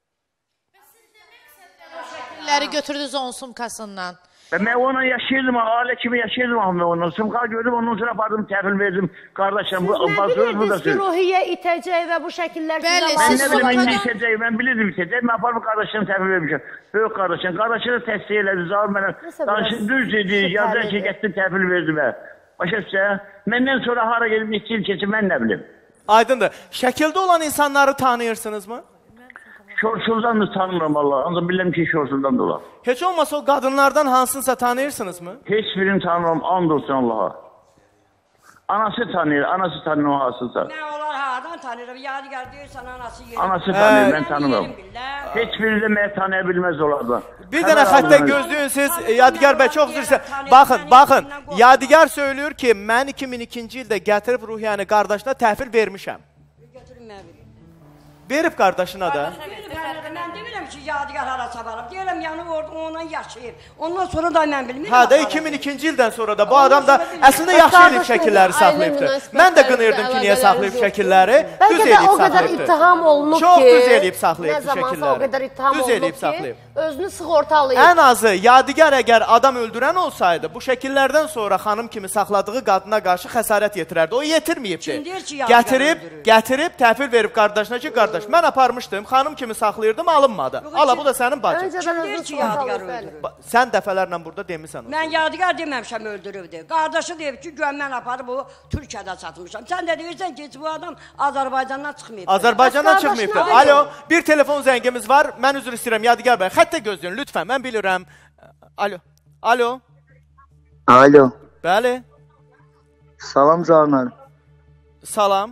Şəkilləri götürdünüz onun sumkasından. Ben onunla yaşayırdım, aile kimi yaşayırdım ama onunla. Sımka gördüm, ondan sonra apardım, təhvil verdim. Kardeşim, bu basıyoruz bu da siz. Siz Ruhiyyə itəcək və bu şəkillər Bəli, Ben ne bileyim, indi itəcək, ben bilirdim itəcək. Ben apardım kardeşim təhvil vermişim. Böyük kardeşim, kardeşini təsdiq elədi, Zahir mənə. Danışın düz dedi, yazdan şey gətirdim, təhvil verdim. Başa düşsə, məndən sonra hara gelip neçə il keçib, mən nə bilim. Aydındır. Şəkildə olan insanları tanıyırsınızmı? Şorsuldan da tanımıram Allah. Ancaq bilirəm ki, şorsuldan da olar. Heç olmasa o qadınlardan hansınsa tanıyırsınız mı? Heç birini tanımıram, and olsun Allah'a. Anası tanıyır, anası tanıyır o hansınsa. Nə olar, hardan tanıyırım? Yadigar deyirsən, anası yerim. Anası tanıyır, mən tanımıram. Heç biri də məni tanıya bilməz olardan. Bir dənə xəttə gözləyin siz, Yadigar bəy, çox üzrsə. Baxın, baxın, Yadigar söylüyor ki, mən iki min ikinci ildə gətirib Ruhiyyəni qardaşına təhvil vermişəm. Verib qardaşına da. Mən demirəm ki, Yadigar hara çabalıb. Deyirəm, yəni orada onunla yaşayır. Ondan sonra da mən bilmirəm. Hə də iki min ikinci ildən sonra da bu adam da əslində yaxşı elib şəkilləri saxlayıbdır. Mən də qınıyırdım ki, niyə saxlayıb şəkilləri? Düz eləyib saxlayıbdır. O qədər ittiham olunub ki, çox düz eləyib saxlayıb şəkilləri. Nə zamansa o qədər ittiham olunub ki, özünü sığortalayıb. Ən azı Yadigar əgər adam öldürən olsaydı, bu şəkillərdən sonra xanım kimi saxladığı qadına qarşı xəsarət yetirərdi. O yetirməyibdi. Gətirib, gətirib təhvil verib qardaşına ki, qardaş, mən aparmışdım, xanım kimi saxlayırdım, alınmadı. Ala, bu da sənin bacın. Öncədən özünü Yadigar öldürür. Sən dəfələrlə burada demisən onu. Mən Yadigar deməmişəm öldürübdür. Qardaşı deyib ki, gör mən aparıb o Türkiyədə satmışam. Sən də deyirsən ki, bu adam Azərbaycandan çıxmayıb. Azərbaycandan çıxmayıbdır. Alo, bir telefon zəngimiz var. Mən üzr istəyirəm, Yadigar bəy. Xəttə gözləyin, lütfən, mən bilirəm. Alo, alo. Alo. Bəli. Salam Zahir. Salam.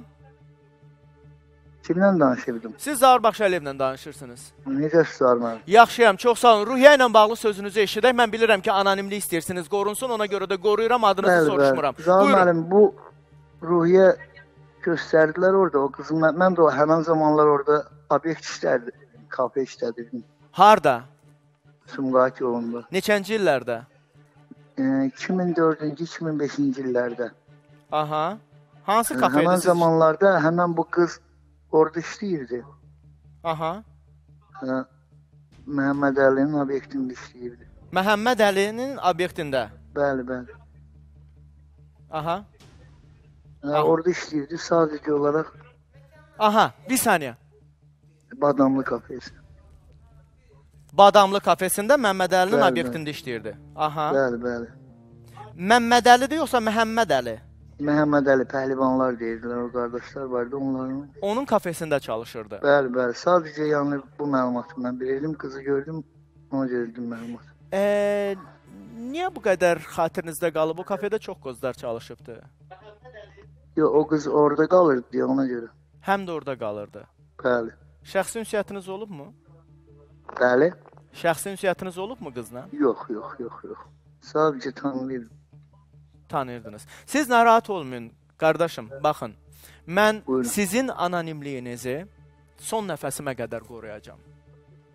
Kimlə danışırdım? Siz Zahir Baxşəliyevlə danışırsınız. Necəsiz Zahir? Yaxşıyam, çox sağ olun. Ruhiyyə ilə bağlı sözünüzü eşidək. Mən bilirəm ki, anonimlik istəyirsiniz, qorunsun. Ona görə də qoruyuram, adınızı bəli, soruşmuram. Bəli, Zahir müəllim, bu Ruhiyyə göstərdilər orada. O qızım, mən, mən də o həmən zamanlar orada obyekt işlərdi, kafe işlədirdim. Harda? Sumqayıt yolunda. Neçənci illərdə? E, iki min dördüncü iki min beşinci illərdə. Aha. Hansı kafeydə? Həmən zamanlarda həmən bu qız orada işləyirdi. Aha. Hə, Məhəmməd Əlinin obyektində işləyirdi. Məhəmməd Əlinin obyektində? Bəli, bəli. Aha. Hə, orada işləyirdi sadəcə olaraq. Aha, bir saniyə. Badamlı kafesi. Badamlı kafesində Məhəmməd Əlinin bəli, obyektində bəli. işləyirdi. Aha. Bəli, bəli. Məmməd Əlidir yoxsa Məhəmməd Əli? Məhəmməd Əli pəhlivanlar deyirdilər, o qardaşlar vardı onların. Onun kafesində çalışırdı. Bəli, bəli. Sadəcə yəni bu məlumatı mən bilirdim, qızı gördüm, ona gördüm məlumat. Eee, niyə bu qədər xatirinizdə qalıb? O kafedə çox qızlar çalışıbdı. Yox, o qız orada qalırdı deyə ona görə. Həm də orada qalırdı. Bəli. Şəxsi ünsiyyətiniz olubmu? Bəli. Şəxsi ünsiyyətiniz olubmu qızla? Yox, yox, yox, yox. Sadəcə tanıyırdım. Tanıyırdınız. Siz narahat olmayın, qardaşım, baxın. Mən Buyurun. Sizin anonimliyinizi son nəfəsimə qədər qoruyacağam.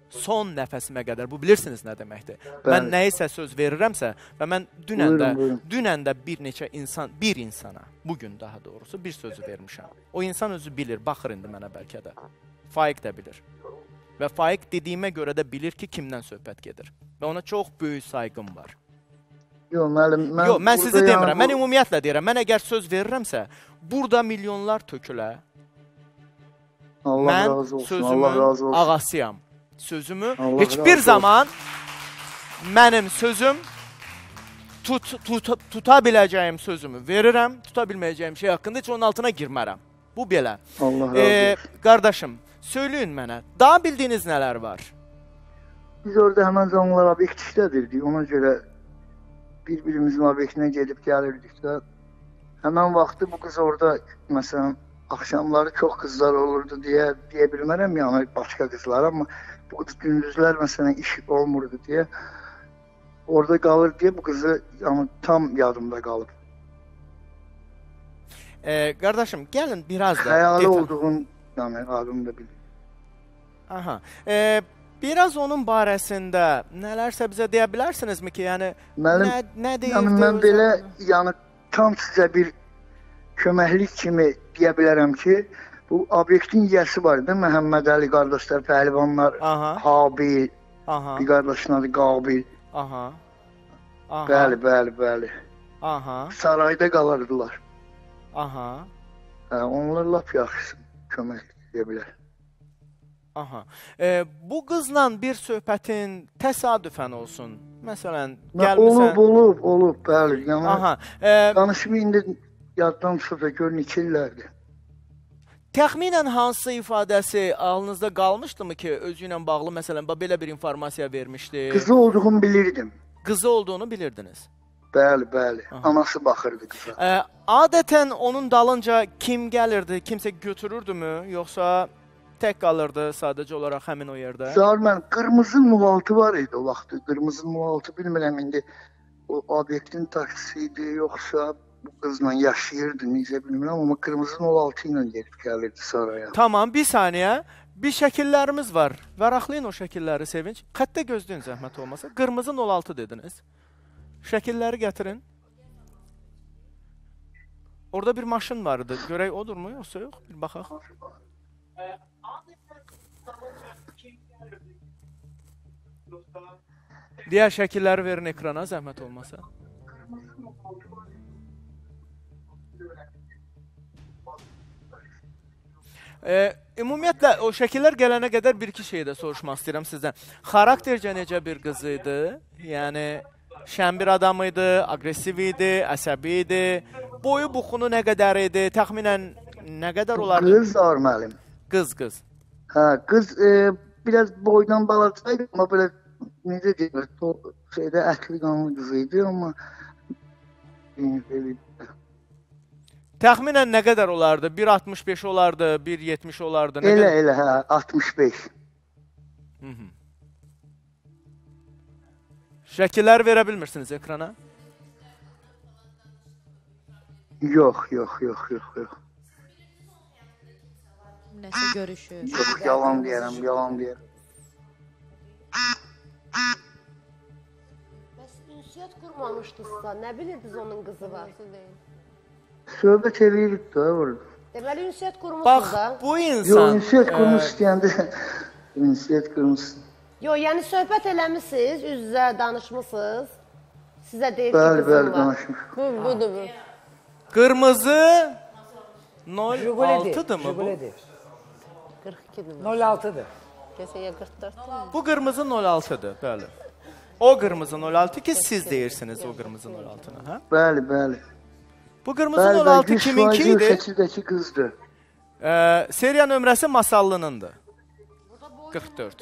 son nəfəsimə qədər. Bu bilirsiniz nə deməkdir. Bəli. Mən nəyisə söz verirəmsə və mən dünən də, Buyurun, buyurun. dünən də bir neçə insan, bir insana, bugün daha doğrusu bir sözü vermişəm. O insan özü bilir, baxır indi mənə bəlkə də. Faiq də bilir. Və Faiq dediyimə görə də bilir ki, kimdən söhbət gedir. Və ona çox böyük sayğım var. Yox, müəllim, mən Yox, mən sizi burada demirəm. yəni Mən bu- ümumiyyətlə deyirəm. Mən əgər söz verirəmsə, burada milyonlar tökülə. Allah Mən razı olsun, sözümün Allah razı olsun. ağasıyam. Sözümü Allah heç razı bir olsun. zaman mənim sözüm tut, tut, tuta biləcəyim sözümü verirəm, tuta bilməyəcəyim şey haqqında heç onun altına girmərəm. Bu belə. Allah razı Ee, olsun. qardaşım, söyləyin mənə, daha bildiyiniz nələr var? Biz orada həmən zamanlar obyekt işlədirdik. Ona görə bir-birimizin obyektinə gedib gəlirdik də. Həmən vaxtı bu qız orada, məsələn, axşamları çox qızlar olurdu deyə deyə bilmərəm, yəni başqa qızlar, amma bu qız gündüzlər məsələn iş olmurdu deyə orada qalır deyə bu qızı yəni tam yadımda qalıb. Ee, qardaşım, gəlin biraz da... Xəyali detal- olduğum, yəni adımda bilir. Aha. Ee, biraz onun barəsində nələrsə bizə deyə bilərsinizmi ki, yəni Mənim, nə, nə deyirdi? yəni mən o belə, zaman? yəni tam sizə bir köməklik kimi deyə bilərəm ki, bu obyektin yiyəsi var da, Məhəmməd Əli qardaşlar, pəhlivanlar, Aha. Habil, Aha. bir qardaşın adı Qabil. Aha. Aha. Bəli, bəli, bəli. Aha. Sarayda qalırdılar. Aha. Hə, onlar lap yaxşı kömək edə bilər. Aha. Ee, bu qızla bir söhbətin təsadüfən olsun. Məsələn, Mən gəlmisən... olub, olub, olub, bəli. Yəni, Aha. E, danışımı indi yaddan çıxdı, gör neçə illərdir. Təxminən hansı ifadəsi ağlınızda qalmışdımı ki, özü ilə bağlı məsələn belə bir informasiya vermişdi? Qızı olduğumu bilirdim. Qızı olduğunu bilirdiniz. Bəli, bəli. Aha. Anası baxırdı qıza. Ə, adətən onun dalınca kim gəlirdi? Kimsə götürürdümü? Yoxsa tək qalırdı sadəcə olaraq həmin o yerdə? Zahir mən, qırmızı nol altı var idi o vaxtı. Qırmızı nol altı bilmirəm indi o obyektin taksisi idi, yoxsa bu qızla yaşayırdı, necə bilmirəm, amma qırmızı nol altı ilə gedib gəlirdi saraya. Tamam, bir saniyə. Bir şəkillərimiz var. Varaqlayın o şəkilləri, Sevinç. Xəttə gözləyin zəhmət olmasa. Qırmızı nol altı dediniz. Şəkilləri gətirin. Orada bir maşın vardı. Görək odurmu, yoxsa yox? Bir baxaq. Digər şəkilləri verin ekrana, zəhmət olmasa. E, ümumiyyətlə, o şəkillər gələnə qədər bir-iki şey də soruşmaq istəyirəm sizdən. Xaraktercə necə bir qız idi? Yəni, şən bir adam idi, agresiv idi, əsəbi idi. Boyu, buxunu nə qədər idi? Təxminən nə qədər olardı? Qız var müəllim. Qız, qız. Hə, qız e, biraz boydan balacaydı, amma belə necə deyirlər, şeydə ətli qanlı qız idi, amma belə Təxminən nə qədər olardı? bir altmış beş olardı, bir yetmiş olardı. Nə elə, qədər? elə, hə, altmış beş. Hı -hı. Şəkillər verə bilmirsiniz ekrana? Yox, yox, yox, yox, yox. Nəsə görüşür. Yox, yalan deyərəm, yalan deyərəm. Bəs ünsiyyət qurmamışdınızsa, nə bilirdiniz onun qızı var? Söhbət eləyirik də orada. Deməli, ünsiyyət qurmuşsunuz Bax, da. bu insan... Yox, ünsiyyət qurmuş e, istəyəndə, ünsiyyət qurmuşsun. Yox, yəni söhbət eləmişsiniz, üz-üzə danışmışsınız. Sizə deyir ki, Bəli, qızım bəli, var. danışmış. Bu, budur bu. Qırmızı nol altıdır mı bu? qırx ikidir. nol altıdır. Kəsəyə qırx dörd. Bu qırmızı nol altıdır, bəli. O qırmızı nol altı ki, siz deyirsiniz o qırmızı nol altını, hə? Bəli, bəli. Bu qırmızı nol altı kiminki idi? Şəkildəki qızdır. Ee, seriya nömrəsi Masallınındır. qırx dörd.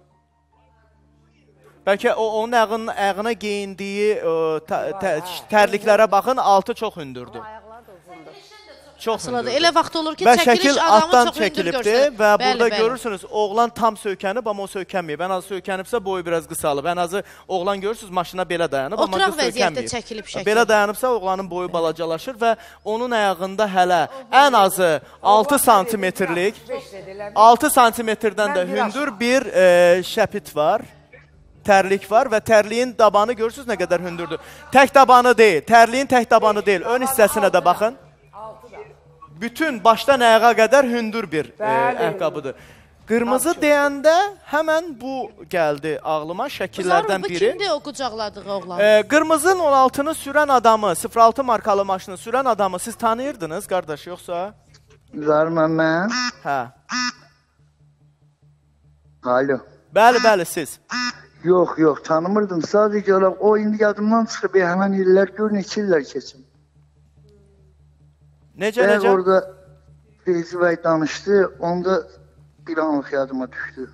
Bəlkə o onun əğın, əğına geyindiyi ə, tə, tə, tərliklərə baxın, altı çox hündürdür. Çox asılıdır. hündürdür. Elə vaxt olur ki, və çəkiliş şəkil adamı altdan çox hündür çəkilibdir görsənir. və Bəli, burada bəli. görürsünüz oğlan tam söykənib, amma o söykənməyib. Ən azı söykənibsə boyu biraz qısalıb. Ən azı oğlan görürsünüz maşına belə dayanıb, amma Oturaq qız vəziyyətdə söykənməyib. çəkilib şəkil. Belə dayanıbsa oğlanın boyu balacalaşır və onun ayağında hələ ən azı altı santimetrlik altı santimetrdən də hündür bir e, şəpit var. Tərlik var və tərliyin dabanı görürsünüz nə qədər hündürdür. Tək dabanı deyil, tərliyin tək dabanı deyil. Ön hissəsinə də baxın. Bütün başdan ayağa qədər hündür bir e, ayaqqabıdır. Qırmızı deyəndə həmən bu gəldi ağlıma şəkillərdən Bu biri. kimdir o qucaqladığı oğlan? E, qırmızı on altını sürən adamı, sıfır altı markalı maşını sürən adamı siz tanıyırdınız qardaş, yoxsa? Zarmən mən. Hə. Alo. Bəli, bəli, siz. Yox, yox, tanımırdım. Sadəcə olaraq o indi yadımdan çıxıb, həmən illər gör neçə illər keçim. Necə, necə? Orada Feyzi bəy danışdı, onda bir anlıq yadıma düşdü.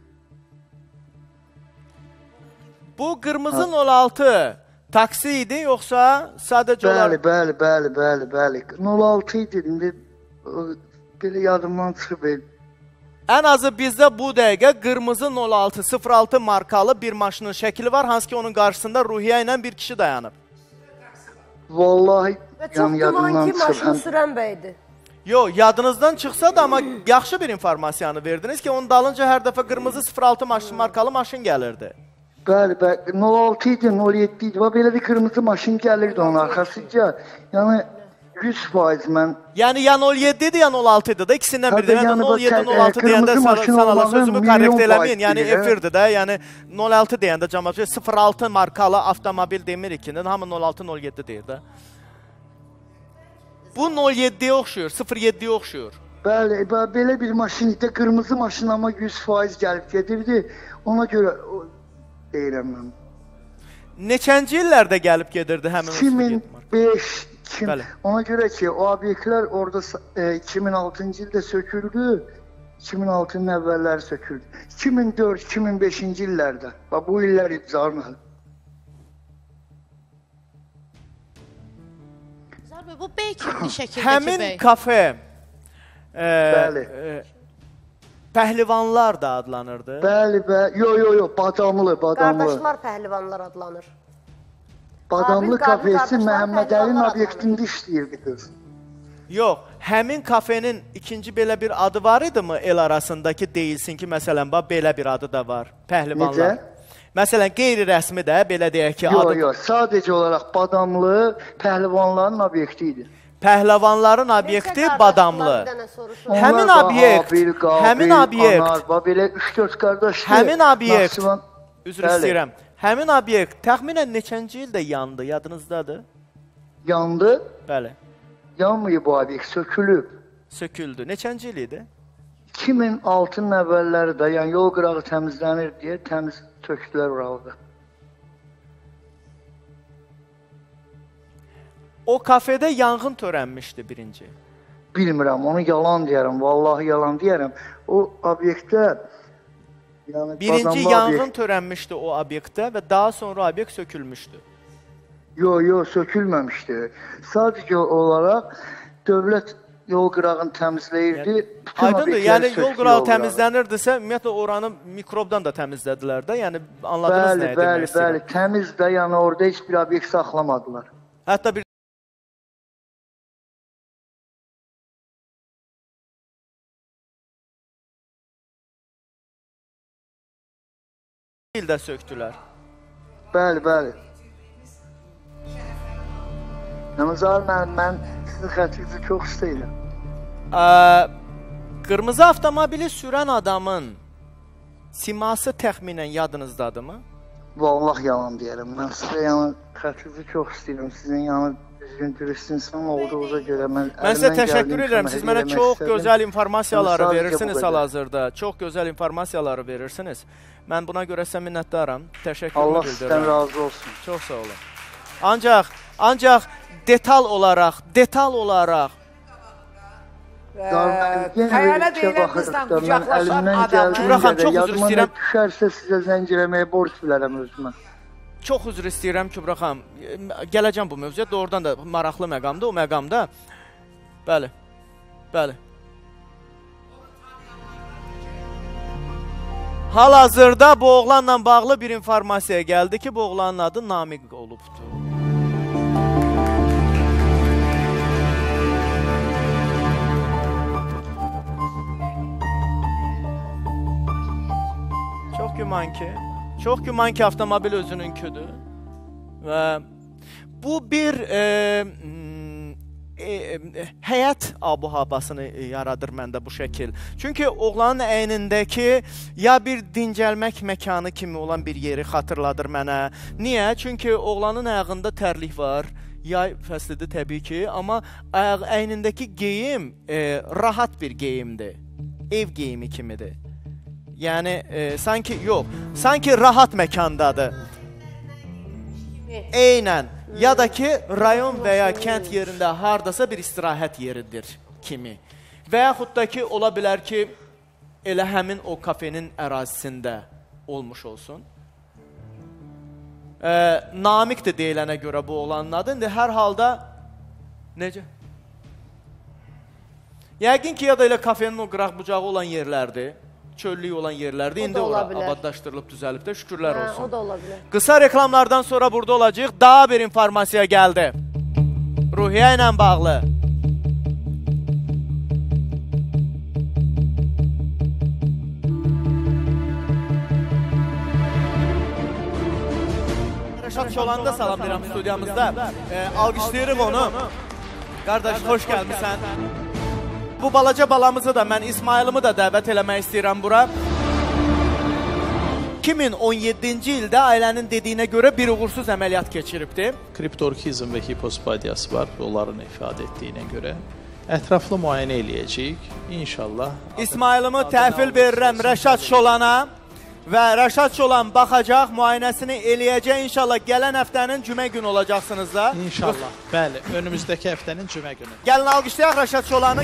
Bu qırmızı on altı taksi idi, yoxsa sadəcə olaraq? Bəli, bəli, bəli, bəli, bəli. on altı idi, indi belə yadımdan çıxıb. Ən azı bizdə bu dəqiqə qırmızı on altı sıfır altı markalı bir maşının şəkli var, hansı ki onun qarşısında Ruhiyyə ilə bir kişi dayanıb. Vallahi Və çox güman ki, maşını sürən bəydir. Yox, yadınızdan çıxsa da, amma yaxşı bir informasiyanı verdiniz ki, onun dalınca hər dəfə qırmızı sıfır altı maşın, markalı maşın gəlirdi. Bəli, bəli, on altı idi, on yeddi idi. Belə bir qırmızı maşın gəlirdi onun arxasıca. Yəni yüz faiz mən... Yəni ya on yeddi idi, ya on altı idi da, ikisindən biri. Yəni on yeddi on altı deyəndə sanala sözümü korrekt eləməyin, yəni efirdir də, yəni on altı deyəndə cəmaat sıfır altı markalı avtomobil demirik ki, hamı on altı on yeddi deyir də. Bu on yeddiyə oxşuyur, sıfır yeddiyə oxşuyur. Bəli, belə bir maşın idi, qırmızı maşın amma yüz faiz gəlib gedirdi, ona görə deyirəm mən. Neçənci illərdə gəlib gedirdi həmin iki min beş, Bəli. Ona görə ki, o obyektlər orada e, iki min altıncı ildə söküldü, iki min altının əvvəlləri söküldü. iki min dörd iki min beşinci illərdə, bu illər ibzarlı. Zarbə, bu bəy kimdir şəkildəki bəy? Həmin kafe e, Bəli. E, pəhlivanlar da adlanırdı. Bəli, bəli, yo, yo, yo, badamlı, badamlı. Qardaşlar pəhlivanlar adlanır. Badamlı Qabil, kafesi qardaşlar, Məhəmməd Əlin pəhlivanlar obyektində işləyirdi qız. Yox, həmin kafenin ikinci belə bir adı var idi mı el arasındakı deyilsin ki, məsələn, belə bir adı da var, pəhlivanlar. Necə? Məsələn, qeyri-rəsmi də belə deyək ki, Yox, adı... yox, sadəcə olaraq badamlı pəhlivanların obyekti idi. Pəhləvanların obyekti badamlı. Həmin obyekt, Qabil, Qabil, həmin obyekt, Anar, belə üç dörd qardaşdır. həmin obyekt, Naxçıvan- üzr Bəli. istəyirəm, həmin obyekt təxminən neçənci ildə yandı, yadınızdadır? Yandı, Bəli, yanmayıb bu obyekt, sökülüb. söküldü. Neçənci il idi? iki min altının əvvəlləri də, yəni yol qırağı təmizlənir deyə təmiz sökdülər oralı. O kafedə yanğın törənmişdi birinci. Bilmirəm, onu yalan deyərəm, vallahi yalan deyərəm. O obyektdə yəni Birinci badamlı yanğın obyekt- törənmişdi o obyektdə və daha sonra obyekt sökülmüşdü. Yox, yox, sökülməmişdi. Sadəcə olaraq dövlət yol qırağını təmizləyirdi. bütün Aydındır, obyektləri yəni sökdü yol qırağı yol qırağı. təmizlənirdisə, ümumiyyətlə oranı mikrobdan da təmizlədilər də, yəni anladınız Bəli, nəyə bəli, demək istəyirəm. bəli, təmiz də, yəni orada heç bir obyekt saxlamadılar. Hətta bir ildə söktülər. Bəli, bəli. Namazar mən, mən sizin xətrinizi çox istəyirəm. Ə, qırmızı avtomobili sürən adamın siması təxminən yadınızdadırmı? Vallahi yalan deyərəm. Mən sizə yəni xətrinizi çox istəyirəm. Sizin yəni düzgün dürüst insan olduğunuza görə mən Mən sizə əlimdən təşəkkür gəldiyim edirəm. kimi Siz hədiyyə mənə eləmək çox istədim. gözəl informasiyaları Sadəcə bu verirsiniz qədər. hal-hazırda. Çox gözəl informasiyaları verirsiniz. Mən buna görə sizə minnətdaram. Təşəkkürümü Allah bildirirəm. sizdən razı olsun. Çox sağ olun. Ancaq, ancaq detal olaraq, detal olaraq Xəyala deyilən qızla qucaqlaşan adamı. Kübraxan, çox üzr Yadıma istəyirəm. nə düşərsə sizə zəng eləməyə borc bilərəm özümə. Çox üzr istəyirəm Kübraxan. Gələcəm bu mövzuya. Doğrudan da maraqlı məqamdır o məqamda. Bəli. Bəli. Hal-hazırda bu oğlanla bağlı bir informasiya gəldi ki, bu oğlanın adı Namiq olubdur. Çox güman ki, çox güman ki, avtomobil özününküdür. Və bu bir e, e, e, həyat abu-havasını yaradır məndə bu şəkil. Çünki oğlanın əynindəki ya bir dincəlmək məkanı kimi olan bir yeri xatırladır mənə. Niyə? Çünki oğlanın ayağında tərlik var. Yay fəslidir təbii ki, amma ayaq əynindəki geyim e, rahat bir geyimdir. Ev geyimi kimidir. Yəni e, sanki yox, sanki rahat məkandadır. Eynən. Ya da ki, rayon və ya kənd yerində hardasa bir istirahət yeridir kimi. Və yaxud da ki, ola bilər ki, elə həmin o kafenin ərazisində olmuş olsun. E, Namiqdir deyilənə görə bu oğlanın adı. İndi hər halda necə? Yəqin ki, ya da elə kafenin o qıraq bucağı olan yerlərdir. Çöllük olan yerlərdir. İndi ora abadlaşdırılıb, düzəlib də şükürlər hə, olsun. O da ola bilər. Qısa reklamlardan sonra burada olacaq. Daha bir informasiya gəldi. Ruhiyyə ilə bağlı. Rəşad Şolanı da salamlayıram studiyamızda. E, alqışlayırıq onu. Qardaş, xoş gəlmişsən. Bu balaca balamızı da, mən İsmailimi da dəvət eləmək istəyirəm bura. iki min on yeddinci ildə ailənin dediyinə görə bir uğursuz əməliyyat keçiribdi. Kriptorkizm və hipospadiyası var, onların ifadə etdiyinə görə. Ətraflı müayinə eləyəcəyik, inşallah. İsmailimi təhvil verirəm Rəşad Şolana və Rəşad Şolan baxacaq, müayinəsini eləyəcək. İnşallah gələn həftənin cümə günü olacaqsınız da. İnşallah, bəli, önümüzdəki həftənin cümə günü. Gəlin alqışlayaq Rəşad Şolanı.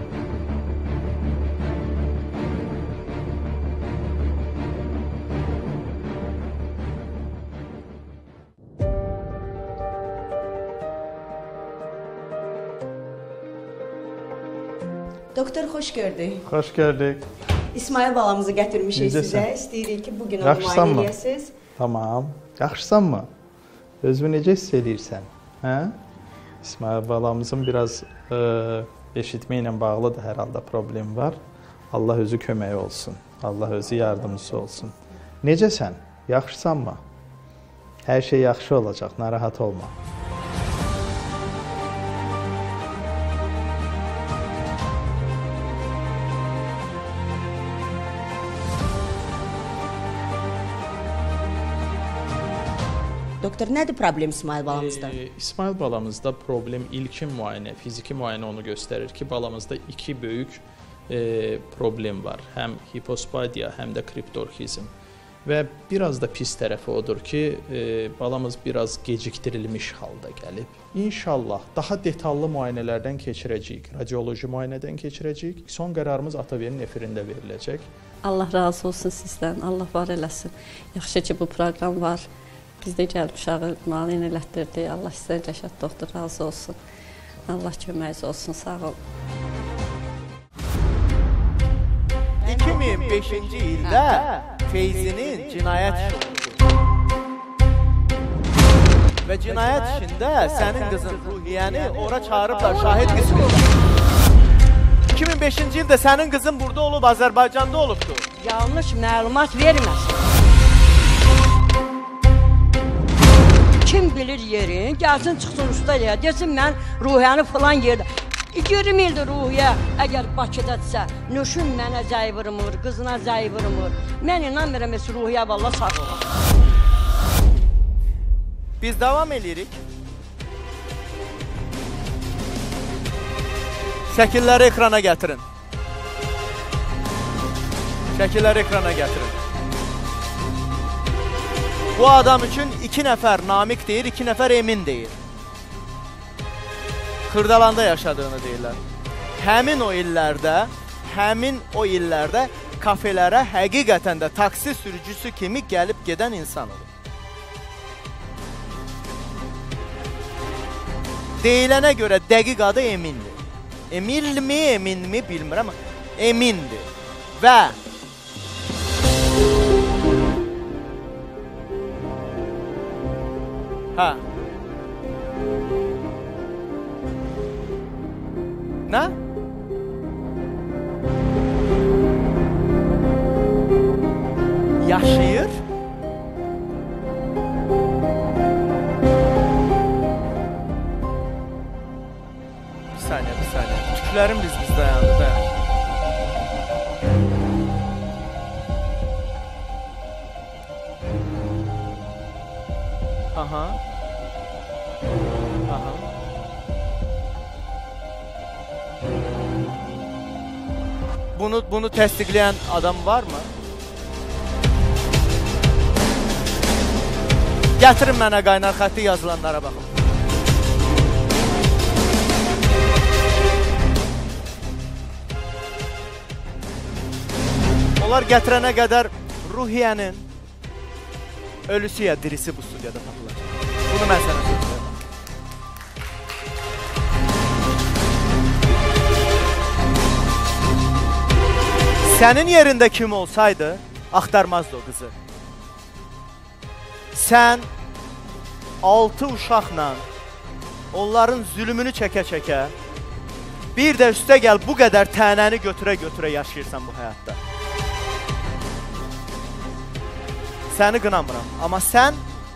Doktor, xoş gördük. Xoş gördük. İsmail balamızı gətirmişik Necəsən? sizə. İstəyirik ki, bugün onu müayinə eləyəsiniz. Tamam. Yaxşısanmı? Özünü necə hiss edirsən? Hə? İsmail balamızın biraz e, eşitməklə bağlı da hər halda problem var. Allah özü köməyi olsun. Allah özü yardımcısı olsun. Necəsən? Yaxşısanmı? Hər şey yaxşı olacaq, narahat olma. Doktor, nədir problem İsmail balamızda? E, İsmail balamızda problem ilkin müayinə, fiziki müayinə onu göstərir ki, balamızda iki böyük e, problem var. Həm hipospadiya, həm də kriptorkizm. Və biraz da pis tərəfi odur ki, e, balamız biraz gecikdirilmiş halda gəlib. İnşallah daha detallı müayinələrdən keçirəcəyik, radioloji müayinədən keçirəcəyik. Son qərarımız ATV-nin efirində veriləcək. Allah razı olsun sizdən, Allah var eləsin. Yaxşı ki, bu proqram var. Biz də gəlib uşağı müayinə elətdirdik. Allah sizdən Rəşad doktor razı olsun. Allah köməyiniz olsun, sağ olun. iki min beşinci ildə Feyzinin cinayət işi oldu. Və cinayət işində sənin qızın Ruhiyyəni ora çağırıblar şahid qismində. iki min beşinci ildə sənin qızın burada olub, Azərbaycanda olubdur. Yanlış məlumat verməsin. Kim bilir yerin, gəlsin çıxsın usta ya, desin mən Ruhiyyəni falan yerdə. yirmi ildir Ruhiyyə, əgər Bakıdadırsa, nüşün mənə zəy vurmur, qızına zəy vurmur. Mən inanmıram, ki, Ruhiyyə valla sağ olar. Biz davam edirik. Şəkilləri ekrana gətirin. Şəkilləri ekrana gətirin. Bu adam üçün iki nəfər Namiq deyir, iki nəfər Emin deyir. Xırdalanda yaşadığını deyirlər. Həmin o illərdə, həmin o illərdə kafelərə həqiqətən də taksi sürücüsü kimi gəlib gedən insan olur. Deyilənə görə dəqiq adı Emindir. Emilmi, eminmi bilmirəm. Emindir. Və Ha. Nə? Yaşayır. Bir saniye, bir saniye. Tüklərim biz biz dayandı da. Aha. Aha. Bunu bunu təsdiqləyən adam varmı? Gətirin mənə qaynar xətti yazılanlara baxın. Onlar gətirənə qədər Ruhiyyənin ölüsü ya dirisi bu studiyada tapılır. Bunu mən sənə söyləyirəm. Sənin yerində kim olsaydı, axtarmazdı o qızı. Sən altı uşaqla onların zülümünü çəkə-çəkə bir də üstə gəl bu qədər tənəni götürə-götürə yaşayırsan bu həyatda. Səni qınamıram, amma sən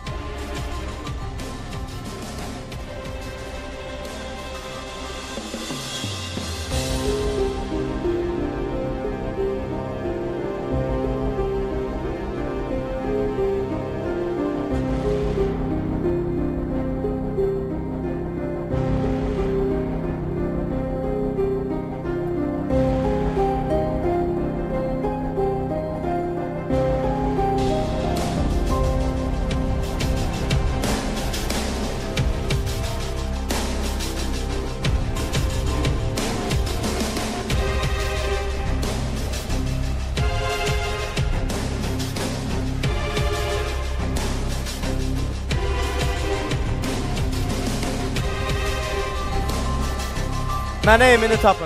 mənə Emini tapın.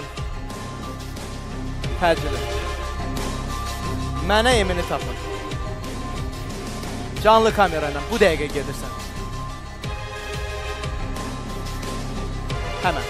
Təcili. Mənə Emini tapın. Canlı kamerayla bu dəqiqə gedirsən. Həmən.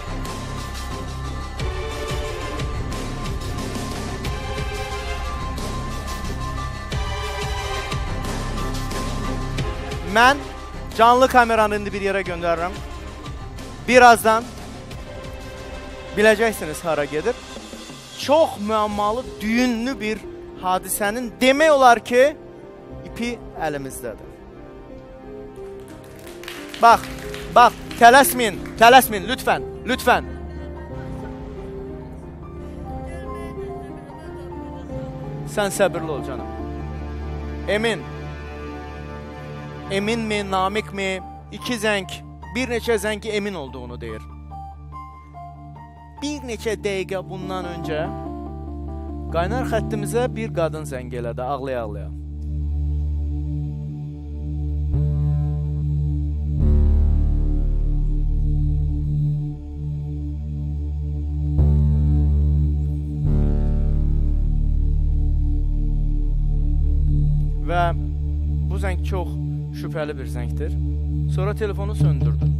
Mən canlı kameranı indi bir yerə göndərirəm. Birazdan biləcəksiniz hara gedir. Çox müəmmalı, düyünlü bir hadisənin demək olar ki, ipi əlimizdədir. Bax, bax, tələsmin, tələsmin, lütfən, lütfən. Sən səbirli ol canım. Emin. Emin mi, Namik mi? İki zəng, bir neçə zəngi Emin olduğunu deyir. Bir neçə dəqiqə bundan öncə qaynar xəttimizə bir qadın zəng elədi, ağlaya-ağlaya. Və bu zəng çox şübhəli bir zəngdir. Sonra telefonu söndürdü.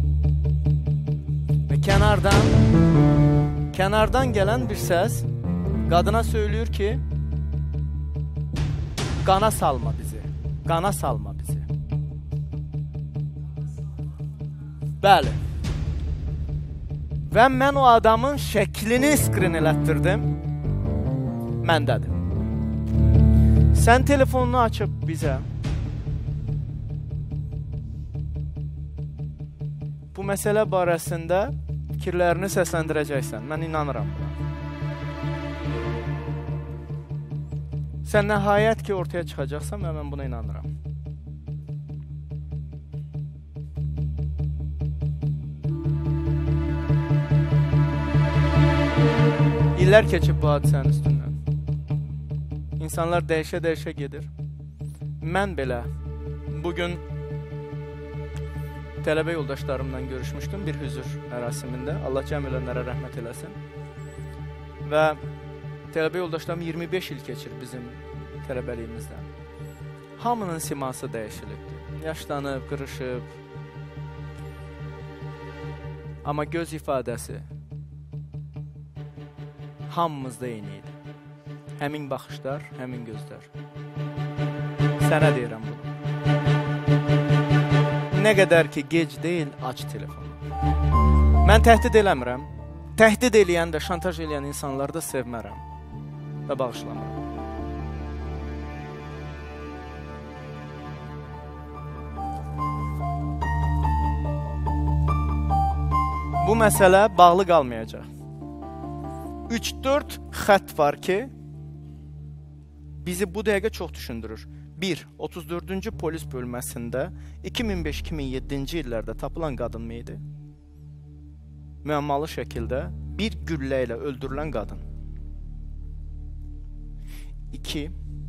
Və kənardan Kənardan gələn bir səs qadına söylüyor ki, qana salma bizi, qana salma bizi. Bəli. Və mən o adamın şəklini skrin elətdirdim. Məndədir. Sən telefonunu açıb bizə bu məsələ barəsində fikirlərini səsləndirəcəksən. Mən inanıram buna. Sən nəhayət ki, ortaya çıxacaqsan və mən buna inanıram. İllər keçib bu hadisənin üstündən. İnsanlar dəyişə-dəyişə gedir. Mən belə bugün tələbə yoldaşlarımla görüşmüşdüm bir hüzur mərasimində. Allah cəm ölənlərə rəhmət eləsin. Və tələbə yoldaşlarım iyirmi beş il keçir bizim tələbəliyimizdən. Hamının siması dəyişilibdir. Yaşlanıb, qırışıb. Amma göz ifadəsi hamımızda eyni idi. Həmin baxışlar, həmin gözlər. Sənə deyirəm bunu. Nə qədər ki, gec deyil, aç telefonu. Mən təhdid eləmirəm. Təhdid eləyən və şantaj eləyən insanları da sevmərəm və bağışlamıram. Bu məsələ bağlı qalmayacaq. üç dörd xətt var ki, bizi bu dəqiqə çox düşündürür. bir. otuz dördüncü polis bölməsində iki min beş iki min yeddinci illərdə tapılan qadın mı idi? Müəmmalı şəkildə bir güllə ilə öldürülən qadın. iki.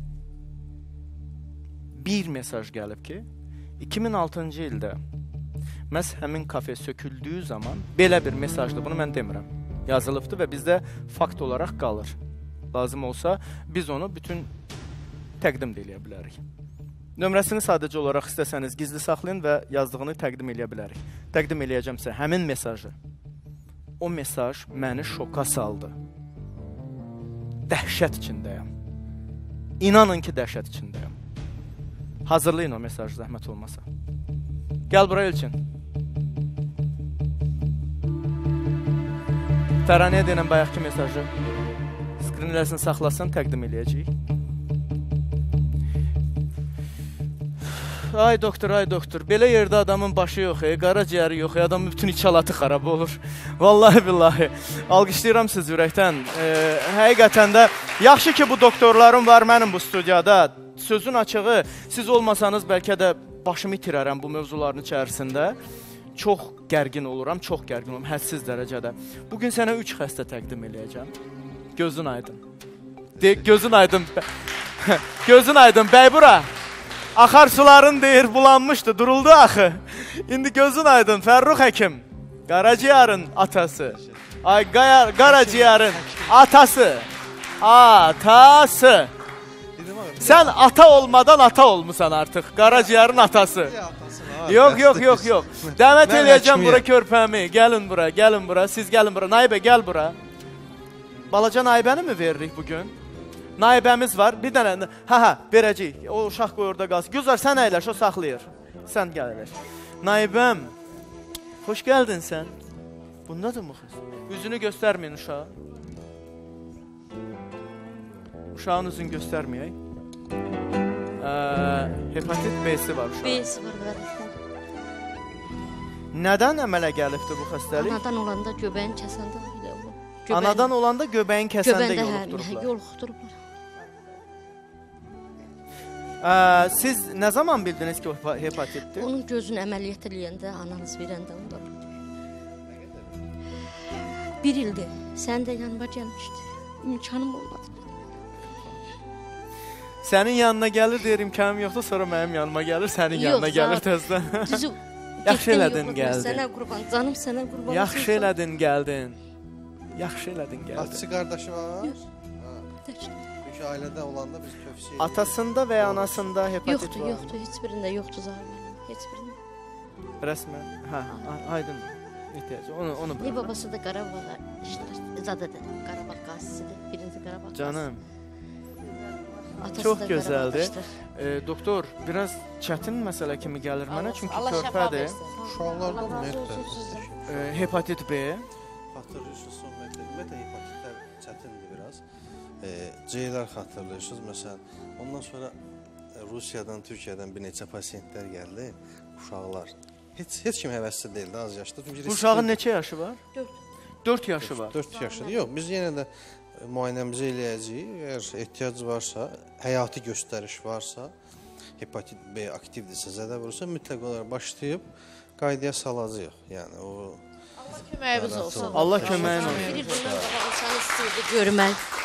Bir mesaj gəlib ki, iki min altıncı ildə məhz həmin kafe söküldüyü zaman belə bir mesajdır, bunu mən demirəm. Yazılıbdır və bizdə fakt olaraq qalır. Lazım olsa biz onu bütün təqdim də eləyə bilərik. Nömrəsini sadəcə olaraq istəsəniz gizli saxlayın və yazdığını təqdim eləyə bilərik. Təqdim eləyəcəmsə həmin mesajı. O mesaj məni şoka saldı. Dəhşət içindəyəm. İnanın ki, dəhşət içindəyəm. Hazırlayın o mesajı, zəhmət olmasa. Gəl bura Elçin. Təranəyə deyilən bayaqki mesajı skrinlərini saxlasın, təqdim eləyəcəyik. Ay doktor, ay doktor, belə yerdə adamın başı yox, e, qaraciyəri yox, e, adamın bütün içalatı xarab olur. Vallahi billahi, alqışlayıram siz ürəkdən. E, həqiqətən də, yaxşı ki bu doktorlarım var mənim bu studiyada. Sözün açığı, siz olmasanız bəlkə də başımı itirərəm bu mövzuların içərisində. Çox gərgin oluram, çox gərgin oluram, hədsiz dərəcədə. Bugün sənə üç xəstə təqdim eləyəcəm. Gözün aydın. De, gözün aydın. Gözün aydın, bəy bura. Axar suların deyir, bulanmışdı, duruldu axı. İndi gözün aydın, Fərrux həkim. Qaraciyarın atası. Ay, Qaraciyarın atası. Atası. Sən ata olmadan ata olmusan artıq. Qaraciyarın atası. Yox, yox, yox, yox. Dəvət eləyəcəm bura körpəmi. Gəlin bura, gəlin bura. Siz gəlin bura. Naibə, gəl bura. Balaca naibəni mi veririk bugün? Naibəmiz var. Bir dənə, hə, hə, verəcəyik. O uşaq qoy orada qalsın. Gözlər, sən əyləş, o saxlayır. Sən gəl əyləş. Naibəm, xoş gəldin sən. Bundadır mı xız? Üzünü göstərməyin uşağa. Uşağın üzünü göstərməyək. Hepatit B-si var uşaq. B-si var, qardaşlar. Nədən əmələ gəlibdir bu xəstəlik? Anadan olanda göbəyin kəsəndə elə olur. Anadan olanda göbəyin kəsəndə yoluxdurublar. Yoluxdurublar. Siz nə zaman bildiniz ki o hepatitdir? Onun gözünü əməliyyat eləyəndə, analiz verəndə onda. Bir ildir. Sən də yanıma gəlmişdi. İmkanım olmadı. Sənin yanına gəlir, deyir imkanım yoxdur, sonra mənim yanıma gəlir, sənin yanına gəlir təzdən. Düzü, yaxşı elədin, gəldin. Sənə qurban, canım sənə qurban. Yaxşı elədin, gəldin. Yaxşı elədin, gəldin. Bacısı, qardaşı var? Çünki ailədə olanda biz köfsü... Atasında və ya anasında hepatit yoxdur, var? Yoxdur, yoxdur, heç birində yoxdur zahirən, heç birində. Rəsmən, hə, aydın. İhtiyacı, onu, onu bırak. Ne babası da Qarabağ işlər, zadedir, Qarabağ qazisidir, birinci Qarabağ qazisi. Canım. Çox gözəldir. E, doktor, biraz çətin məsələ kimi gəlir mənə, çünki körpədir. Uşaqlarda ümumiyyətlə. E, hepatit B. Xatırlayırsınız, ümumiyyətlə hepatitlər çətindir biraz. E, C-lər xatırlayırsınız, məsələn. Ondan sonra Rusiyadan, Türkiyədən bir neçə pasiyentlər gəldi, uşaqlar. Heç, heç kim həvəsli deyildi, az yaşlı. Bu uşağın neçə yaşı var? Dörd. Dörd yaşı var. Dörd yaşıdır. Yox, biz yenə də müayinəmizi eləyəcəyik. Əgər ehtiyac varsa, həyati göstəriş varsa, hepatit B aktivdirsə, zədə vurursa, mütləq olaraq başlayıb qaydaya salacaq. Yəni o Allah köməyimiz olsun. Allah köməyin olsun. Bir bundan qabaq olsanız istəyirdi görmək.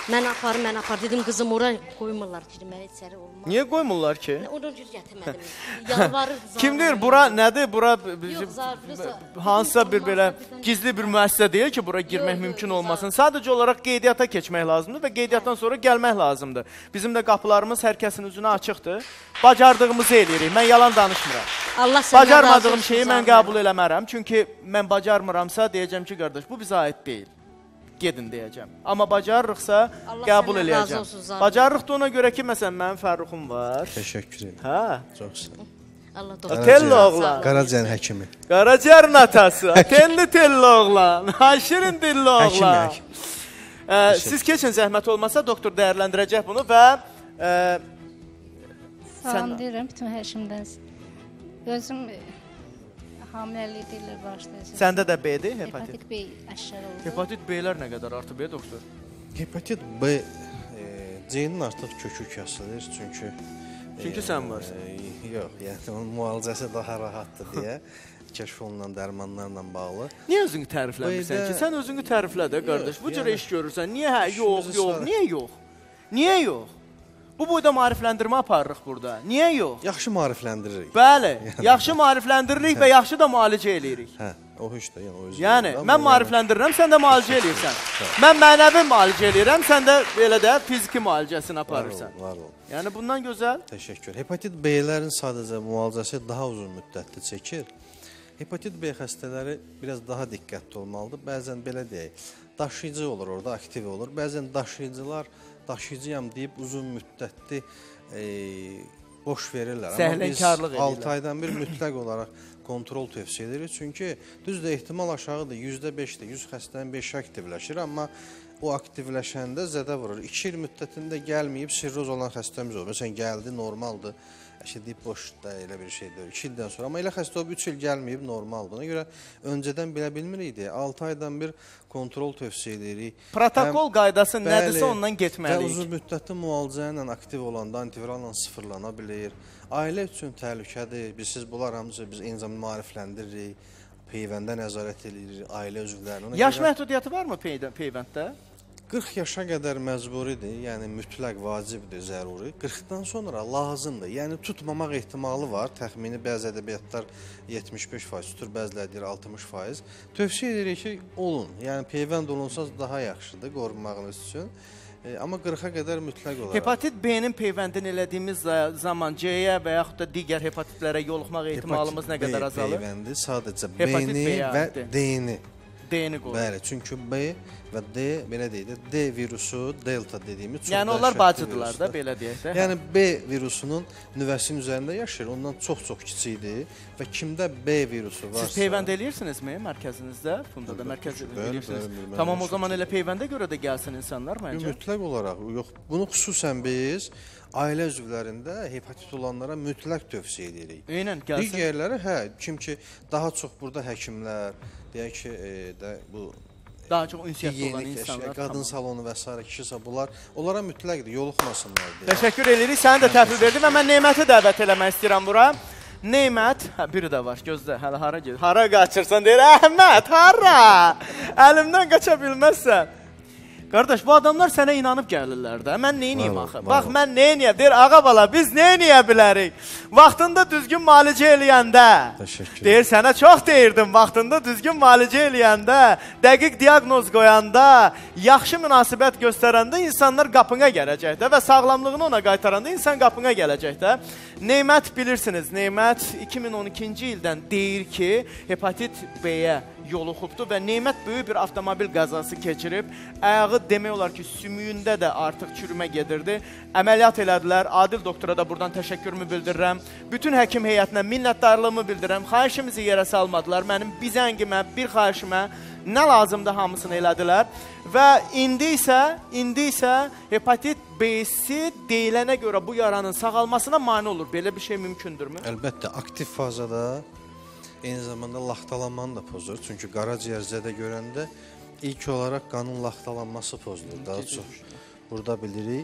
Mən apar, mən apar dedim qızım ora qoymurlar ki, mən içəri olmaz. Niyə qoymurlar ki? Onu cür gətirmədim. Yalvarır. Kim deyir bura nədir? Bura Yox, zarfırsa. hansısa bir belə gizli bir müəssisə deyil ki, bura girmək mümkün olmasın. Sadəcə olaraq qeydiyyata keçmək lazımdır və qeydiyyatdan sonra gəlmək lazımdır. Bizim də qapılarımız hər kəsin üzünə açıqdır. Bacardığımızı eləyirik. Mən yalan danışmıram. Allah səndən razı Bacarmadığım olsun, şeyi mən Zafer. qəbul eləmərəm. Çünki mən bacarmıramsa deyəcəm ki, qardaş, bu bizə aid deyil. Gedin deyəcəm. Amma bacarırıqsa Allah qəbul səndən razı eləyəcəm. olsun, Zafer. Bacarırıq da ona görə ki, məsələn, mənim Fərruxum var. Təşəkkür edirəm. Hə? Çox sağ ol. Allah Telli oğlan. Qaraciyərin həkimi. Qaraciyərin atası. Telli telli oğlan. Şirin dilli oğlan. Həkim, Ə, siz keçin zəhmət olmasa doktor dəyərləndirəcək bunu və ə, Salam deyirəm bütün həkimdən. Özüm hamiləlik deyirlər başlayacaq. Səndə də B-dir hepatit? Hepatit B aşağı oldu. Hepatit B-lər nə qədər artıb B doktor? Hepatit B e, C-nin artıq kökü kəsilir çünki Çünki e, sən varsan. E, yox, yəni onun müalicəsi daha rahatdır deyə kəşf olunan dərmanlarla bağlı. Niyə özünü tərifləmirsən ki? Sən özünü təriflə də qardaş. Bu cür iş görürsən. Niyə hə, yox, yox, niyə yox? Niyə yox? Bu boyda maarifləndirmə aparırıq burada. Niyə yox? Yaxşı maarifləndiririk. Bəli, yaxşı maarifləndiririk və yaxşı da müalicə eləyirik. Hə, o heç də, yəni o özü. Yəni, mən maarifləndirirəm, sən də müalicə eləyirsən. Mən mənəvi müalicə eləyirəm, sən də belə də fiziki müalicəsini aparırsan. Var ol. Yəni, bundan gözəl. Təşəkkür. Hepatit B-lərin sadəcə müalicəsi daha uzun müddətli çəkir. Hepatit B xəstələri biraz daha diqqətli olmalıdır. Bəzən belə deyək, daşıyıcı olur orada, aktiv olur. Bəzən daşıyıcılar daşıyıcıyam deyib uzun müddətli e, boş verirlər. Səhlənkarlıq edirlər. altı aydan bir mütləq olaraq kontrol tövsiyə edirik. Çünki düzdür, ehtimal aşağıdır, yüzdə beşdir, yüz xəstənin beşi aktivləşir, amma o aktivləşəndə zədə vurur. iki il müddətində gəlməyib, sirroz olan xəstəmiz olur. Məsələn, gəldi, normaldır. İşte deyib boşda elə bir şey deyil. iki ildən sonra. Amma elə xəstə o üç il gəlməyib, normaldır. Ona görə öncədən bilə bilmirikdi. altı aydan bir kontrol tövsiyə edirik. Protokol qaydası nədirsə ondan getməliyik. Və uzun müddətli müalicə ilə aktiv olanda antiviralla sıfırlana bilir. Ailə üçün təhlükədir. Biz siz bunlar hamısı biz eyni zamanda maarifləndiririk. Peyvəndə nəzarət edirik, ailə üzvlərini. Yaş məhdudiyyəti varmı peyvənddə? qırx yaşa qədər məcburidir, yəni mütləq vacibdir, zəruri. qırxdan sonra lazımdır. Yəni tutmamaq ehtimalı var. Təxmini bəzi ədəbiyyatlar yetmiş beş faiz tutur, bəziləri deyir altmış faiz. Tövsiyə edirik ki, olun. Yəni peyvənd olunsa daha yaxşıdır qorunmağınız üçün. E, amma qırxa qədər mütləq olaraq. Hepatit B-nin peyvəndini elədiyimiz zaman C-yə və yaxud da digər hepatitlərə yoluxmaq ehtimalımız nə qədər azalır? Hepatit B peyvəndi sadəcə B-ni və D-ni. D-ni qoyur. Bəli, çünki B və D, belə deyək də, D virusu, delta dediyimiz çox yəni onlar bacıdırlar da, belə deyək də. Yəni B virusunun nüvəsinin üzərində yaşayır, ondan çox-çox kiçikdir və kimdə B virusu varsa... Siz peyvənd eləyirsinizmi mərkəzinizdə? Bunda da mərkəz eləyirsiniz. Tamam, o zaman elə peyvəndə görə də gəlsin insanlar məncə? Mütləq olaraq, yox, bunu xüsusən biz ailə üzvlərində hepatit olanlara mütləq tövsiyə edirik. Eynən, gəlsin. Digərləri, hə, kim ki, daha çox burada həkimlər, deyək ki, e, də, bu daha çox ünsiyyətli olan insanlar, qadın tamam. salonu və s. kişi bunlar, onlara mütləqdir, yoluxmasınlar deyə. Təşəkkür edirik, səni də təhvil verdim və mən Neyməti dəvət eləmək istəyirəm bura. Neymət, hə, biri də var, gözlə, hələ hara gedir? Hara qaçırsan, deyir, Əhməd, hara? Əlimdən qaça bilməzsən. Qardaş, bu adamlar sənə inanıb gəlirlər də. Mən neyniyim axı? Bax, mən neyniyəm? Deyir, ağa bala, biz neyniyə bilərik? Vaxtında düzgün müalicə eləyəndə. Deyir, sənə çox deyirdim, vaxtında düzgün müalicə eləyəndə, dəqiq diaqnoz qoyanda, yaxşı münasibət göstərəndə insanlar qapına gələcək də və sağlamlığını ona qaytaranda insan qapına gələcək də. Neymət bilirsiniz, Neymət iki min on ikinci ildən deyir ki, hepatit B-yə yoluxubdur və Neymət böyük bir avtomobil qəzası keçirib, ayağı demək olar ki, sümüyündə də artıq çürümə gedirdi. Əməliyyat elədilər, Adil doktora da buradan təşəkkürümü bildirirəm. Bütün həkim heyətinə minnətdarlığımı bildirirəm. Xahişimizi yerə salmadılar. Mənim bir zəngimə, bir xahişimə nə lazımdır hamısını elədilər. Və indi isə, indi isə hepatit B-si deyilənə görə bu yaranın sağalmasına mane olur. Belə bir şey mümkündürmü? Əlbəttə, aktiv fazada eyni zamanda laxtalanmanı da pozur. Çünki qaraciyər zədə görəndə ilk olaraq qanın laxtalanması pozulur. Daha çox burada bilirik.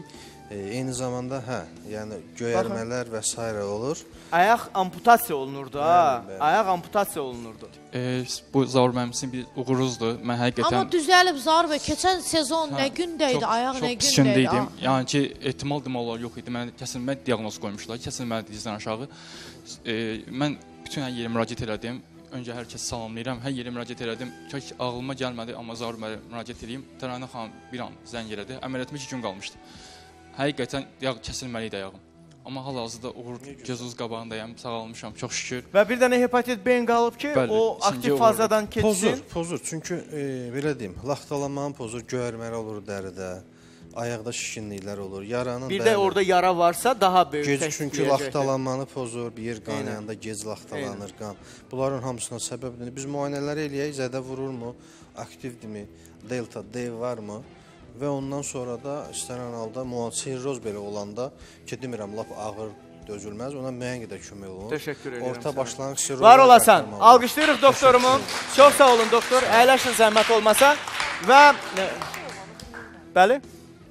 E, eyni zamanda hə, yəni göyərmələr və s. olur. Ayaq amputasiya olunurdu ha. Ayaq amputasiya olunurdu. E, bu Zaur mənim üçün bir uğuruzdur. Mən həqiqətən Amma düzəlib Zaur bəy, keçən sezon nə gündəydi, ayaq nə gündəydi? Çox gündəydim. Yəni ki, ehtimal demək yox idi. Mən kəsilmə diaqnoz qoymuşlar. Kəsilməli dizdən aşağı. E, mən bütün hər yerə müraciət elədim. Öncə hər kəsi salamlayıram. Hər yerə müraciət elədim. Çox ağlıma gəlmədi, amma Zaur bəyə müraciət edeyim. Təranə xanım bir an zəng elədi. Əməliyyatım iki gün qalmışdı. Həqiqətən yağ kəsilməli idi ayağım. Amma hal-hazırda uğur gözünüz qabağındayam, sağalmışam, çox şükür. Və bir dənə hepatit B qalıb ki, Bəli, o aktiv fazadan keçsin. Pozur, pozur. Çünki e, belə deyim, laxtalanmanın pozur, göyərməli olur dəridə, ayaqda şişkinliklər olur, yaranın... Bir də orada yara varsa daha böyük gec, təşkil çünki edəcəkdir. laxtalanmanı pozur, bir yer qaynayanda gec laxtalanır qan. Bunların hamısına səbəbdir. Biz müayinələri eləyək, zədə vururmu, aktivdirmi, delta, D varmı? Və ondan sonra da istənilən halda sirroz belə olanda ki, demirəm, lap ağır dözülməz, ona müəyyən qədər kömək olur. Teşekkür ederim. Orta başlanğıc sirroz. Var olasan. Alqışlayırıq doktorumu. Çox sağ olun doktor. Əyləşin zəhmət olmasa. Və bəli.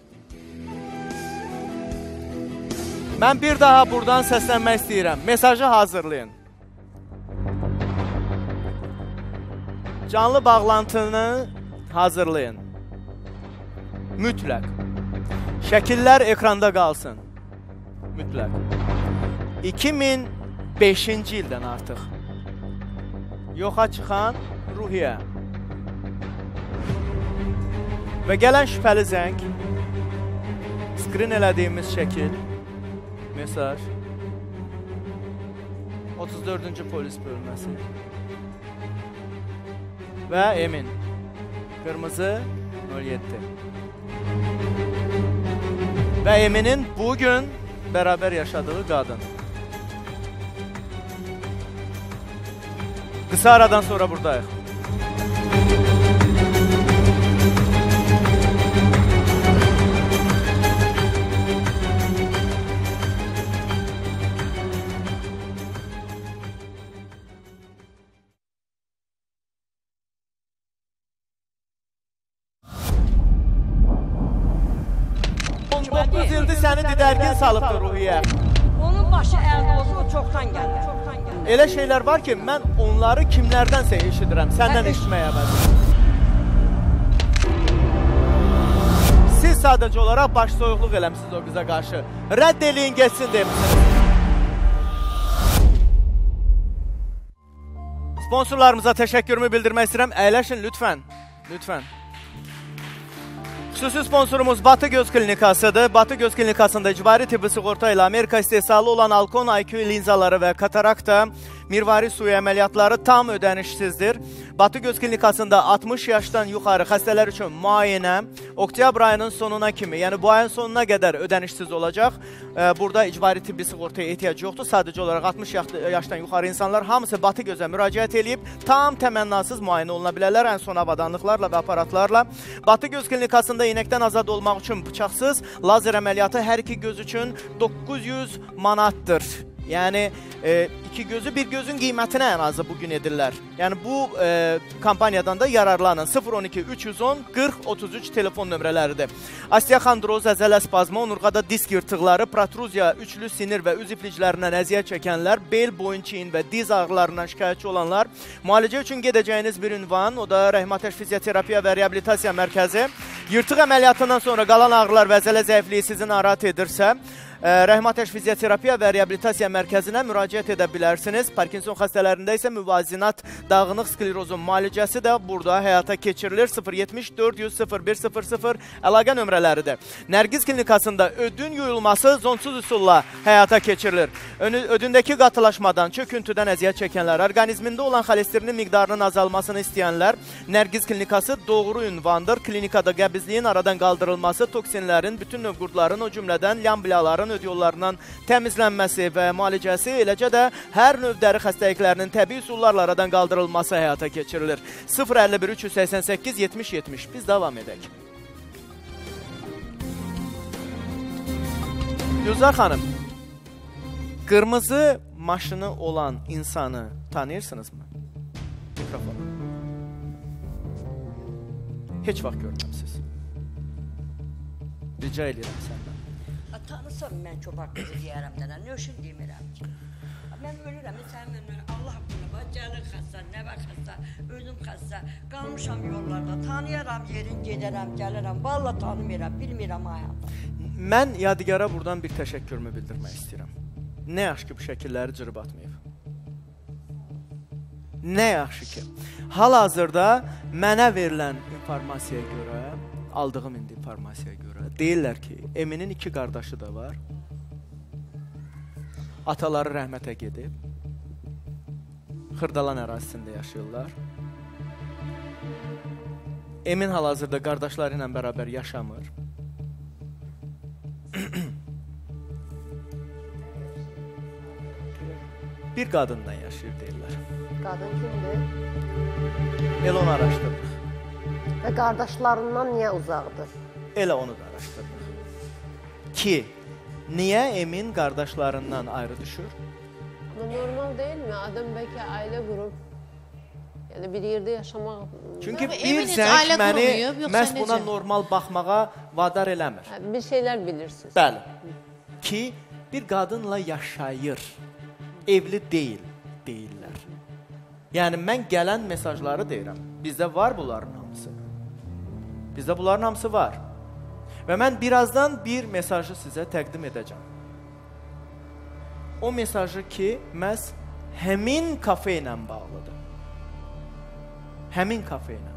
Mən bir daha buradan səslənmək istəyirəm. Mesajı hazırlayın. Canlı bağlantını hazırlayın. Mütləq. Şəkillər ekranda qalsın. Mütləq. iki min beşinci ildən artıq yoxa çıxan Ruhiyyə. Və gələn şübhəli zəng, skrin elədiyimiz şəkil, mesaj, otuz dördüncü polis bölməsi və Emin, qırmızı nol yeddi. Və Eminin bugün bərabər yaşadığı qadın. Qısa aradan sonra buradayıq. doqquz ildir səni didərgin salıbdır Ruhiyyə. Onun başı əldə olsa o çoxdan gəlir. Elə şeylər var ki, mən onları kimlərdənsə eşidirəm, səndən eşitməyə əvəzim. Siz sadəcə olaraq baş soyuqluq eləmişsiniz o qıza qarşı. Rədd eləyin, geçsin demişsiniz. Sponsorlarımıza təşəkkürümü bildirmək istəyirəm. Əyləşin lütfən. Lütfən. Xüsusi sponsorumuz Batı Göz Klinikasıdır. Batı Göz Klinikasında icbari tibbi sığorta ilə Amerika istehsalı olan Alcon I Q linzaları və katarakta, mirvari suyu əməliyyatları tam ödənişsizdir. Batı Göz Klinikasında altmış yaşdan yuxarı xəstələr üçün müayinə oktyabr ayının sonuna kimi, yəni bu ayın sonuna qədər ödənişsiz olacaq. Burada icbari tibbi sığortaya ehtiyac yoxdur. Sadəcə olaraq altmış yaşdan yuxarı insanlar hamısı Batı Gözə müraciət edib tam təmənnasız müayinə oluna bilərlər, ən son avadanlıqlarla və aparatlarla. Batı Göz Klinikasında inəkdən azad olmaq üçün bıçaqsız lazer əməliyyatı hər iki göz üçün doqquz yüz manatdır. Yəni e, iki gözü bir gözün qiymətinə ən azı bugün edirlər. Yəni bu e, kampaniyadan da yararlanın. sıfır on iki üç yüz on qırx otuz üç telefon nömrələridir. Osteoxondroz, əzələ spazma, onurğada disk yırtıqları, protruziya, üçlü sinir və üz ifliclərindən əziyyət çəkənlər, bel, boyun, çiyin və diz ağrılarından şikayətçi olanlar, müalicə üçün gedəcəyiniz bir ünvan, o da Rəhmateş Fizioterapiya və Reabilitasiya Mərkəzi. Yırtıq əməliyyatından sonra qalan ağrılar və əzələ zəifliyi sizi narahat edirsə, Rəhmateş Fizioterapiya və Reabilitasiya Mərkəzinə müraciət edə bilərsiniz. Parkinson xəstələrində isə müvazinat dağınıq sklerozun müalicəsi də burada həyata keçirilir. sıfır yetmiş dörd yüz sıfır bir sıfır sıfır əlaqə nömrələridir. Nərgiz Klinikasında ödün yuyulması zonsuz üsulla həyata keçirilir. Ödündəki qatılaşmadan, çöküntüdən əziyyət çəkənlər, orqanizmində olan xolesterinin miqdarının azalmasını istəyənlər, Nərgiz Klinikası doğru ünvandır. Klinikada qəbizliyin aradan qaldırılması, toksinlərin, bütün növ qurdların, o cümlədən lambiyaların öd yollarından təmizlənməsi və müalicəsi, eləcə də hər növ dəri xəstəliklərinin təbii üsullarla aradan qaldırılması həyata keçirilir. sıfır əlli bir üç yüz səksən səkkiz yetmiş yetmiş. Biz davam edək. Gülzar xanım, qırmızı maşını olan insanı tanıyırsınızmı? Mikrofon. Heç vaxt görməmsiniz. Rica edirəm səndən. tanısam mən çoban qızı deyərəm dənə, nə üçün demirəm ki? Mən ölürəm, sən mən Allah bilir, gəlin xəstə, nəvə xəstə, özüm xəstə, qalmışam yollarda, tanıyaram yerin, gedərəm, gəlirəm, valla tanımıram, bilmirəm ayağımda. Mən Yadigar'a buradan bir təşəkkürümü bildirmək istəyirəm. Nə yaxşı ki, bu şəkilləri cırıb atmayıb. Nə yaxşı ki. Hal-hazırda mənə verilən informasiyaya görə, aldığım indi informasiyaya görə, deyirlər ki, Eminin iki qardaşı da var. Ataları rəhmətə gedib. Xırdalan ərazisində yaşayırlar. Emin hal-hazırda qardaşları ilə bərabər yaşamır. Bir qadınla yaşayır deyirlər. Qadın kimdir? Elə onu araşdırırıq. Və qardaşlarından niyə uzaqdır? Elə onu da araşdırırıq. Ki, niyə Emin qardaşlarından ayrı düşür? Bu normal deyilmi? Adam bəlkə ailə qurub, yəni bir yerdə yaşamaq... Çünki bir zəng məni məhz buna normal baxmağa vadar eləmir. Bir şeylər bilirsiniz. Bəli. Ki, bir qadınla yaşayır. Evli deyil, deyirlər. Yəni, mən gələn mesajları deyirəm. Bizdə var bunların hamısı. Bizdə bunların hamısı var. Və mən birazdan bir mesajı sizə təqdim edəcəm. O mesajı ki, məhz həmin kafe ilə bağlıdır. Həmin kafe ilə.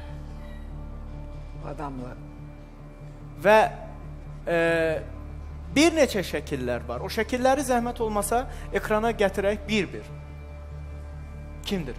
Adamla. Və e, bir neçə şəkillər var. O şəkilləri zəhmət olmasa ekrana gətirək bir-bir. Kimdir?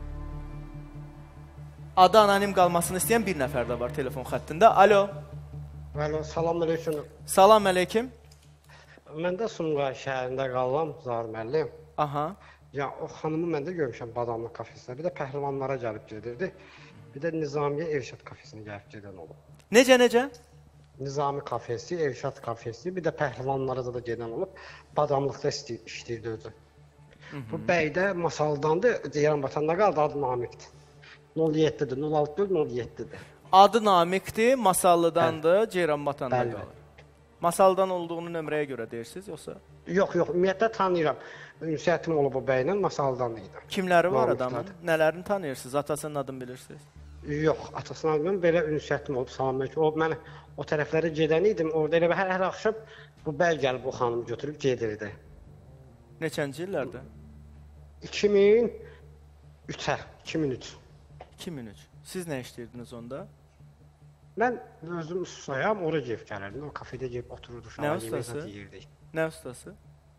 Adı anonim qalmasını istəyən bir nəfər də var telefon xəttində. Alo. Alo, salam aleyküm. Salam aleyküm. Mən də Sumqayıt şəhərində qalıram, Zahir müəllim. Aha. Ya, o xanımı mən də görmüşəm Badamlı kafesində. Bir də pəhlivanlara gəlib gedirdi. Bir də Nizamiyə Evşad kafesinə gəlib gedən olub. Necə, necə? Nizami kafesi, Evşad kafesi, bir də pəhlivanlara da gedən olub. Badamlıqda işləyirdi özü. Bu bəy də Masaldandır, Ceyran Batanda qaldı, adı Namiqdir. nol yeddidir, nol altı nol yeddidir. Adı Namiqdir, Masallıdandır, Ceyran Batanda qalır. Masaldan olduğunu nömrəyə görə deyirsiniz, yoxsa? Yox, yox, ümumiyyətlə tanıyıram. Ünsiyyətim olub o bəylə, Masaldan idi. Kimləri var adamın? Nələrini tanıyırsınız? Atasının adını bilirsiniz? Yox, atasının adını bilmirəm, belə ünsiyyətim olub, salam əleykum. O, mən o tərəflərə gedən idim, orada elə hər, hər axşam bu bəy gəlib o xanımı götürüb gedirdi. Neçənci illərdə? iki min üçə, iki min üç. iki min üç. Siz nə işləyirdiniz onda? Mən özüm ustasıyam, oraya gelib gəlirdim. O kafedə gelib otururdu, nə ustası? Nə ustası?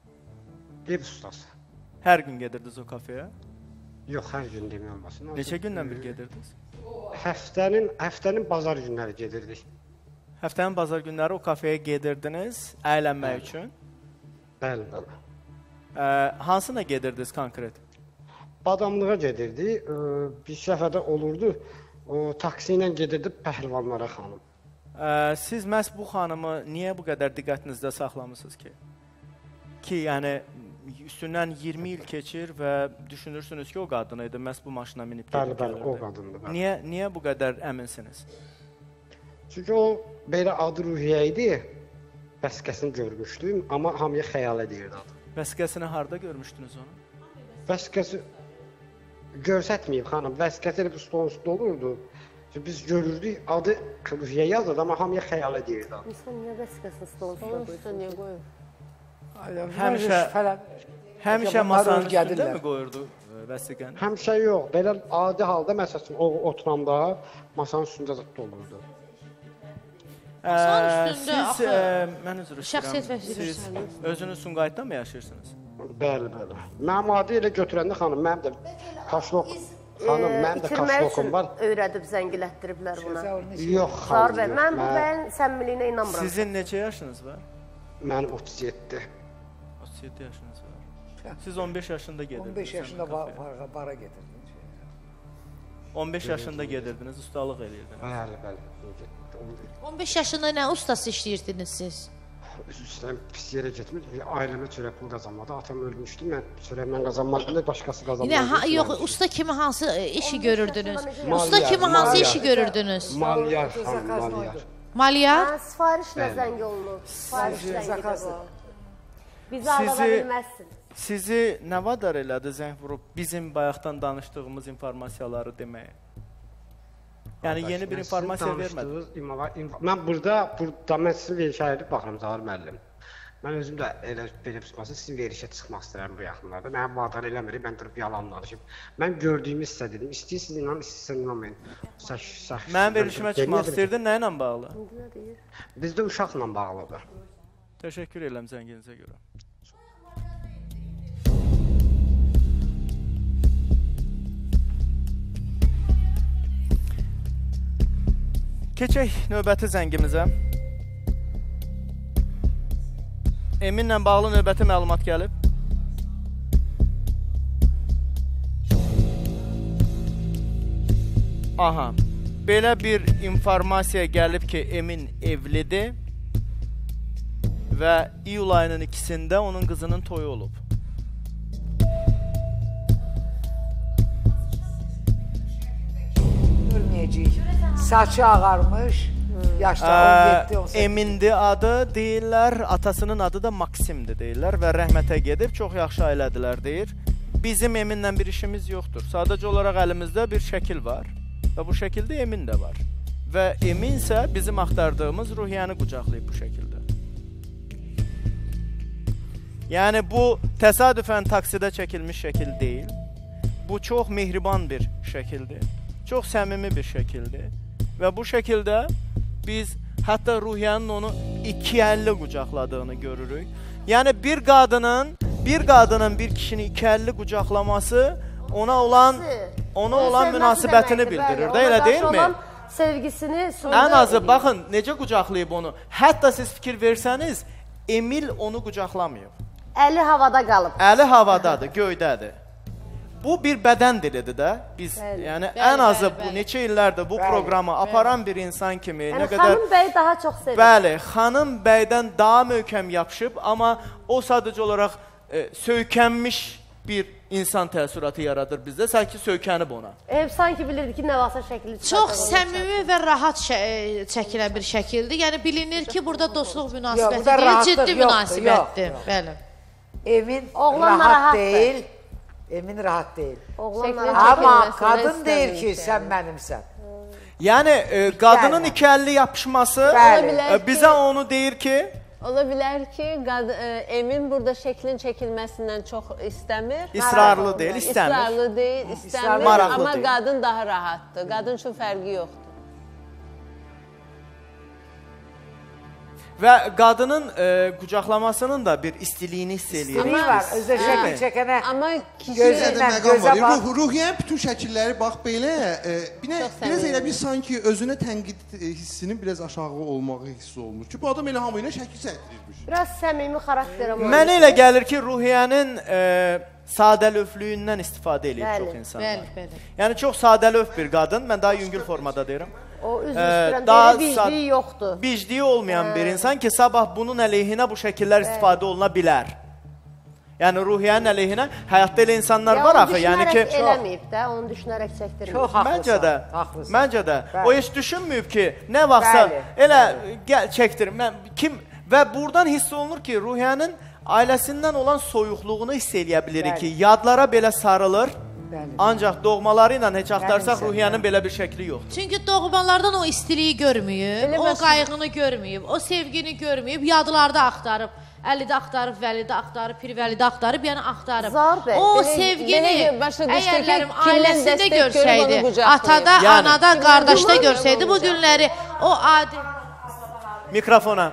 Ev ustası. Hər gün gedirdiniz o kafeyə? Yox, hər gün demək olmasın. Neçə gündən bir gedirdiniz? Həftənin, həftənin bazar günləri gedirdik. Həftənin bazar günləri o kafeyə gedirdiniz, əylənmək bəli. Üçün? Bəli, bəli. Ə, hansına gedirdiniz konkret? Badamlığa gedirdik. Ə, bir səfərdə olurdu. O taksi ilə gedirdi pəhlivanlara xanım. Ə, siz məhz bu xanımı niyə bu qədər diqqətinizdə saxlamısınız ki? Ki, yəni üstündən iyirmi il keçir və düşünürsünüz ki, o qadın idi, məhz bu maşına minib gəlirdi. Bəli, bəli, o qadındır. Bəli. Niyə, niyə bu qədər əminsiniz? Çünki o belə adı Ruhiyyə idi, vəsiqəsini görmüşdüm, amma hamıya xəyal edirdi adı. Vəsiqəsini harada görmüşdünüz onu? Vəsiqəsi görsətməyib xanım, vəsiqəsi elə stolun üstündə olurdu. Biz görürdük, adı Ruhiyyə yazırdı, amma hamıya xəyal edirdi adı. İnsan niyə vəsiqəsini stolun üstündə niyə qoyur? Həmişə, həmişə masanın üstündə mi qoyurdu vəsiqəni? Həmişə yox, belə adi halda məsələn o oturanda masanın üstündə zətdə olurdu. Masanın üstündə siz, ə, mən üzr istəyirəm, siz özünüz Sumqayıtda mı yaşayırsınız? Bəli, bəli. Mənim adı ilə götürəndə xanım, mənim də kaşlok, xanım, mənim də kaşlokum var. Öyrədib, zəngilətdiriblər buna. Yox, xanım, yox. Mən bu bəyin səmmiliyinə inanmıram. Sizin neçə yaşınız var? Mənim otuz yeddi. otuz yeddi yaşınız var. Siz on beş yaşında gedirdiniz. on beş yaşında bara gedirdiniz. on beş yaşında gedirdiniz, ustalıq eləyirdiniz. Bəli, bəli. on beş yaşında nə ustası işləyirdiniz siz? Üstdən pis yerə getmir. Ailəmə çörək pul qazanmadı. Atam ölmüşdü. Mən çörəklə qazanmadım, başqası qazanmadı. Yine ha, yox, usta kimi hansı işi görürdünüz? Usta kimi hansı işi görürdünüz? Maliyar, xanım, maliyar. Maliyyə? Hə, sifarişlə zəng olunur. Sifariş zəngi də bu. Bizi aldada bilməzsiniz. Sizi nə vadar elədi zəng vurub bizim bayaqdan danışdığımız informasiyaları deməyə? Yəni yeni bir informasiya vermədim. Mən burada, burada mən sizin verişə edib baxıram Zahir müəllim. Mən özüm də elə belə psixolojik sizin verişə çıxmaq istəyirəm bu yaxınlarda. Mənim vadar eləmirik, mən durub yalan danışım. Mən gördüyümü sizə dedim. İstəyirsiniz inan, istəyirsiniz inanmayın. Mənim verişimə çıxmaq istəyirdin, nə ilə bağlı? Bizdə uşaqla bağlıdır. Təşəkkür edirəm zənginizə görə. Keçək növbəti zəngimizə. Eminlə bağlı növbəti məlumat gəlib. Aha, belə bir informasiya gəlib ki, Emin evlidir və iyul ayının ikisində onun qızının toyu olub. Görməyəcəyik. Saçı ağarmış, yaşda on yeddi on səkkiz. Emindir adı deyirlər, atasının adı da Maksimdir deyirlər və rəhmətə gedib, çox yaxşı ailədilər deyir. Bizim Eminlə bir işimiz yoxdur. Sadəcə olaraq əlimizdə bir şəkil var və bu şəkildə Emin də var. Və Emin isə bizim axtardığımız Ruhiyyəni qucaqlayıb bu şəkildə. Yəni bu təsadüfən taksidə çəkilmiş şəkil deyil. Bu çox mehriban bir şəkildir. Çox səmimi bir şəkildir. Və bu şəkildə biz hətta Ruhiyyənin onu iki əlli qucaqladığını görürük. Yəni bir qadının, bir qadının bir kişini iki əlli qucaqlaması ona olan ona olan münasibətini bildirir də, elə deyilmi? Sevgisini ən azı baxın necə qucaqlayıb onu. Hətta siz fikir versəniz, Emil onu qucaqlamayıb. Əli havada qalıb. Əli havadadır, göydədir. Bu bir bədən dilidir də. Biz bəli, yəni bəli, ən azı bəli, bu neçə illərdir bu bəli, programı bəli. aparan bir insan kimi yəni, nə qədər xanım bəy daha çox sevir. Bəli, xanım bəydən daha möhkəm yapışıb, amma o sadəcə olaraq e, söykənmiş bir insan təəssüratı yaradır bizdə, sanki söykənib ona. Ev sanki bilirdi ki, nəvasa şəkli çox səmimi və rahat çəkilən bir şəkildir. Yəni bilinir ki, burada dostluq münasibəti deyil, ciddi münasibətdir. Bəli. Emin rahat deyil. Emin rahat deyil. Amma qadın deyir ki, sən mənimsən. Yəni e, qadının iki əlli yapışması e, bizə onu deyir ki, ola bilər ki, qad, e, Emin burada şəklin çəkilməsindən çox istəmir. İsrarlı deyil, istəmir. İsrarlı deyil, istəmir, maraqlı amma deyil. Qadın daha rahatdır. Qadın üçün fərqi yoxdur. Və qadının e, qucaqlamasının da bir istiliyini hiss eləyir. İstiliyi var, özdə şəkil çəkənə gözündən gözə bax. Ruhiyyənin bütün şəkilləri bax belə, e, biraz elə bir sanki özünə tənqid hissinin biraz aşağı olmağı hissi olmuş ki, bu adam elə hamı ilə şəkil çəkdirirmiş. Biraz səmimi xarakterə var. Mənə elə gəlir ki, Ruhiyyənin e, sadəlövlüyündən istifadə eləyir bəli, çox insanlar. Bəli, bəli. Yəni çox sadəlöv bir qadın, mən daha yüngül formada deyirəm. O üzr istəyirəm, deyil, bicliyi yoxdur. Bicliyi olmayan bir insan ki, sabah bunun əleyhinə bu şəkillər istifadə oluna bilər. Yəni Ruhiyyənin əleyhinə həyatda elə insanlar var axı. Yəni ki, düşünərək eləməyib də, onu düşünərək çəkdirməyib. Çox haqlısan. Məncə də, məncə də. O heç düşünməyib ki, nə vaxtsa elə gəl çəkdirim. Mən kim və buradan hiss olunur ki, Ruhiyyənin ailəsindən olan soyuqluğunu hiss eləyə bilirik ki, yadlara belə sarılır. Bəli. Ancaq doğmaları ilə heç axtarsaq Ruhiyyənin belə bir şəkli yoxdur. Çünki doğmalardan o istiliyi görməyib, o qayğını görməyib, o sevgini görməyib, yadlarda axtarıb. Əlidə axtarıb, Vəlidə axtarıb, Pirvəlidə axtarıb, yəni axtarıb. O sevgini əgərlərim ailəsində görsəydi, atada, anada, qardaşda görsəydi bu günləri, o adi... Mikrofona.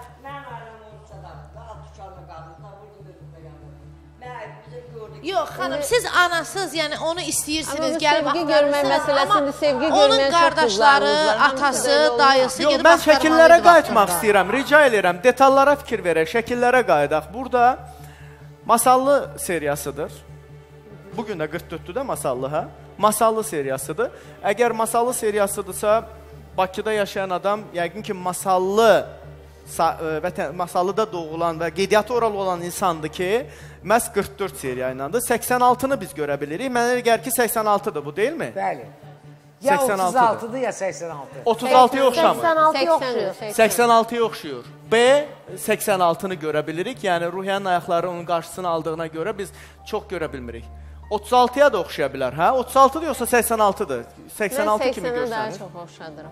Yox, xanım, siz anasız, yəni onu istəyirsiniz, gəlib axtarırsınız. Sevgi görmək məsələsində, sevgi görməyən onun qardaşları, atası, dayısı gedib axtarmalıdır. Yox, mən şəkillərə qayıtmaq istəyirəm, rica edirəm, detallara fikir verək, şəkillərə qayıdaq. Burada masallı seriyasıdır. Bugün də qırx dörddür də masallı, hə? Masallı seriyasıdır. Əgər masallı seriyasıdırsa, Bakıda yaşayan adam, yəqin ki, masallı vətən, masallıda doğulan və qeydiyyatı oral olan insandır ki, məhz qırx dörd seriya ilandır. səksən altını biz görə bilirik. Mənə gəlir ki, səksən altıdır bu, deyilmi? Bəli. Ya otuz altıdır ya səksən altı. otuz altıya oxşamır. səksən altıya oxşuyur. səksən altıya oxşuyur. B səksən altını görə bilirik. Yəni Ruhiyyənin ayaqları onun qarşısını aldığına görə biz çox görə bilmirik. otuz altıya da oxşaya bilər, hə? otuz altıdır yoxsa səksən altıdır? səksən altı kimi görsənir. Mən səksənə daha çox oxşadıram.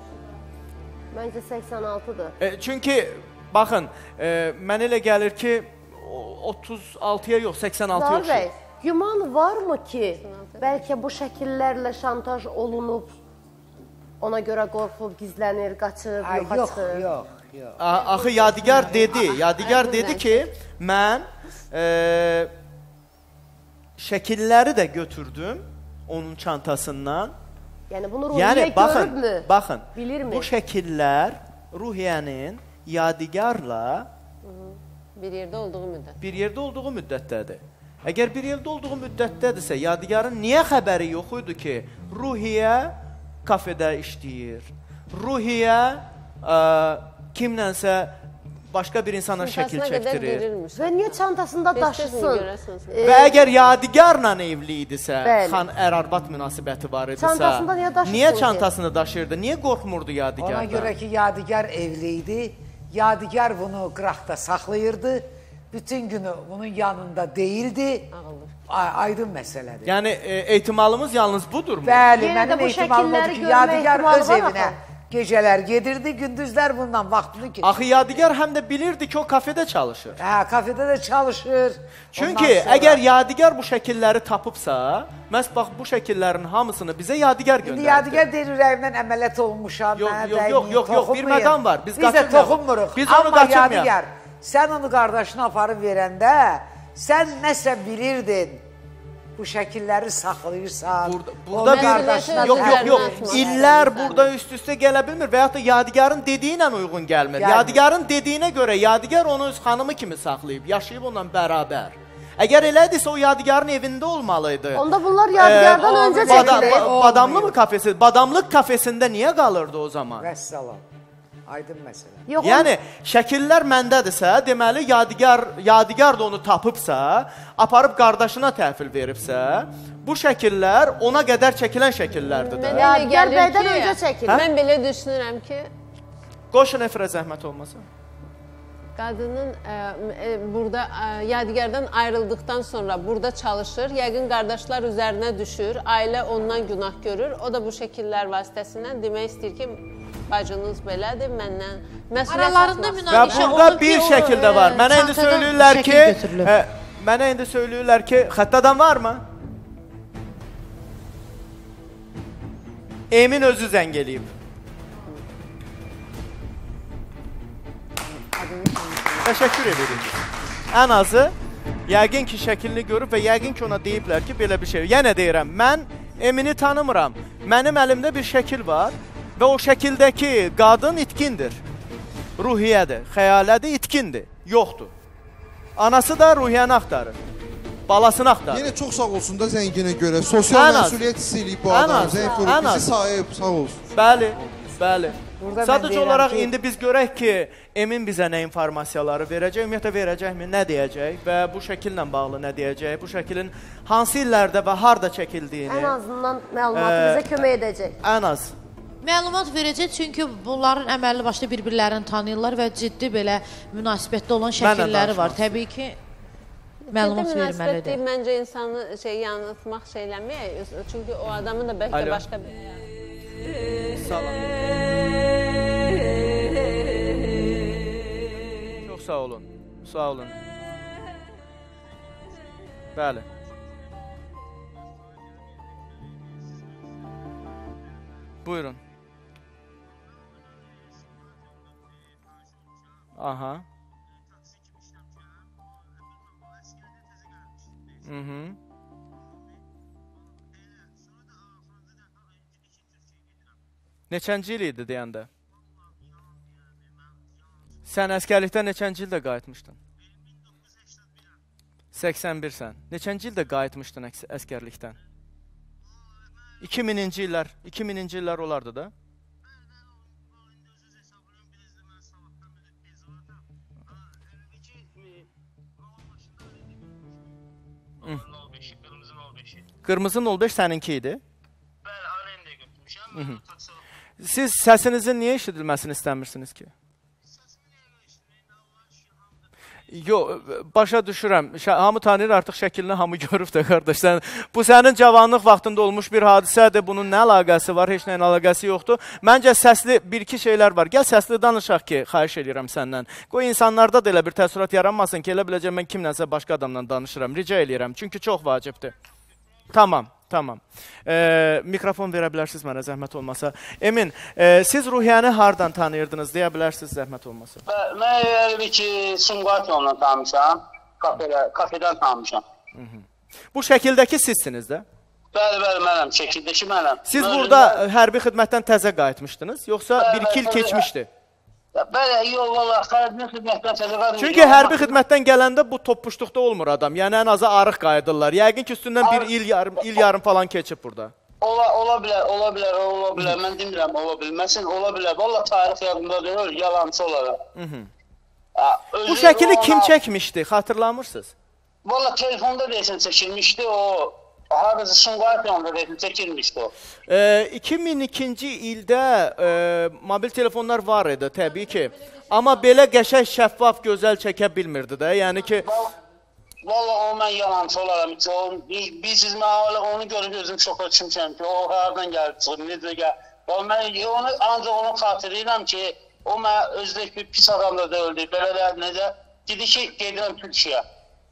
Məncə səksən altıdır. E, çünki baxın, e, mənə elə gəlir ki otuz altıya yox, səksən altıya oxşayır. Güman varmı ki, bəlkə bu şəkillərlə şantaj olunub, ona görə qorxub, gizlənir, qaçır, yoxa Yox, çıxır? yox, yox. Axı Yadigar dedi, Yadigar dedi ki, mən e, şəkilləri də götürdüm onun çantasından. Yəni bunu Ruhiyyə yəni, baxın, görübmü? baxın, Bilirmi? bu şəkillər Ruhiyyənin Yadigarla bir yerdə olduğu müddət. Bir yerdə olduğu müddətdədir. Əgər bir yerdə olduğu müddətdədirsə, Yadigarın niyə xəbəri yox idi ki, Ruhiyyə kafedə işləyir, Ruhiyyə ə, kimlənsə başqa bir insana şəkil çəkdirir. Və niyə çantasında daşısın? Və əgər Yadigarla evli idisə, Bəli. xan ər-arvad münasibəti var idisə, Çantasında niyə daşısın niyə ki? çantasını daşırdı? Niyə qorxmurdu Yadigardan? Ona görə ki, Yadigar evli idi. Yadigar bunu qıraqda saxlayırdı. Bütün günü bunun yanında değildi. Aydın məsələdir. Yəni e, ehtimalımız yalnız budurmu? Bəli, mənim ehtimalım odur ki, Yadigar öz evinə gecələr gedirdi, gündüzlər bundan vaxtını keçirdi. Axı Yadigar həm də bilirdi ki, o kafedə çalışır. Hə, kafedə də çalışır. Çünki sonra... əgər Yadigar bu şəkilləri tapıbsa, məhz bax bu şəkillərin hamısını bizə Yadigar göndərdi. İndi Yadigar deyir, ürəyimdən əməliyyat olmuşam, yox, mənə yox, dəyməyim, yox, yox, yox, bir məqam var. Biz, Biz də toxunmuruq. Biz onu Amma qaçırmayaq. Yadigar, sən onu qardaşına aparıb verəndə, sən nəsə bilirdin. Bu şəkilləri saxlayırsan. Burada, burada bir yox, yox, yox. İllər burada üst-üstə gələ bilmir və yaxud da Yadigarın dediyi ilə uyğun gəlmir. Gəlmir. Yadigarın dediyinə görə Yadigar onu öz xanımı kimi saxlayıb, yaşayıb onunla bərabər. Əgər elədirsə o Yadigarın evində olmalıydı. Onda bunlar Yadigardan ee, öncə çəkilir. Badamlı mı kafesi? Badamlıq kafesində niyə qalırdı o zaman? Vəssalam. Aydın məsələ. Yox, yəni, şəkillər məndədirsə, deməli, Yadigar, Yadigar da onu tapıbsa, aparıb qardaşına təhvil veribsə, bu şəkillər ona qədər çəkilən şəkillərdir də. Yadigar bəydən öncə çəkilir. Hə? Mən belə düşünürəm ki... Qoşun efirə zəhmət olmasa. Qadının ə, ə, burada ə, Yadigardan ayrıldıqdan sonra burada çalışır, yəqin qardaşlar üzərinə düşür, ailə ondan günah görür, o da bu şəkillər vasitəsindən demək istəyir ki, bacınız belədir, məndən məsuliyyət aralarında münaqişə və burada bir şəkildə var. Mənə indi söyləyirlər ki, ə, mənə indi söyləyirlər ki, xəttadan varmı? Emin özü zəng eləyib. Təşəkkür edirik. Ən azı, yəqin ki, şəklini görüb və yəqin ki, ona deyiblər ki, belə bir şey. Yenə deyirəm, mən Emini tanımıram. Mənim əlimdə bir şəkil var. Və o şəkildəki qadın itkindir. Ruhiyyədir, xəyalədir, itkindir. Yoxdur. Anası da Ruhiyyəni axtarır. Balasını axtarır. Yenə çox sağ olsun da zənginə görə. Sosial məsuliyyət hissi eləyib bu adam. Zəng vurub, bizi sahib, sağ olsun. Bəli, bəli. Sadəcə olaraq ki... indi biz görək ki, Emin bizə nə informasiyaları verəcək, ümumiyyətlə verəcəkmi, nə deyəcək və bu şəkillə bağlı nə deyəcək, bu şəkilin hansı illərdə və harada çəkildiyini... Ən azından məlumatı ə, bizə kömək edəcək. Ən az. Məlumat verəcək, çünki bunların əməlli başlı bir-birlərini tanıyırlar və ciddi belə münasibətdə olan şəkilləri var. Təbii ki, məlumat verməlidir. Məncə insanı şey, yanıltmaq şeyləmək, çünki o adamın da bəlkə Alo. başqa bir... Salam. Çox sağ olun, sağ olun. Bəli. Buyurun. Aha. Hı hı. Neçənci il idi deyəndə? Sən əskərlikdən neçənci ildə qayıtmışdın? səksən birsən. Neçənci ildə qayıtmışdın əskərlikdən? iki mininci illər, iki mininci illər olardı da. Qırmızı nol beş səninki idi. Siz səsinizin niyə eşidilməsini istəmirsiniz ki? Yox, başa düşürəm. Hamı tanıyır, artıq şəklini hamı görüb də qardaş. Sən, bu sənin cavanlıq vaxtında olmuş bir hadisədir. Bunun nə əlaqəsi var? Heç nəyin əlaqəsi yoxdur. Məncə səsli bir-iki şeylər var. Gəl səsli danışaq ki, xahiş edirəm səndən. Qoy insanlarda da elə bir təəssürat yaranmasın ki, elə biləcəm mən kimlənsə başqa adamla danışıram. Rica edirəm. Çünki çox vacibdir. Tamam. Tamam. E, mikrofon verə bilərsiniz mənə, zəhmət olmasa. Emin, e, siz Ruhiyyəni hardan tanıyırdınız, deyə bilərsiniz, zəhmət olmasa. Mən elə ki, Sumqayıtla tanımışam, kafedən tanımışam. Bu şəkildəki sizsiniz də? Bəli, bəli, mənəm, şəkildəki mənəm. Siz burada hərbi xidmətdən təzə qayıtmışdınız, yoxsa bir-iki il keçmişdi? Bəli, yox, valla, hərbi xidmətdən təzə qayıtmışdım. Çünki hərbi xidmətdən gələndə bu toppuşduqda olmur adam. Yəni, ən azı arıq qayıdırlar. Yəqin ki, üstündən bir il yarım, il yarım falan keçib burada. Ola, ola bilər, ola bilər, ola bilər. Mən demirəm, ola bilməsin, ola bilər. Valla tarix yadımda deyil, yalancı olaraq. Bu şəkili kim çəkmişdi, xatırlamırsınız? Valla telefonda deyəsən çəkilmişdi, o... Harada Sumqayıt yanında deyəsən çəkilmişdi o. iki min ikinci ildə e, mobil telefonlar var idi, təbii ki. Amma belə qəşəng, şəffaf, gözəl çəkə bilmirdi də, yəni ki... Valla o mən yalancı olaram. Bilirsiniz, mən onu görüb özüm şoka düşmüşəm ki, o haradan gəlib çıxıb, necə gəl. Mən onu, ancaq onu xatırlayıram ki, o mən özlük bir pis adamda da öldü. Belə də necə, dedi ki, gedirəm Türkiyəyə.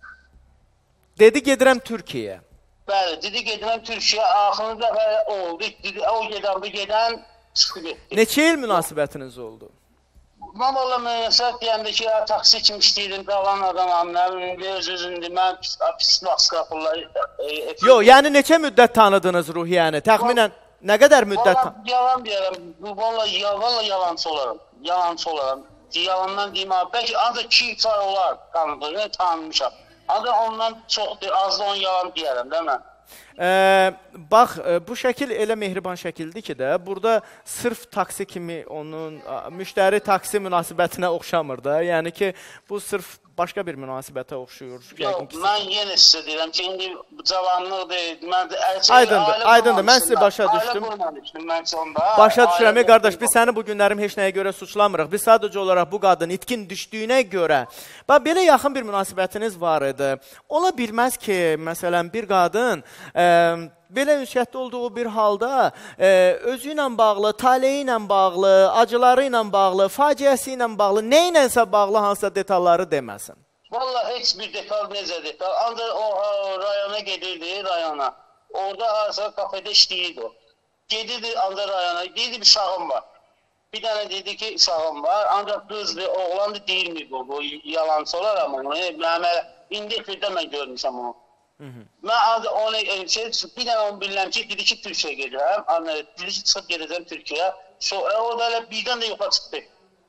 Dedi, gedirəm Türkiyəyə. Bəli, dedi gedirəm Türkiyəyə, axırıncı dəfə oldu, dedi, o gedən, bu gedən çıxdı getdi. Neçə il münasibətiniz oldu? Mən valla münasibət deyəndə ki, taksi kimi işləyirdim, qalan adamam, nə bilim, öz-özündür, mən pis vaxtskapırlar. Yox, yəni neçə müddət tanıdınız Ruhiyyəni? Təxminən nə qədər müddət tanıdınız? Yalan deyərəm, valla yalancı olaram, yalancı olaram. Yalandan deyim, bəlkə ancaq iki ay olar tanıdım, tanımışam. Ancaq ondan çoxdur, az da on yalan deyərəm, değil mi? Ee, bax, bu şəkil elə mehriban şəkildir ki də, burada sırf taksi kimi onun müştəri taksi münasibətinə oxşamır da. Yəni ki, bu sırf başqa bir münasibətə oxşuyur. Yox, mən yenə sizə deyirəm ki, indi cavanlıqdır. Aydındır, aydındır. Mən sizi başa düşdüm. Başa düşürəm, qardaş, biz səni bu günlərim heç nəyə görə suçlamırıq. Biz sadəcə olaraq bu qadın itkin düşdüyünə görə, bax, belə yaxın bir münasibətiniz var idi. Ola bilməz ki, məsələn, bir qadın e, belə ünsiyyətdə olduğu bir halda e, özü ilə bağlı, taleyi ilə bağlı, acıları ilə bağlı, faciəsi ilə bağlı, nə ilənsə bağlı hansısa detalları deməsin. Valla heç bir detal necə detal. Ancaq o rayona gedirdi, rayona. Orada harasa kafede işləyirdi o. Gedirdi ancaq rayona, deyirdi bir uşağım var. Bir dənə dedi ki, uşağım var. Ancaq qızdı, oğlandı deyilmir bu, bu yalancı olaraq onu. İndi efirdə mən görmüşəm onu. Mən ancaq onu, bir dənə onu bilirəm ki, dedi ki, Türkiyəyə gedirəm. Dedi ki, çıxıb gedəcəm Türkiyəyə. O da elə birdən də yoxa çıxdı.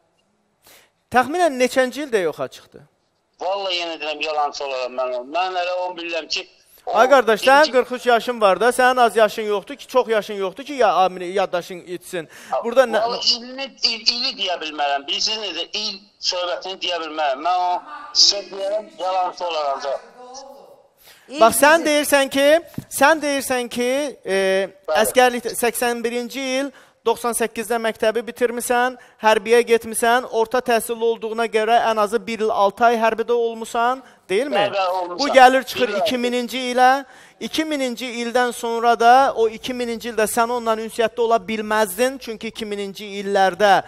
Təxminən neçənci ildə yoxa çıxdı? Vallahi yenə deyirəm, yalancı olaram mən onu. Mən elə onu bilirəm ki... Ay qardaş, sənin qırx üç yaşın var da, sənin az yaşın yoxdur ki, çox yaşın yoxdur ki, yaddaşın itsin. Vallahi ili deyə bilmərəm. Bilirsiniz necə, il söhbətini deyə bilmərəm. Mən o söz deyərəm, yalancı olaram. Bax, sən deyirsən ki, sən deyirsən ki, əskərlik səksən birinci il, doxsan səkkizdə məktəbi bitirmisən, hərbiyə getmisən, orta təhsil olduğuna görə ən azı bir il altı ay hərbidə olmusan, deyilmi? Bu gəlir çıxır iki mininci ilə. iki mininci ildən sonra da, o iki mininci ildə sən onunla ünsiyyətdə ola bilməzdin, çünki iki mininci illərdə...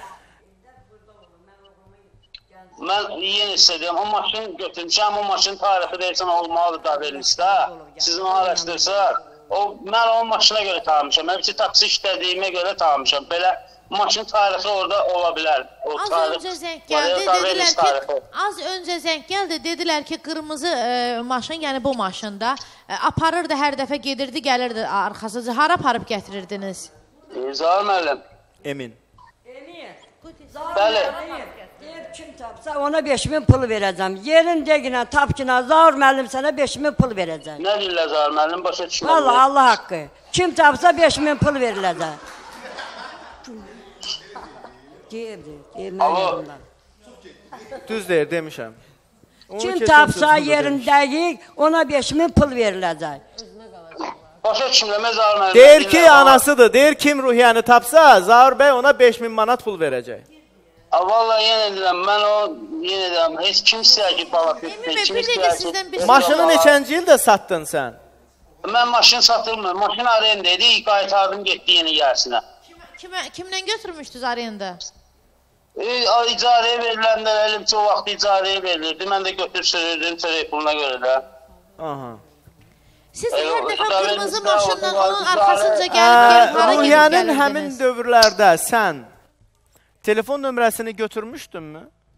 Mən yenə istəyirəm, o maşını götürmüşəm, o maşının tarifi deyirsən olmalıdır da verilmişdə, sizin araşdırsaq. Mən o maşına görə tanımışam, mən ki, taksi işlədiyimə görə tanımışam. Belə maşın tarifi orada ola bilər. Az öncə zəng gəldi, dedilər ki, az öncə zəng gəldi, dedilər ki, qırmızı maşın, yəni bu maşında aparırdı, hər dəfə gedirdi, gəlirdi arxasıcı. Hara aparıb gətirirdiniz? Zahir müəllim. Emin. Bəli. Kim tapsa ona beş min pul verəcəm. Yerin dəqiqlə tap ki, Zahir müəllim sənə beş min pul verəcəm. Nə deyirlər Zahir müəllim, başa düşməm. Vallahi Allah haqqı. Kim tapsa beş min pul veriləcək. Deyirdi, deyirmən. Düz deyir, demişəm. Kim tapsa yerin dəqiq, ona beş min pul veriləcək. Başa düşmürəm, Zaur müəllim. Deyir ki, anasıdır. Deyir kim Ruhiyyəni tapsa, Zaur bəy ona beş min manat pul verəcək. Valla yenə deyirəm, mən o, yenə deyirəm, heç kim istəyər ki, bala etmək. Maşını neçənci ildə satdın sən? Mən maşın satılmır, maşın arenda idi, qaytardım, getdi yeni yersinə. Kimdən götürmüşdünüz arenda? İcarəyə veriləndə, əlim çox vaxt icarəyə verilirdi, mən də götür sürürdüm, telefonuna görə də. Aha. Siz hər dəfə qırmızı maşınla onun arxasınca gəlib, hara gedib Ruhiyyənin həmin dövrlərdə sən telefon nömrəsini götürmüşdünmü?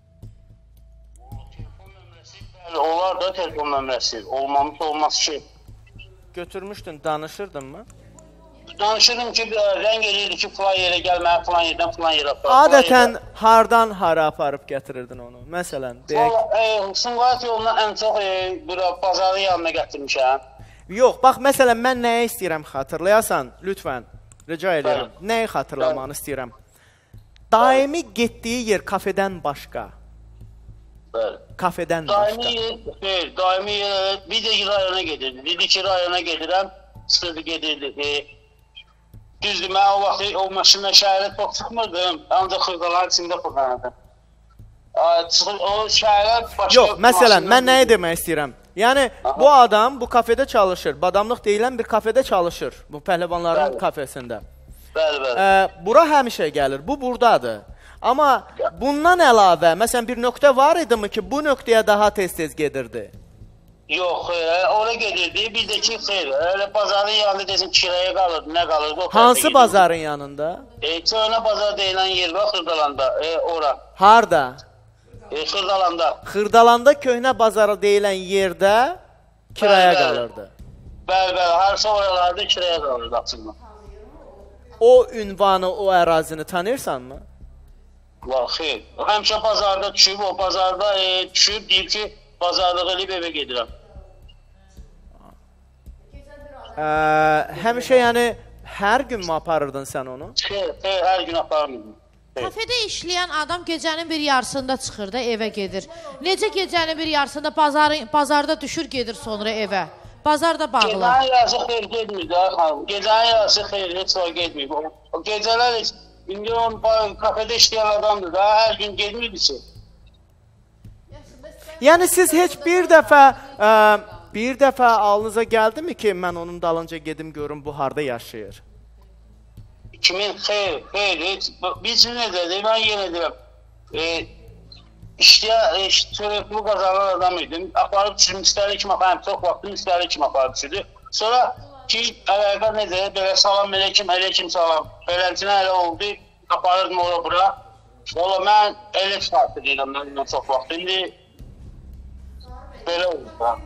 Olar da telefon nömrəsi, olmamış olmaz ki. Götürmüşdün, danışırdın mı? Danışırdım ki, rəng eləyirdi ki, falan yerə gəlməyə, falan yerdən falan yerə aparıb. Adətən hardan hara aparıb gətirirdin onu? Məsələn, deyək. Sumqayıt yolundan ən çox bazarın yanına gətirmişəm. Yox, bax, məsələn, mən nəyə istəyirəm xatırlayasan, lütfən, rica edirəm. Nəyi xatırlamanı istəyirəm? Daimi getdiyi yer kafedən başqa. Kafedən başqa. Daimi yer, bir də rayona gedirdi. Dedi ki, rayona gedirəm, sıxırdı gedirdi. Düzdür, mən o vaxt o maşınla şəhərə çox çıxmırdım, ancaq xırdaların içində fırlanırdım. O şəhərə başqa... Yox, məsələn, mən nəyi demək istəyirəm? Yəni, bu adam bu kafedə çalışır, badamlıq deyilən bir kafedə çalışır, bu pəhləvanların kafesində. Bəli, bəli. Bura həmişə gəlir, bu buradadır. Amma bundan əlavə, məsələn, bir nöqtə var idi mi ki, bu nöqtəyə daha tez-tez gedirdi? Yox, ora gedirdi, bir də ki, xeyr, elə bazarın yanında desin, kiraya qalırdı, nə qalırdı? Hansı bazarın yanında? Köhnə bazar deyilən yer var, Xırdalanda, ora. Harda? Xırdalanda. Xırdalanda köhnə bazarı deyilən yerdə kiraya qalırdı. Bəli, bəli, harsa oralarda kiraya qalırdı açılma. O ünvanı, o ərazini tanıyırsanmı? Var, xeyr. Həmişə bazarda düşüb, o bazarda düşüb, deyib ki, bazarlıq eləyib evə gedirəm. Həmişə, yəni, hər gün mü aparırdın sən onu? Xeyr, xeyr, hər gün aparırdım. Kafedə işləyən adam gecənin bir yarısında çıxır da evə gedir. Necə gecənin bir yarısında bazarda düşür, gedir sonra evə? Bazar da bağlı. Gecənin yarısı xeyr getmir də, xanım. Gecənin yarısı xeyr, heç var getmir. Gecələr heç, indi o kafedə işləyən adamdır da, hər gün getmirdi ki. Yəni siz heç bir dəfə, bir dəfə alınıza gəldi mi ki, mən onun dalınca gedim görüm bu harda yaşayır? Kimin? Xeyr, xeyr, heç. Biz nə dedik, mən yenə deyirəm. İşləyə, çörəkli qazanan adam idim. Aparıb düşürdüm, istəli kimi aparım, çox vaxtım istəli kimi aparıb düşürdü. Sonra ki, əlaqə necə, belə salam, əleykim, əleykim salam. Beləncə elə oldu, aparırdım ora bura. Valla mən elə çıxartı deyirəm, mən çox vaxt. İndi belə oldu da.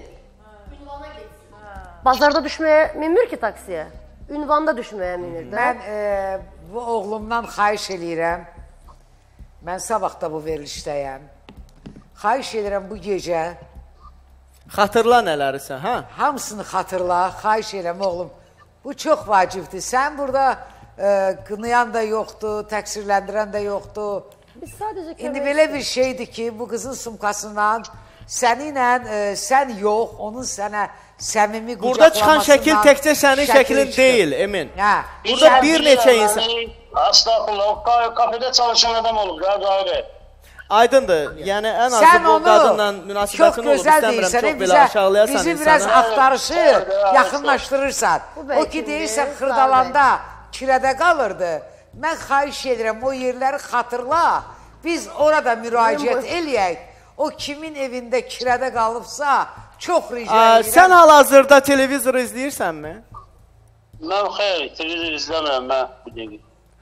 Bazarda düşməyə minmir ki taksiyə? Ünvanda düşməyə minir də. Mən e, bu oğlumdan xahiş eləyirəm. Mən sabah da bu verilişdəyəm. Xahiş edirəm bu gecə. Xatırla nələrisən, hə? Hamısını xatırla, xahiş edirəm oğlum. Bu çox vacibdir. Sən burada e, qınayan da yoxdur, təqsirləndirən də yoxdur. Biz sadəcə İndi belə bir şeydir ki, bu qızın sumkasından səninlə, e, sən yox, onun sənə səmimi qucaqlamasından... Burada çıxan şəkil təkcə sənin şəklin deyil, Emin. Burada bir neçə insan... Astagfirullah, kafede çalışan adam olur da, Zahir. Aydındır, yəni ən azı bu qadınla münasibətin olur, istəmirəm çox belə aşağılayasan insanı. Bizi biraz axtarışır, yaxınlaşdırırsan. O ki deyirsən, Xırdalanda kirədə qalırdı. Mən xahiş edirəm, o yerləri xatırla, biz orada müraciət eləyək. O kimin evində kirədə qalıbsa, çox rica edirəm. Sən hal-hazırda televizor izləyirsənmi? Mən xeyr, televizor izləmirəm, mən bu deyil.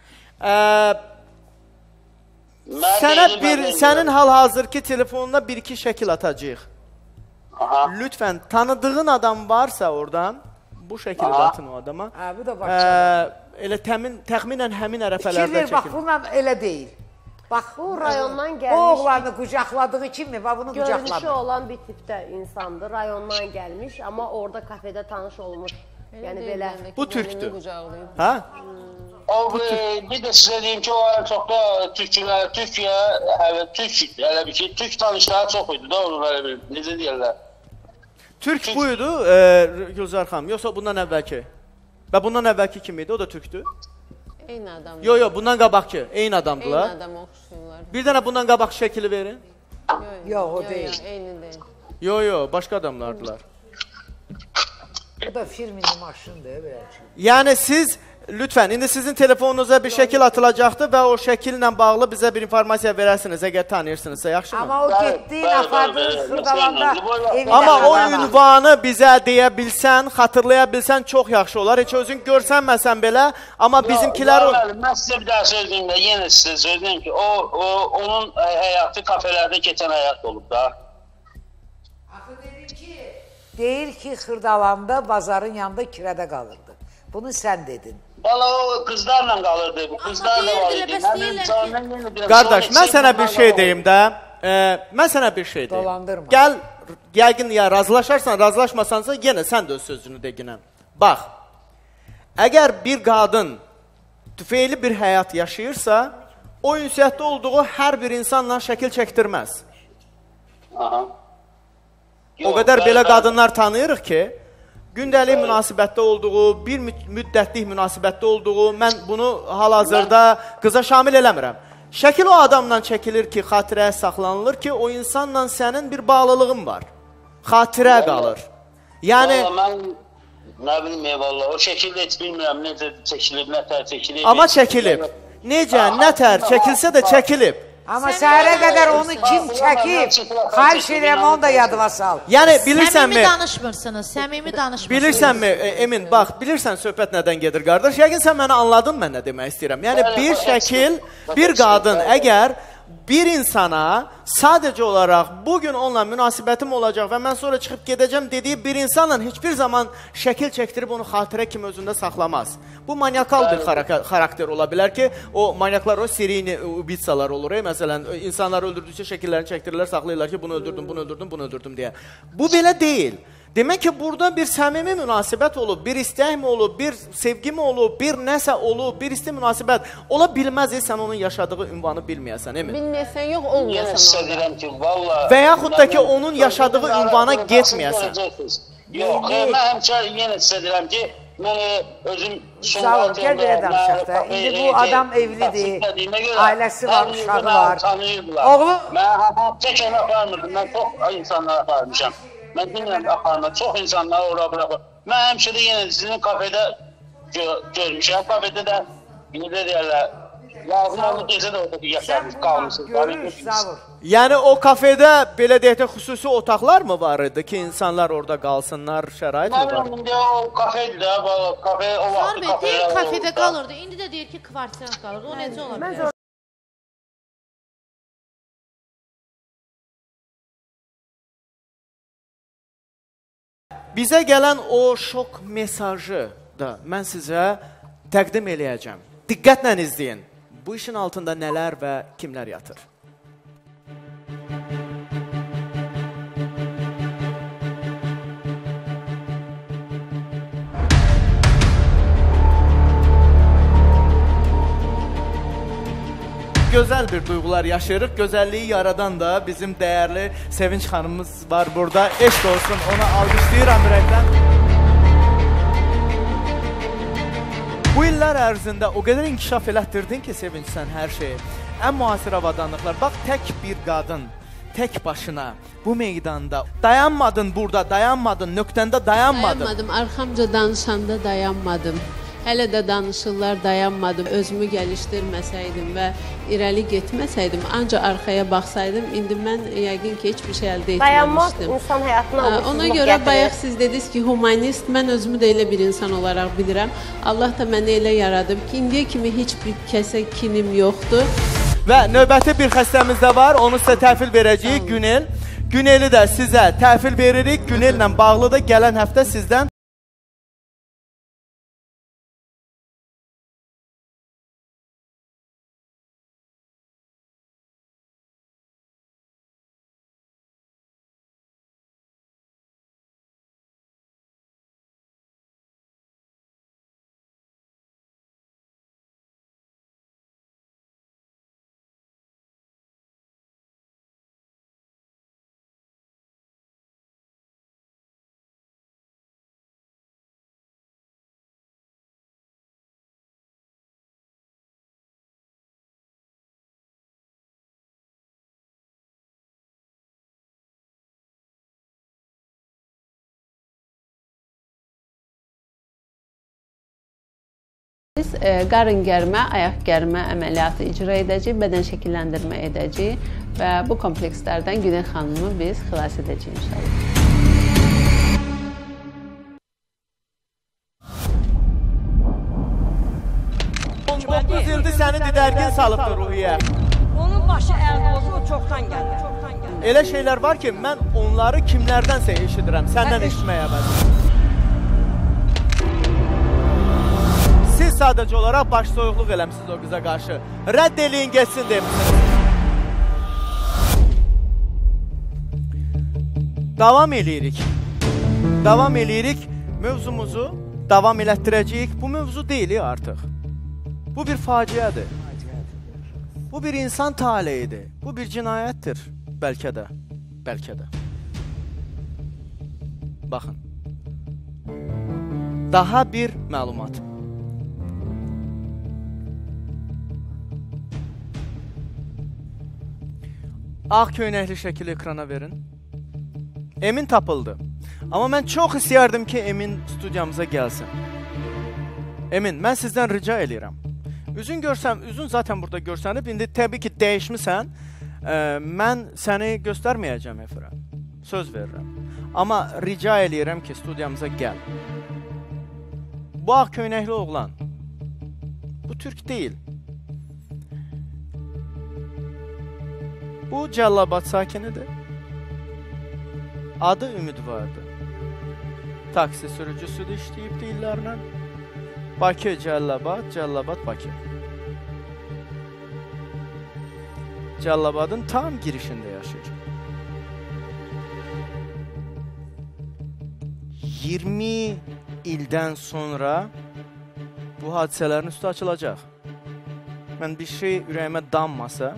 Sənə bir, sənin hal-hazırki telefonuna bir-iki şəkil atacaq. Lütfən, tanıdığın adam varsa oradan, bu şəkili atın o adama. Bu da başqa. Elə təxminən həmin ərəfələrdə çəkin. Fikir ver, bax, bundan elə deyil. Bax, bu rayondan gəlmiş. Bu oğlanı qucaqladığı kimi, bax, bunu qucaqladı. Görünüşü olan bir tipdə insandır, rayondan gəlmiş, amma orada kafedə tanış olmuş. Yəni belə. Bu türkdür. Hə? Bir də sizə deyim ki, o çox da Türkiyə, Türkiyə, Türk, elə bir ki, Türk tanışları çox idi da, onu belə bir, necə deyərlər? Türk buydu e, Gülzar xanım, yoxsa bundan əvvəlki? Və bundan əvvəlki kim idi? O da Türkdür. Eyni adam. Yox, yox, bundan qabaqki. Eyni adamdılar. Eyni adam oxşuyurlar. Bir dənə bundan qabaqki şəkili verin. Yox, o deyil. Eyni deyil. Yox, yox, başqa adamlardılar. Bu da firminin maşındır, belə şey. Yəni siz, lütfən, indi sizin telefonunuza bir şəkil atılacaqdır və o şəkillə bağlı bizə bir informasiya verərsiniz, əgər tanıyırsınızsa, yaxşı mı? Amma o getdiyin, apardığın xırdalanda evində Amma o ünvanı bizə deyə bilsən, xatırlaya bilsən çox yaxşı olar. Heç özün görsənməsən belə, amma bizimkilər... Mən sizə bir daha söyləyeyim də, yenə sizə söyləyeyim ki, o, o, onun həyatı kafelərdə keçən həyat olub da. Deyir ki, xırdalanda bazarın yanında kirədə qalırdı. Bunu sən dedin. Valla o qızlarla qalırdı, bu qızlarla var idi. Qardaş, mən sənə bir şey deyim də, e, mən sənə bir şey deyim. Dolandırma. Gəl, yəqin ya razılaşarsan, razılaşmasansa yenə sən də öz sözünü deginən. Bax, əgər bir qadın tüfeyli bir həyat yaşayırsa, o ünsiyyətdə olduğu hər bir insanla şəkil çəkdirməz. Aha. O qədər belə qadınlar tanıyırıq ki, gündəlik münasibətdə olduğu, bir müddətlik münasibətdə olduğu, mən bunu hal-hazırda qıza şamil eləmirəm. Şəkil o adamla çəkilir ki, xatirəyə saxlanılır ki, o insanla sənin bir bağlılığın var. Xatirə qalır. Yəni... Valla mən, nə bilim eyvallah, o şəkildə heç bilmirəm, necə çəkilib, nətər çəkilib. Amma çəkilib. Necə, nətər çəkilsə də çəkilib. Amma səhərə qədər onu kim çəkib, xahiş edirəm, onu da yadıma sal. Yəni, bilirsənmi? Səmimi danışmırsınız, səmimi danışmırsınız. Bilirsənmi, Emin, bax, bilirsən söhbət nədən gedir, qardaş? Yəqin sən məni anladın, mən nə demək istəyirəm. Yəni, bir şəkil, bir qadın əgər bir insana sadəcə olaraq bugün onunla münasibətim olacaq və mən sonra çıxıb gedəcəm dediyi bir insanla heç bir zaman şəkil çəkdirib onu xatirə kimi özündə saxlamaz. Bu manyakal bir xarakter ola bilər ki, o manyaklar, o seriyini ubitsalar olur. E, məsələn, insanları öldürdükçə şəkillərini çəkdirirlər, saxlayırlar ki, bunu öldürdüm, bunu öldürdüm, bunu öldürdüm deyə. Bu belə deyil. Demək ki, burada bir səmimi münasibət olub, bir istək mi olub, bir sevgi mi olub, bir nəsə olub, bir isti münasibət ola bilməz, sən onun yaşadığı ünvanı bilməyəsən, emin. Bilməyəsən, yox, olmayasan orada. Və yaxud da ki, onun yaşadığı ünvana getməyəsən. Yox, mən həmçə yenə sizə deyirəm ki, mən özüm... Zavur, gəl belə danışaq da. İndi bu adam evlidir, ailəsi var, uşağı var. Oğlu... Mən təkən aparmırdım, mən çox insanlar aparmışam. Mən bilmirəm aparma, çox insanlar ora bırakır. Mən həmişə də yenə sizin kafedə görmüşəm. Kafedə də necə deyərlər, lazım olub gecə də orada yaşarmış, qalmışsınız. Görürüz, Zavur. Yəni o kafedə belə deyək də xüsusi otaqlar mı var idi ki, insanlar orada qalsınlar, şərait mi var? Mən indi o kafedir də, kafe o vaxtı kafedə olurdu. Kafedə qalırdı, indi də deyir ki, kvartirant qalırdı. O necə ola bilər? Bizə gələn o şok mesajı da mən sizə təqdim eləyəcəm. Diqqətlə izləyin. Bu işin altında nələr və kimlər yatır? Gözəl bir duyğular yaşayırıq. Gözəlliyi yaradan da bizim dəyərli Sevinç xanımımız var burada. Eşq olsun, ona alqışlayıram ürəkdən. Bu illər ərzində o qədər inkişaf elətdirdin ki, Sevinç, sən hər şeyi. Ən müasir avadanlıqlar. Bax, tək bir qadın, tək başına bu meydanda. Dayanmadın burada, dayanmadın, nöqtəndə dayanmadın. Dayanmadım, arxamca danışanda dayanmadım. Hələ də danışırlar, dayanmadım. Özümü gəlişdirməsəydim və irəli getməsəydim, ancaq arxaya baxsaydım, indi mən yəqin ki, heç bir şey əldə etməmişdim. Dayanmaq insan həyatına uğursuzluq Ona görə bayaq siz dediniz ki, humanist, mən özümü də elə bir insan olaraq bilirəm. Allah da məni elə yaradıb ki, indiyə kimi heç bir kəsə kinim yoxdur. Və növbəti bir xəstəmiz də var, onu sizə təhvil verəcəyik, Günel. Güneli də sizə təhvil veririk, Günellə bağlı da gələn həftə sizdən biz e, qarın gərmə, ayaq gərmə əməliyyatı icra edəcəyik, bədən şəkilləndirmə edəcəyik və bu komplekslərdən Günel xanımı biz xilas edəcəyik inşallah. on doqquz ildir səni didərgin salıbdır Ruhiyyə. Onun başı əldə olsa o çoxdan gəlir. Çoxdan gəlir. Elə şeylər var ki, mən onları kimlərdənsə eşidirəm, səndən eşitməyə əvəzim. Siz sadəcə olaraq baş soyuqluq eləmişsiniz o qıza qarşı. Rədd eləyin, geçsin demişsiniz. Davam eləyirik. Davam eləyirik. Mövzumuzu davam elətdirəcəyik. Bu mövzu deyil artıq. Bu bir faciədir. Bu bir insan taleyidir. Bu bir cinayətdir. Bəlkə də. Bəlkə də. Baxın. Daha bir məlumat. Ağ köynəkli şəkili ekrana verin. Emin tapıldı. Amma mən çox istəyərdim ki, Emin studiyamıza gəlsin. Emin, mən sizdən rica eləyirəm. Üzün görsəm, üzün zaten burada görsənib, indi təbii ki, dəyişmisən. E, mən səni göstərməyəcəm efirə. Söz verirəm. Amma rica eləyirəm ki, studiyamıza gəl. Bu ağ köynəkli oğlan. Bu türk deyil. Bu Cəllabad sakinidir. Adı Ümidvardır. Taksi sürücüsüdür, işləyibdir illərlə. Bakı, Cəllabad, Cəllabad, Bakı. Cəllabadın tam girişində yaşayır. iyirmi ildən sonra bu hadisələrin üstü açılacaq. Mən bir şey ürəyimə dammasa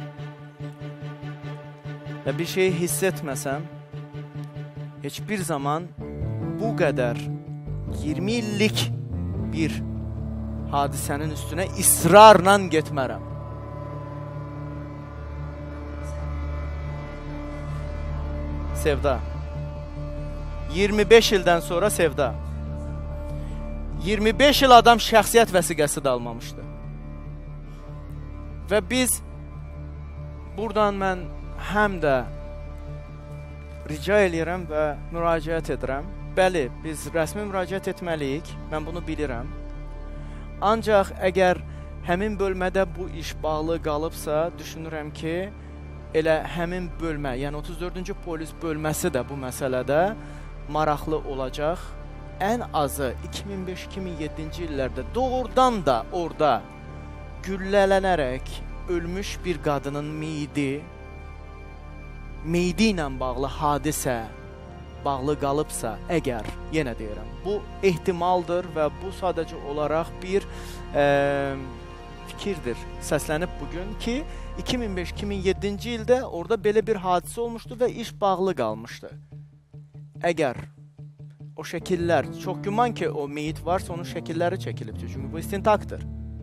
və bir şeyi hiss etməsəm, heç bir zaman bu qədər iyirmi illik bir hadisənin üstünə israrla getmərəm. Sevda. iyirmi beş ildən sonra Sevda. iyirmi beş il adam şəxsiyyət vəsiqəsi də almamışdı. Və biz buradan mən həm də rica eləyirəm və müraciət edirəm. Bəli, biz rəsmi müraciət etməliyik, mən bunu bilirəm. Ancaq əgər həmin bölmədə bu iş bağlı qalıbsa, düşünürəm ki, elə həmin bölmə, yəni otuz dördüncü polis bölməsi də bu məsələdə maraqlı olacaq. Ən azı iki min beş iki min yeddinci illərdə doğrudan da orada güllələnərək ölmüş bir qadının meyidi, meyidi ilə bağlı hadisə bağlı qalıbsa, əgər, yenə deyirəm, bu ehtimaldır və bu sadəcə olaraq bir e, fikirdir. Səslənib bugün ki, iki min beş iki min yeddinci ildə orada belə bir hadisə olmuşdu və iş bağlı qalmışdı. Əgər o şəkillər, çox güman ki, o meyit varsa onun şəkilləri çəkilibdir. Çünki bu istintaqdır.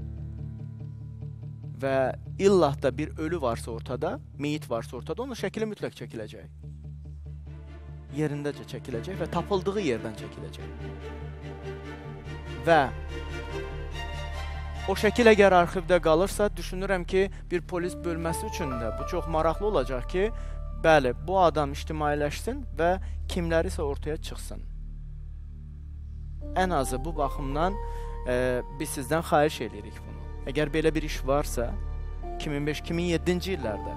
Və illah da bir ölü varsa ortada, meyit varsa ortada, onun şəkili mütləq çəkiləcək. Yerindəcə çəkiləcək və tapıldığı yerdən çəkiləcək. Və o şəkil əgər arxivdə qalırsa, düşünürəm ki, bir polis bölməsi üçün də bu çox maraqlı olacaq ki, bəli, bu adam ictimailəşsin və kimlərisə ortaya çıxsın. Ən azı bu baxımdan e, biz sizdən xahiş edirik bunu. Əgər belə bir iş varsa, iki min beş iki min yeddinci illərdə.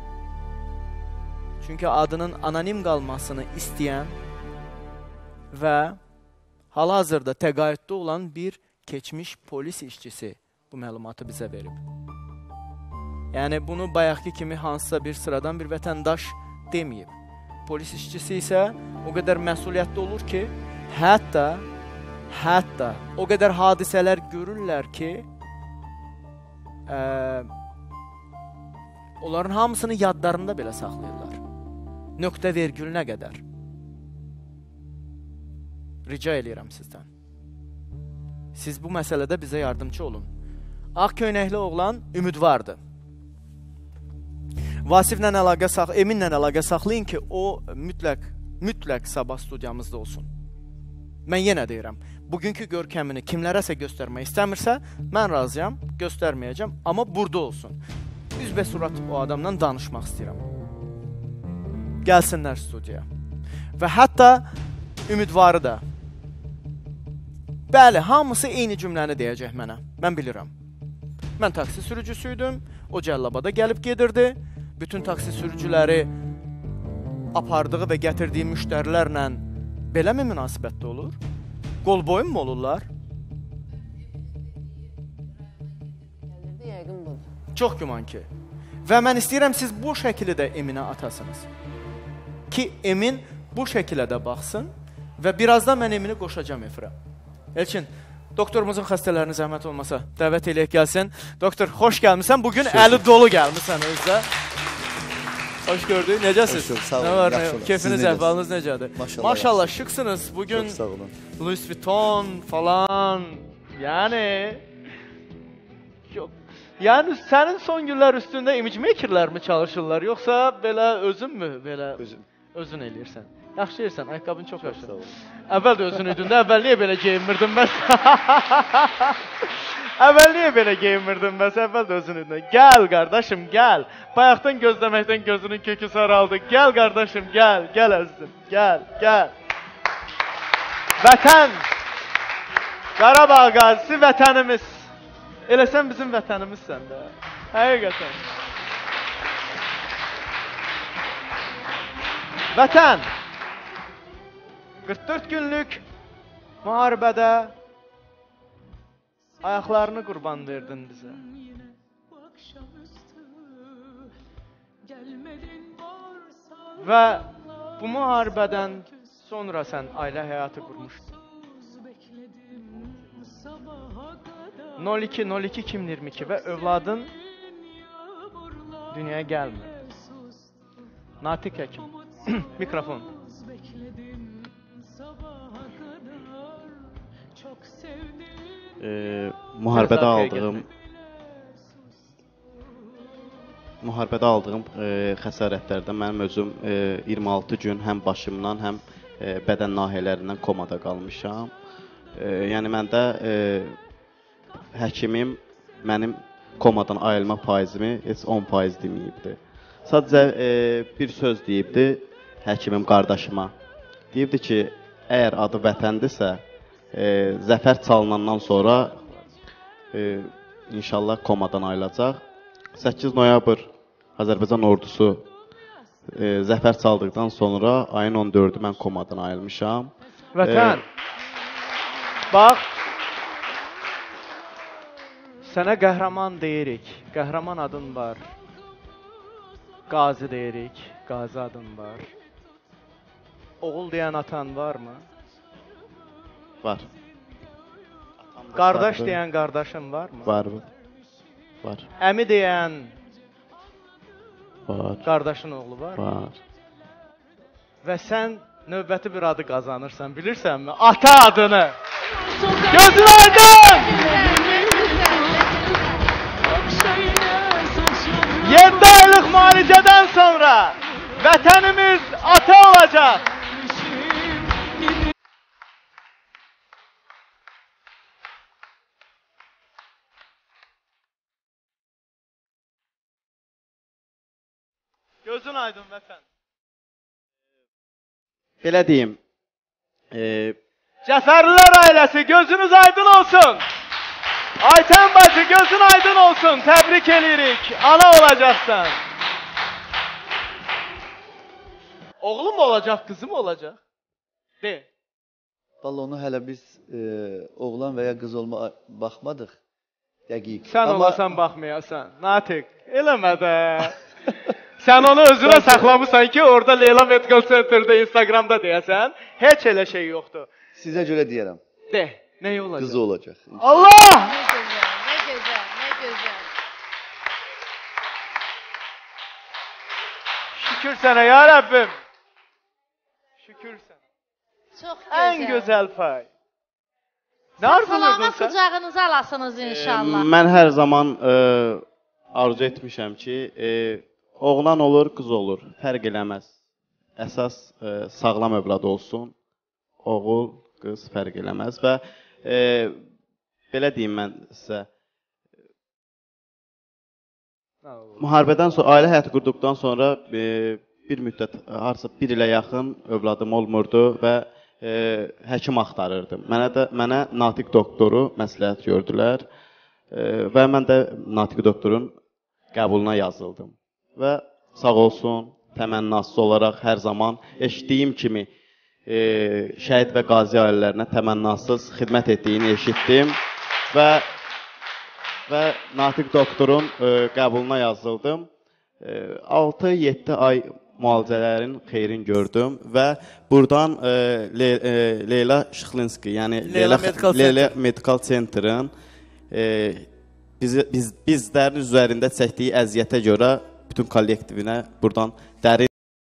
Çünki adının anonim qalmasını istəyən və hal-hazırda təqaüddə olan bir keçmiş polis işçisi bu məlumatı bizə verib. Yəni, bunu bayaqki kimi hansısa bir sıradan bir vətəndaş deməyib. Polis işçisi isə o qədər məsuliyyətli olur ki, hətta, hətta o qədər hadisələr görürlər ki, ə, onların hamısını yadlarında belə saxlayırlar. Nöqtə vergülünə qədər. Rica eləyirəm sizdən. Siz bu məsələdə bizə yardımcı olun. Ağ köynəkli oğlan ümidvardır. Vasiflə əlaqə saxlayın, Eminlə əlaqə saxlayın ki, o mütləq, mütləq sabah studiyamızda olsun. Mən yenə deyirəm, bugünkü görkəmini kimlərəsə göstərmək istəmirsə, mən razıyam, göstərməyəcəm, amma burada olsun. Üzbə surat o adamdan danışmaq istəyirəm. Gəlsinlər studiyaya. Və hətta ümidvarı da. Bəli, hamısı eyni cümləni deyəcək mənə. Mən bilirəm. Mən taksi sürücüsüydüm, o Cəllabada gəlib gedirdi. Bütün taksi sürücüləri apardığı və gətirdiyi müştərilərlə belə mi münasibətdə olur? Qol boyun mu olurlar? Çox güman ki. Və mən istəyirəm siz bu şəkildə də Eminə atasınız. Ki Emin bu şəkildə də baxsın və birazdan mən Emini qoşacam efirə. Elçin, doktorumuzun xəstələrini zəhmət olmasa dəvət eləyək gəlsin. Doktor, xoş gəlmişsən. Bugün əli dolu gəlmişsən özdə. Hoş gördük. Necəsiz? Nə var, nə yok? Keyfiniz, əhvalınız necədir? Maşallah. Maşallah, şıksınız. Bugün Louis Vuitton falan. Yəni... Yok. Yəni, sənin son günlər üstündə image makerlər mi çalışırlar? Yoxsa belə özün mü? Belə özün. Özün eləyirsən. Yaxşı eləyirsən, ayaqqabın çox yaxşı. Əvvəl də özün idin də, əvvəl niyə belə geyinmirdin bəs? Əvvəl niyə belə geyinmirdin bəs? Əvvəl də özün idin. Gəl qardaşım, gəl. Bayaqdan gözləməkdən gözünün kökü saraldı. Gəl qardaşım, gəl. Gəl əzizim, gəl, gəl. Vətən. Qarabağ qazisi vətənimiz. Elə sən bizim vətənimizsən də. Həqiqətən. Vətən. qırx dörd günlük müharibədə ayaqlarını qurban verdin bizə. Və bu müharibədən sonra sən ailə həyatı qurmuşdun. nol iki nol iki iki min iyirmi iki və övladın dünyaya gəlmir. Natiq həkim. Mikrofon. Ee, müharibədə aldığım müharibədə aldığım e, xəsarətlərdə mənim özüm e, iyirmi altı gün həm başımdan, həm e, bədən nahiyələrindən komada qalmışam. E, yəni məndə e, həkimim mənim komadan ayrılma faizimi heç on faiz deməyibdi. Sadəcə e, bir söz deyibdi həkimim qardaşıma. Deyibdi ki, əgər adı vətəndirsə, e, zəfər çalınandan sonra e, inşallah komadan ayrılacaq. səkkiz noyabr Azərbaycan ordusu e, zəfər çaldıqdan sonra ayın on dördü mən komadan ayrılmışam. Vətən, e, bax, sənə qəhrəman deyirik, qəhrəman adın var. Qazi deyirik, qazi adın var. Oğul deyən atan varmı? Var. Qardaş deyən qardaşın varmı? Var, var. Əmi deyən var. Qardaşın oğlu var? Var. Və sən növbəti bir adı qazanırsan, bilirsənmi? Ata adını! Gözün aydın! yeddi aylıq müalicədən sonra vətənimiz ata olacaq. Gözün aydın vətən. Belə deyim. E, Cəfərlilər ailəsi gözünüz aydın olsun. Ayten bacı gözün aydın olsun. Təbrik edirik. Ana olacaqsan. Oğlum mu olacaq, kızım mı olacaq? De. Vallahi onu hələ biz e, oğlan və ya qız olma baxmadıq. Dəqiq. Sən Amma... olasan baxmayasan. Natiq, eləmə də. Sən onu özünə saxlamısan ki, orada Leyla Medical Center'da, Instagramda deyəsən. Heç elə şey yoxdur. Sizə görə deyərəm. De, nə olacaq? Qızı olacaq. Allah! Ne güzel, ne güzel. Şükür sənə ya Rəbbim. Şükür sənə. Çox gözəl. Ən gözəl pay. Nə Siz arzulurdun Fılanı sən? kucağınıza alasınız inşallah. E, mən hər zaman e, arzu etmişəm ki, e, oğlan olur, qız olur. Fərq eləməz. Əsas e, sağlam övlad olsun. Oğul, qız fərq eləməz və e, belə deyim mən sizə. Müharibədən sonra, ailə həyatı qurduqdan sonra e, bir müddət, harca bir ilə yaxın övladım olmurdu və e, həkim axtarırdım. Mənə də mənə natiq doktoru məsləhət gördülər e, və mən də natiq doktorun qəbuluna yazıldım. Və sağ olsun, təmənnasız olaraq hər zaman eşitdiyim kimi e, şəhid və qazi ailələrinə təmənnasız xidmət etdiyini eşitdim və və natiq doktorun e, qəbuluna yazıldım. altı yeddi ay müalicələrin xeyrini gördüm və buradan e, Le, e, Leyla Şıxlinski, yəni Leyla, Leyla, Leyla Medical Center'ın e, biz, biz, bizlərin üzərində çəkdiyi əziyyətə görə bütün kollektivinə buradan dərin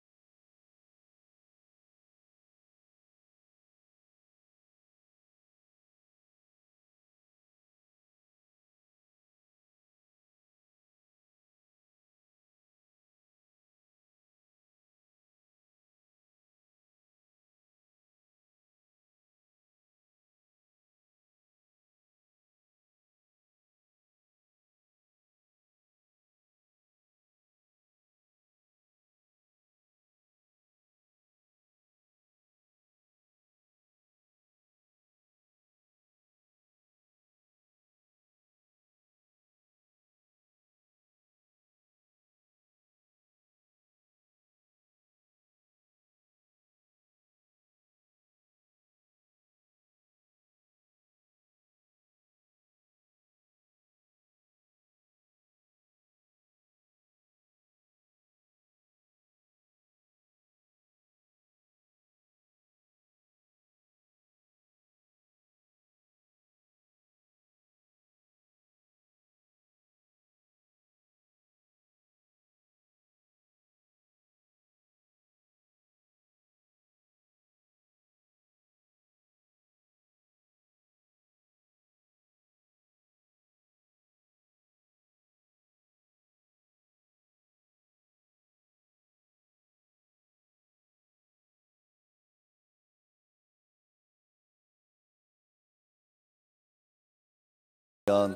Yani,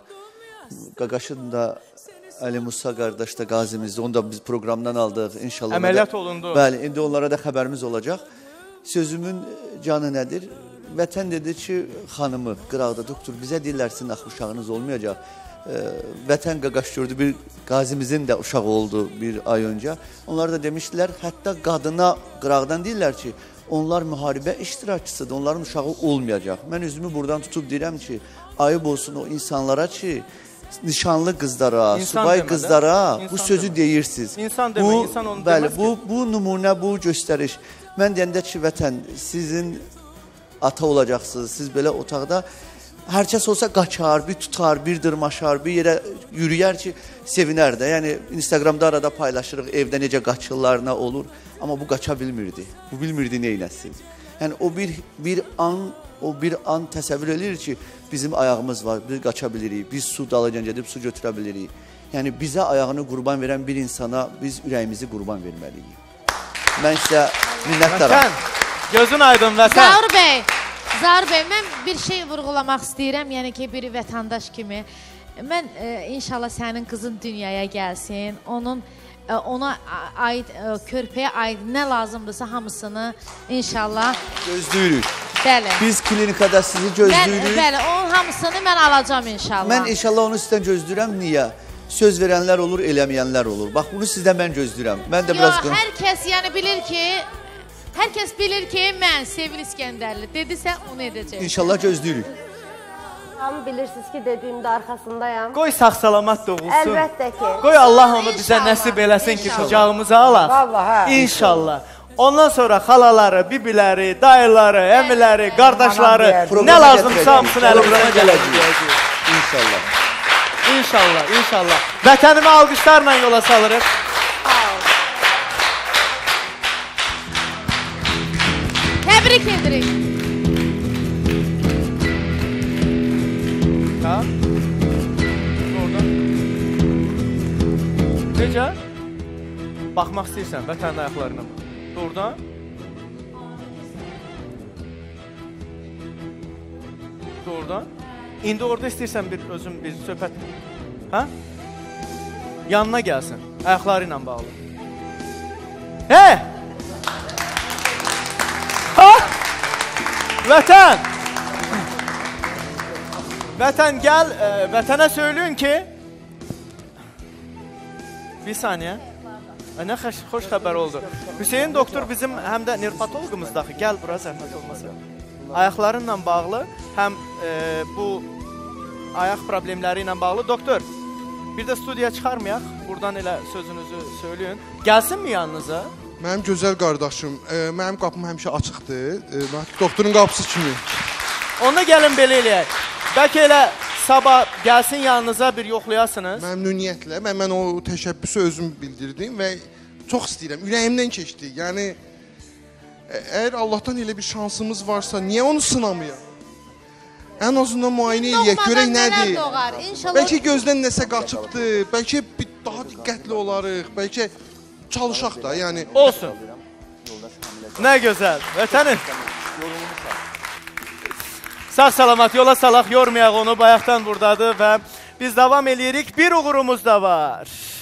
Qaqaşın da Ali Musa qardaş da qazimizdir. Onu da biz proqramdan aldıq. İnşallah. Əməliyyat olundu. Bəli, indi onlara da xəbərimiz olacaq. Sözümün canı nədir? Vətən dedi ki, xanımı qıraqda doktor bizə deyirlər sizin axı uşağınız olmayacaq. Ee, Vətən Qaqaş gördü, bir qazimizin də uşağı oldu bir ay öncə. Onlar da demişdilər, hətta qadına qıraqdan deyirlər ki, onlar müharibə iştirakçısıdır, onların uşağı olmayacaq. Mən üzümü buradan tutub deyirəm ki, ayıb olsun o insanlara ki, nişanlı qızlara, İnsan subay demədə, qızlara insan bu sözü demə. deyirsiniz. İnsan demə, bu, insan onu bəli, deməz ki. bu, bu nümunə, bu göstəriş. Mən deyəndə ki, vətən, sizin ata olacaqsınız, siz belə otaqda hər kəs olsa qaçar, bir tutar, bir dırmaşar, bir yerə yürüyər ki, sevinər də. Yəni, Instagramda arada paylaşırıq, evdə necə qaçırlar, nə olur. Amma bu qaça bilmirdi. Bu bilmirdi neynəsin. Yəni, o bir, bir an, o bir an təsəvvür edir ki, bizim ayağımız var, biz qaça bilirik, biz su dalıcan gedib su götürə bilirik. Yəni, bizə ayağını qurban verən bir insana biz ürəyimizi qurban verməliyik. Mən sizə minnətdaram. Vətən, gözün aydın vətən. Zaur bəy, Zaur bəy, mən bir şey vurğulamaq istəyirəm, yəni ki, bir vətəndaş kimi. Mən e, inşallah sənin qızın dünyaya gəlsin, onun e, ona aid, e, körpəyə aid nə lazımdırsa hamısını inşallah Gözləyirik. Bəli. Biz klinikada sizi gözləyirik. Mən, bəli, onun hamısını mən alacağım inşallah. Mən inşallah onu sizdən gözləyirəm. Niyə? Söz verənlər olur, eləməyənlər olur. Bax, bunu sizdən mən gözləyirəm. Mən də Yo, biraz... hər kəs yəni bilir ki, hər kəs bilir ki, mən Sevil İskəndərli dedisə, onu edəcək. İnşallah gözləyirik. Hamı bilirsiniz ki, dediğimdə arxasındayam. Qoy sağ-salamat doğulsun. Əlbəttə ki. Qoy Allah onu bizə nəsib eləsin ki, qucağımıza alaq. Vallahi, hə. İnşallah. Ondan sonra xalaları, bibiləri, dayıları, əmiləri, qardaşları, nə lazımsa hamısını əlimizdən gələcək. İnşallah. İnşallah, inşallah. Vətənimi alqışlarla yola salırıq. Təbrik edirik. Ha? Oradan. Necə? Baxmaq istəyirsən vətənin ayaqlarına. Oradan. çıxdı oradan. İndi orada istəyirsən bir özün bir söhbət. Hə? Yanına gəlsin. Ayaqları ilə bağlı. He! Ha! Vətən! Vətən gəl, e, vətənə söyləyin ki bir saniyə. Nə xoş, xoş xəbər oldu. Hüseyin doktor bizim həm də nirpatologumuzdaxı. Gəl bura zəhmət olmasa. Ayaqlarınla bağlı, həm e, bu ayaq problemləri ilə bağlı. Doktor, bir də studiyaya çıxarmayaq. Buradan elə sözünüzü söyləyin. Gəlsinmi yanınıza? Mənim gözəl qardaşım, e, mənim qapım həmişə açıqdır. E, doktorun qapısı kimi. Onda gəlin belə eləyək. Bəlkə elə sabah gəlsin yanınıza bir yoxlayasınız. Məmnuniyyətlə. Mən, mən o təşəbbüsü özüm bildirdim və çox istəyirəm. Ürəyimdən keçdi. Yəni, əgər Allahdan elə bir şansımız varsa, niyə onu sınamayaq? Ən azından müayinə eləyək, görək nədir? Bəlkə gözdən nəsə qaçıbdır, bəlkə daha diqqətli olarıq, bəlkə çalışaq da, yəni. Olsun. Nə gözəl. Vətənin. Sağ salamat yola salaq, yormayaq onu, bayaqdan buradadır və biz davam eləyirik. Bir uğurumuz da var.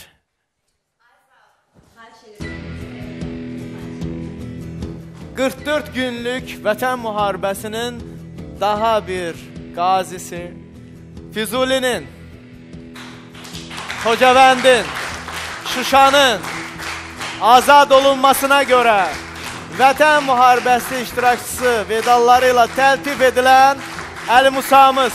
qırx dörd günlük Vətən müharibəsinin daha bir qazisi Füzulinin, Xocavəndin, Şuşanın azad olunmasına görə Vətən müharibəsi iştirakçısı medalları ilə təltif edilən Əli Musamız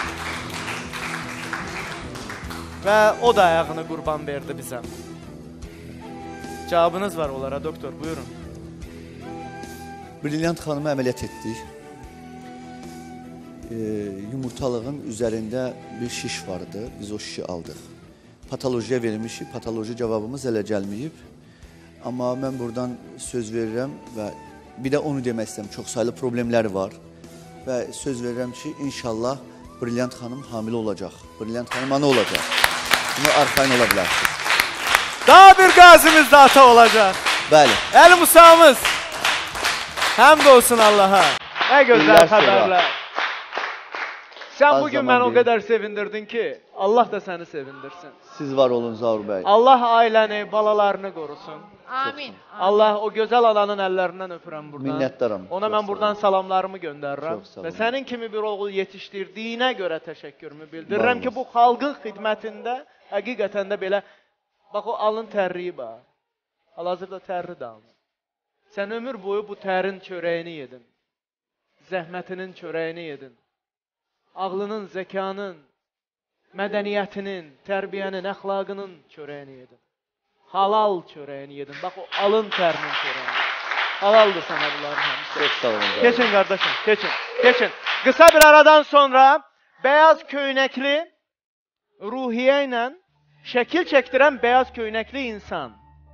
və o da ayağını qurban verdi bizə. Cavabınız var onlara doktor, buyurun. Brilliant xanımı əməliyyat etdik. E, yumurtalığın üzərində bir şiş vardı, biz o şişi aldıq. Patolojiya verilmişik, patoloji cavabımız hələ gəlməyib. Amma mən buradan söz verirəm və bir də onu demək istəyirəm, çox saylı problemlər var və söz verirəm ki, inşallah Brilliant xanım hamilə olacaq. Brilliant xanım ana olacaq. Bunu arxayın ola bilərsiniz. Daha bir qazimiz də ata olacaq. Bəli. Əli Musamız. Həmd olsun Allaha. Nə gözəl xəbərlər. Sən bugün məni o qədər sevindirdin ki, Allah da səni sevindirsin. Siz var olun Zaur bəy. Allah ailəni, balalarını qorusun. Amin. Allah o gözəl ananın əllərindən öpürəm buradan. Minnətdaram. Ona mən buradan salamlarımı göndərirəm. Çox sağ olun. Və sənin kimi bir oğul yetişdirdiyinə görə təşəkkürümü bildirirəm ki, bu xalqın xidmətində həqiqətən də belə, bax o alın tərriyi bax. Hal-hazırda tərri də alın. Sən ömür boyu bu tərin çörəyini yedin. Zəhmətinin çörəyini yedin. Ağlının, zəkanın, mədəniyyətinin, tərbiyənin, əxlaqının çörəyini yedin. Halal çörəyini yedin. Bax o alın tərinin çörəyini. Halaldır sənə bunların həmisi. Çox sağ olun. Keçin qardaşım, keçin, keçin. Qısa bir aradan sonra beyaz köynəkli ruhiyyə ilə şəkil çəkdirən beyaz köynəkli insan.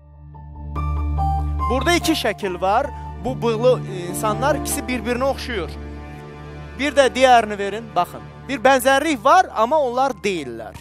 Burada iki şəkil var. Bu bığlı insanlar ikisi bir-birinə oxşuyur. Bir də digərini verin, baxın. Bir bənzərlik var, amma onlar deyirlər.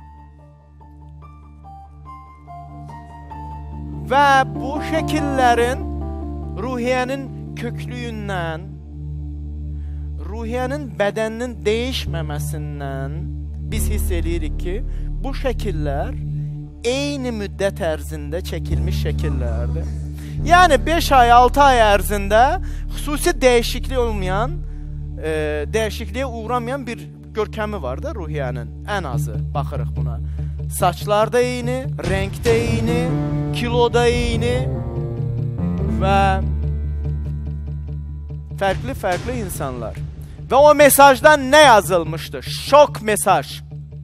Və bu şəkillərin ruhiyyənin köklüyündən, ruhiyyənin bədəninin dəyişməməsindən biz hiss edirik ki, bu şəkillər eyni müddət ərzində çəkilmiş şəkillərdir. Yəni beş ay, altı ay ərzində xüsusi dəyişiklik olmayan, e, dəyişikliyə uğramayan bir görkəmi var da ruhiyyənin, ən azı baxırıq buna. Saçlar da eyni, rəng də eyni, kilo da eyni və fərqli-fərqli insanlar. Və o mesajda nə yazılmışdı? Şok mesaj.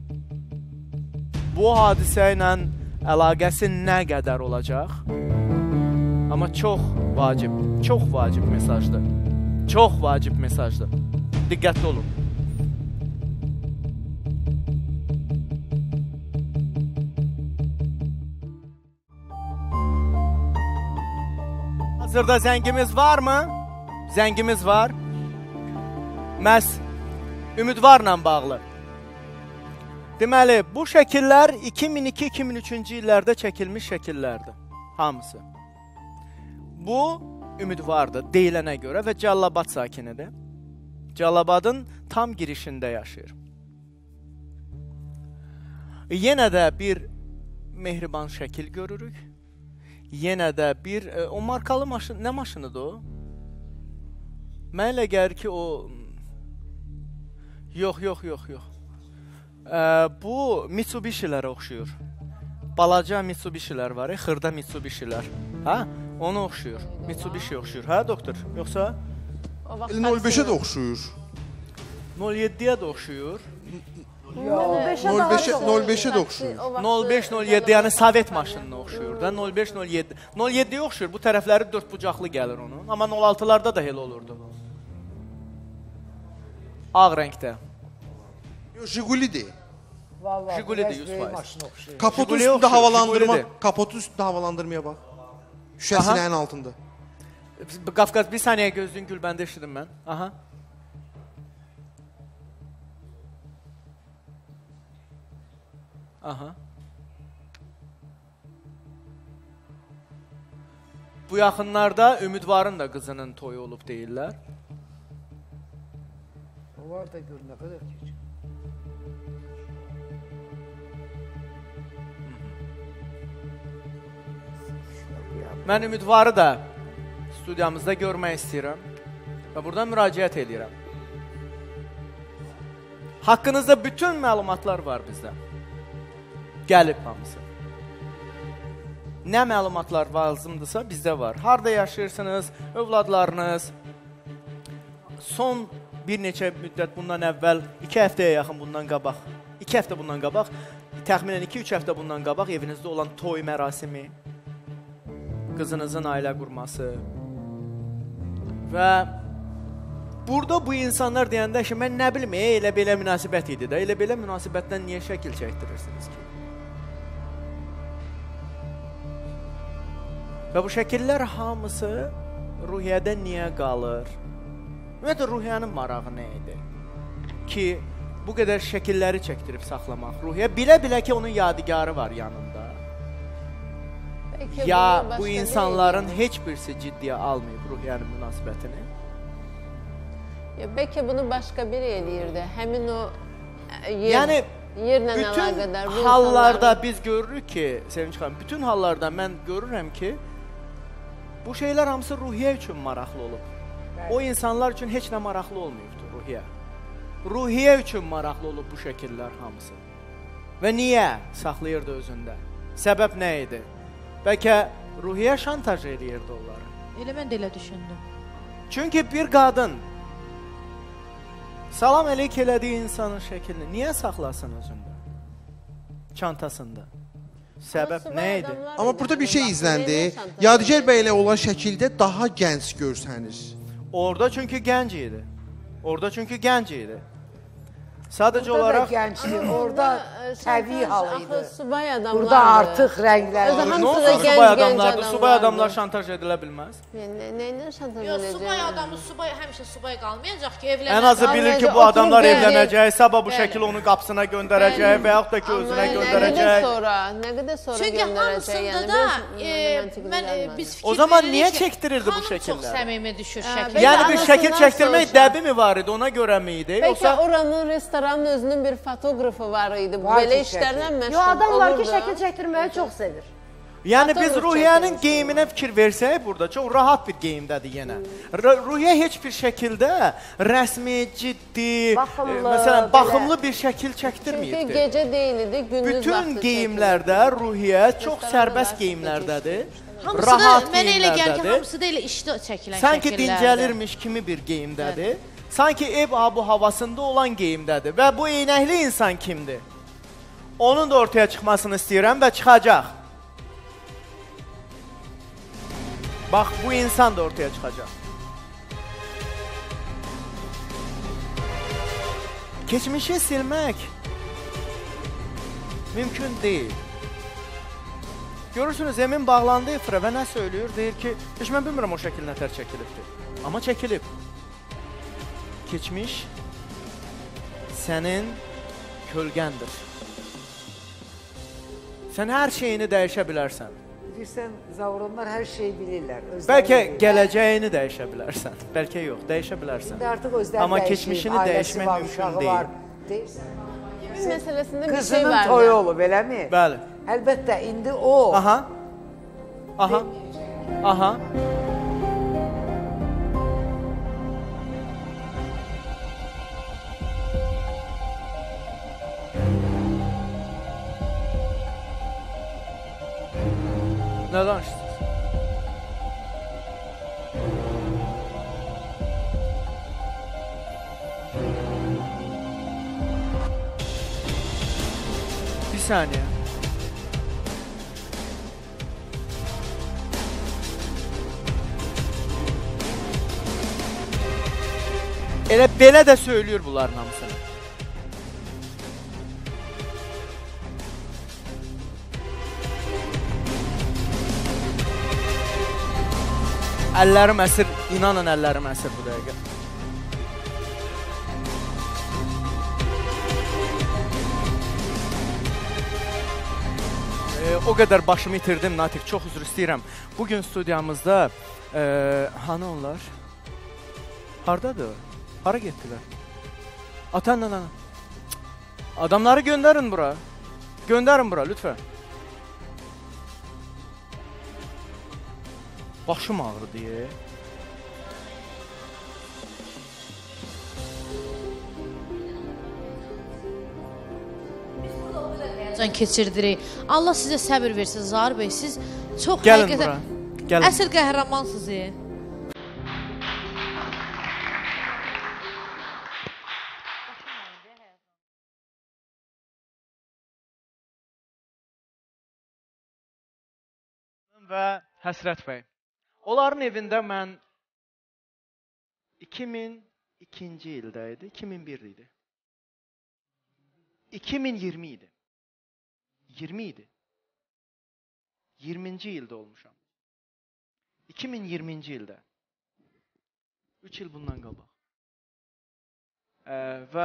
Bu hadisə ilə əlaqəsi nə qədər olacaq? Amma çox vacib, çox vacib mesajdır. Çox vacib mesajdır. Diqqətli olun. Hazırda zəngimiz varmı? Zəngimiz var. Məhz ümidvarla bağlı. Deməli, bu şəkillər iki min iki iki min üçüncü illərdə çəkilmiş şəkillərdir. Hamısı. Bu ümidvardır deyilənə görə və Cəllabad sakinidir. Cəlilabadın tam girişində yaşayır. Yenə də bir mehriban şəkil görürük. Yenə də bir, e, o markalı maşın, nə maşınıdır o? Mənə elə gəlir ki, o... Yox, yox, yox, yox. E, bu Mitsubishi-lərə oxşuyur. Balaca Mitsubishi-lər var, e, xırda Mitsubishi-lər. Hə? Ona oxşuyur. Mitsubishi oxşuyur. Hə, doktor? Yoxsa? nol beşə də oxşuyur. nol yeddiyə də oxşuyur. nol beşə də oxşuyur. nol beş nol yeddi, yəni Sovet maşınına oxşuyur da. nol beş nol yeddi. nol yeddiyə oxşuyur. Bu tərəfləri dörd bucaqlı gəlir onun. Amma nol altılarda da elə olurdu. Ağ rəngdə. Yox, Jigulidir. Jigulidir yüz faiz. Kapotu üstündə havalandırma, kapotu üstündə havalandırmaya bax. Şüşəsinin altında. Qafqaz, bir saniyə gözlüyün Gülbəndə eşidim mən. Aha. Aha. Bu yaxınlarda Ümidvarın da qızının toyu olub deyirlər. O var da gör, nə qədər keç. Mən Ümidvarı da studiyamızda görmək istəyirəm və buradan müraciət edirəm. Haqqınızda bütün məlumatlar var bizdə. Gəlib hamısı. Nə məlumatlar lazımdırsa bizdə var. Harada yaşayırsınız, övladlarınız. Son bir neçə müddət bundan əvvəl, iki həftəyə yaxın bundan qabaq, iki həftə bundan qabaq, təxminən iki üç həftə bundan qabaq evinizdə olan toy mərasimi, qızınızın ailə qurması və burada bu insanlar deyəndə ki, mən nə bilim, e, elə belə münasibət idi də, elə belə münasibətdən niyə şəkil çəkdirirsiniz ki? Və bu şəkillər hamısı ruhiyyədə niyə qalır? Ümumiyyətlə, ruhiyyənin marağı nə idi? Ki, bu qədər şəkilləri çəkdirib saxlamaq. Ruhiyyə bilə-bilə ki, onun yadigarı var yanında. Bəlkə ya bu insanların heç birisi ciddiyə almayıb ruhiyyənin münasibətini? Ya, bəlkə bunu başqa biri eləyirdi. Həmin o yer, yəni, yerlə əlaqədar. Bütün hallarda biz görürük ki, Sevinç xanım, bütün hallarda mən görürəm ki, bu şeylər hamısı ruhiyyə üçün maraqlı olub. O insanlar üçün heç nə maraqlı olmayıbdır ruhiyyə. Ruhiyyə üçün maraqlı olub bu şəkillər hamısı. Və niyə saxlayırdı özündə? Səbəb nə idi? Bəlkə ruhiyyə şantaj edirdi onları. Elə mən də elə düşündüm. Çünki bir qadın salam əleyk elədiyi insanın şəklini niyə saxlasın özündə? Çantasında. Səbəb nə idi? Amma burada bir şey izləndi. Yadigar bəy ilə olan şəkildə daha gənc görsənir. Orada çünki gənc idi. Orada çünki gənc idi. Sadəcə olaraq gəncdir. Orada təbii halıydı. Subay adamlardı. Burada artıq rənglər. Nə olsa subay adamlardır. Subay adamlar şantaj edilə bilməz. Nəylə şantaj Yox, edəcək? subay adamı subay həmişə subay qalmayacaq ki, evlənəcək. Ən azı bilir ki, bu adamlar evlənəcək, sabah bu şəkil onun qapısına göndərəcək və yaxud da ki, özünə göndərəcək. Nə qədər sonra, nə qədər sonra çünki göndərəcək? hamısında da e, mən, e, biz fikir o zaman veririk niyə ki, çəkdirirdi bu hamı şəkilləri? çox səmimi düşür şəkil. Yəni bir şəkil çəkdirmək dəbi mi var idi, ona görə mi idi? Bəlkə oranın restoranın özünün bir fotoğrafı var idi. Belə işlərlə məşğul olurdu. Yo, adam var ki, şəkil çəkdirməyi çox sevir. Yəni biz ruhiyyənin geyiminə fikir versək burada, çox rahat bir geyimdədir yenə. Ruhiyyə heç bir şəkildə rəsmi, ciddi, məsələn, baxımlı bir şəkil çəkdirməyibdir. Çünki gecə deyil idi, gündüz vaxtı çəkilir. Bütün geyimlərdə ruhiyyə çox sərbəst geyimlərdədir. Hamısı da, mənə elə gəlir ki, hamısı da elə işdə çəkilən şəkillərdir. Sanki dincəlirmiş kimi bir geyimdədir. Sanki ev abu havasında olan geyimdədir. Və bu eynəkli insan kimdir? Onun da ortaya çıxmasını istəyirəm və çıxacaq. Bax, bu insan da ortaya çıxacaq. Keçmişi silmək mümkün deyil. Görürsünüz, Emin bağlandı efirə və nə söylüyor? Deyir ki, heç mən bilmirəm o şəkil nətər çəkilibdir. Amma çəkilib. Keçmiş sənin kölgəndir. Sən hər şeyini dəyişə bilərsən. Bilirsən, Zavronlar hər şeyi bilirlər. Özləri Bəlkə bilirlər. gələcəyini dəyişə bilərsən. Bəlkə yox, dəyişə bilərsən. İndi artıq özləri Amma dəyişib, keçmişini ailəsi dəyişmək var, mümkün uşağı deyil. var. Deyirsən. Biz məsələsində bir şey Qızının var. toyu olub, eləmi? Bəli. Əlbəttə, indi o... Aha. Aha. Aha. Nə danışdınız? Bir saniye. Elə belə də söylüyor bunların hamısını. Əllərim əsir, inanın əllərim əsir bu dəqiqə. E, o qədər başımı itirdim, Natiq, çox üzr istəyirəm. Bugün studiyamızda e, hanı onlar? Hardadır? Hara getdilər? Atan, ana. Adamları göndərin bura. Göndərin bura, lütfən. Başım ağrı deyə. Can keçirdirik. Allah sizə səbir versin Zahir bəy. Siz çox Gəlin həqiqətən bura. Gəlin. əsl qəhrəmansınız. Və Həsrət bəy. Onların evində mən iki min ikinci ildə idi, iki min bir idi. iki min iyirmi idi. iyirmi idi. iyirminci ildə olmuşam. iki min iyirminci ildə. üç il bundan qabaq. Ee, və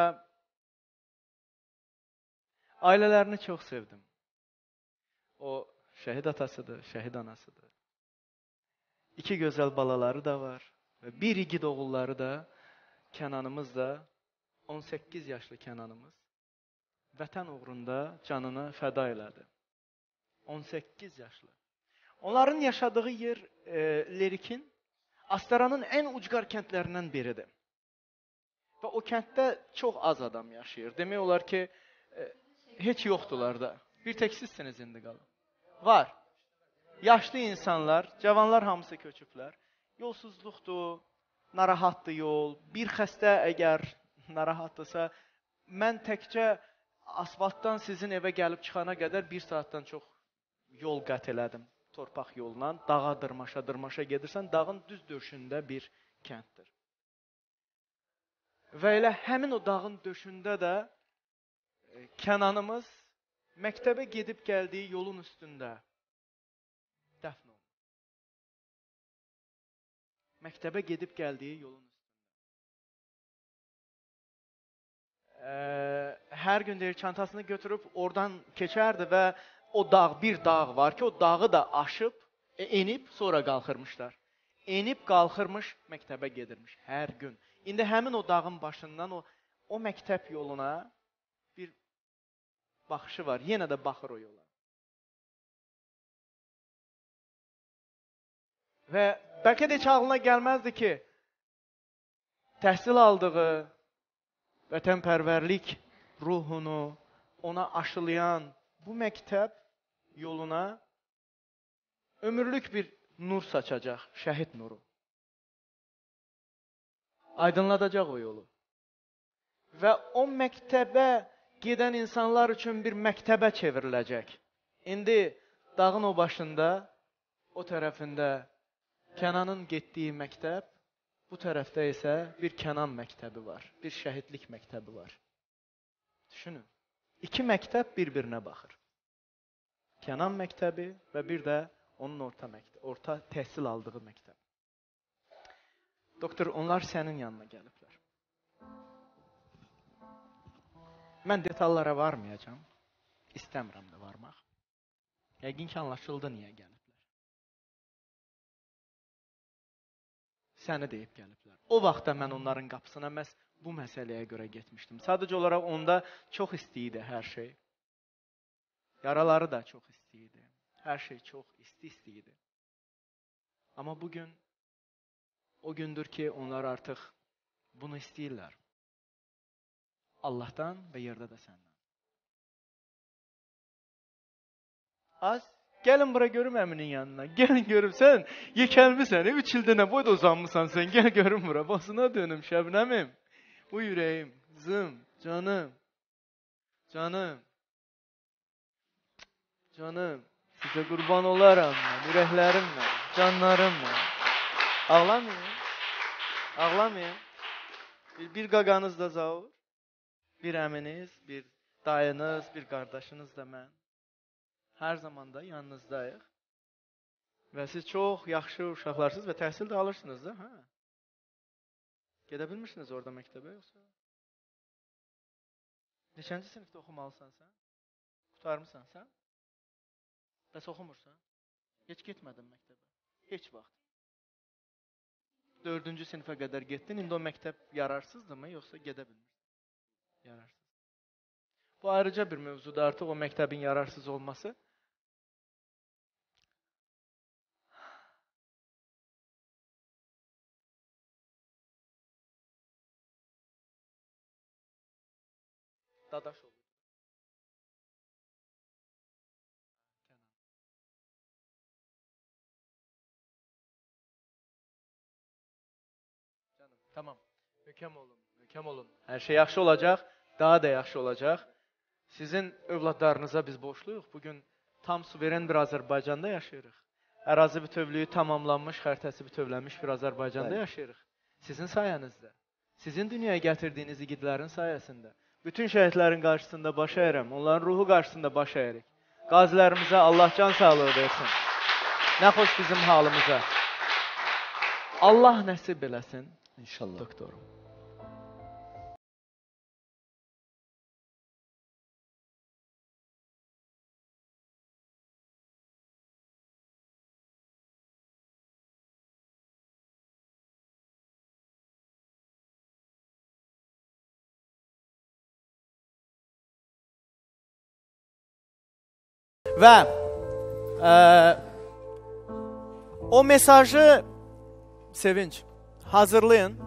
ailələrini çox sevdim. O şəhid atasıdır, şəhid anasıdır. İki gözəl balaları da var. Və bir igid oğulları da, Kənanımız da, on səkkiz yaşlı Kənanımız vətən uğrunda canını fəda elədi. on səkkiz yaşlı. Onların yaşadığı yer e, Lerikin, Astaranın ən ucqar kəndlərindən biridir. Və o kənddə çox az adam yaşayır. Demək olar ki, e, heç yoxdular da. Bir tək sizsiniz indi qalın. Var. Yaşlı insanlar, cavanlar hamısı köçüblər. Yolsuzluqdur, narahatdır yol. Bir xəstə əgər narahatdırsa, mən təkcə asfaltdan sizin evə gəlib çıxana qədər bir saatdan çox yol qət elədim. Torpaq yolla, dağa dırmaşa dırmaşa gedirsən, dağın düz döşündə bir kənddir. Və elə həmin o dağın döşündə də e, Kənanımız məktəbə gedib gəldiyi yolun üstündə dəfn olunur. Məktəbə gedib gəldiyi yolun üstündə. E, hər gün deyir, çantasını götürüb oradan keçərdi və o dağ, bir dağ var ki, o dağı da aşıb, e, enib, sonra qalxırmışlar. Enib, qalxırmış, məktəbə gedirmiş hər gün. İndi həmin o dağın başından o, o məktəb yoluna bir baxışı var. Yenə də baxır o yola. Və bəlkə də heç ağlına gəlməzdi ki, təhsil aldığı vətənpərvərlik ruhunu ona aşılayan bu məktəb yoluna ömürlük bir nur saçacaq, şəhid nuru. Aydınladacaq o yolu. Və o məktəbə gedən insanlar üçün bir məktəbə çevriləcək. İndi dağın o başında, o tərəfində Kənanın getdiyi məktəb, bu tərəfdə isə bir Kənan məktəbi var, bir şəhidlik məktəbi var. Düşünün, iki məktəb bir-birinə baxır. Kənan məktəbi və bir də onun orta məktəbi, orta təhsil aldığı məktəb. Doktor, onlar sənin yanına gəliblər. Mən detallara varmayacam, istəmirəm də varmaq. Yəqin ki, anlaşıldı niyə gəliblər. səni deyib gəliblər. O vaxtda mən onların qapısına məhz bu məsələyə görə getmişdim. Sadəcə olaraq onda çox isti idi hər şey. Yaraları da çox isti idi. Hər şey çox isti-isti idi. Amma bugün o gündür ki, onlar artıq bunu istəyirlər. Allahdan və yerdə də səndən. Az, gəlin bura görüm əminin yanına. Gəlin görüm, sən yekəlmisən, üç ildə nə boyda uzanmısan sən. Gəl görüm bura, basına dönüm Şəbnəmim. Bu ürəyim, zım, canım, canım, canım. Sizə qurban olaram mən, ürəklərimlə, canlarımla. Ağlamayın, ağlamayın. Bir, bir qaqanız da zavur, bir əminiz, bir dayınız, bir qardaşınız da mən. Hər zaman da yanınızdayıq. Və siz çox yaxşı uşaqlarsınız və təhsil də alırsınız da, hə? Gedə bilmirsiniz orada məktəbə yoxsa? Neçənci sinifdə oxumalısan sən? Qutarmısan sən? Bəs oxumursan? Heç getmədin məktəbə. Heç vaxt. Dördüncü sinifə qədər getdin, indi o məktəb yararsızdırmı, yoxsa gedə bilmirsən? Yararsız. Bu ayrıca bir mövzuda artıq o məktəbin yararsız olması. Dadaş olur. Canım, tamam. Mökəm olun, mökəm olun. Hər şey yaxşı olacaq, daha da yaxşı olacaq. Sizin övladlarınıza biz borçluyuq. Bugün tam suveren bir Azərbaycanda yaşayırıq. Ərazi bütövlüyü tamamlanmış, xəritəsi bütövlənmiş bir Azərbaycanda yaşayırıq. Sizin sayənizdə, sizin dünyaya gətirdiyiniz igidlərin sayəsində. Bütün şəhidlərin qarşısında baş əyirəm, onların ruhu qarşısında baş əyirik. Qazilərimizə Allah can sağlığı versin. Nə xoş bizim halımıza. Allah nəsib eləsin. İnşallah. Doktorum. Və ə, o mesajı Sevinç hazırlayın.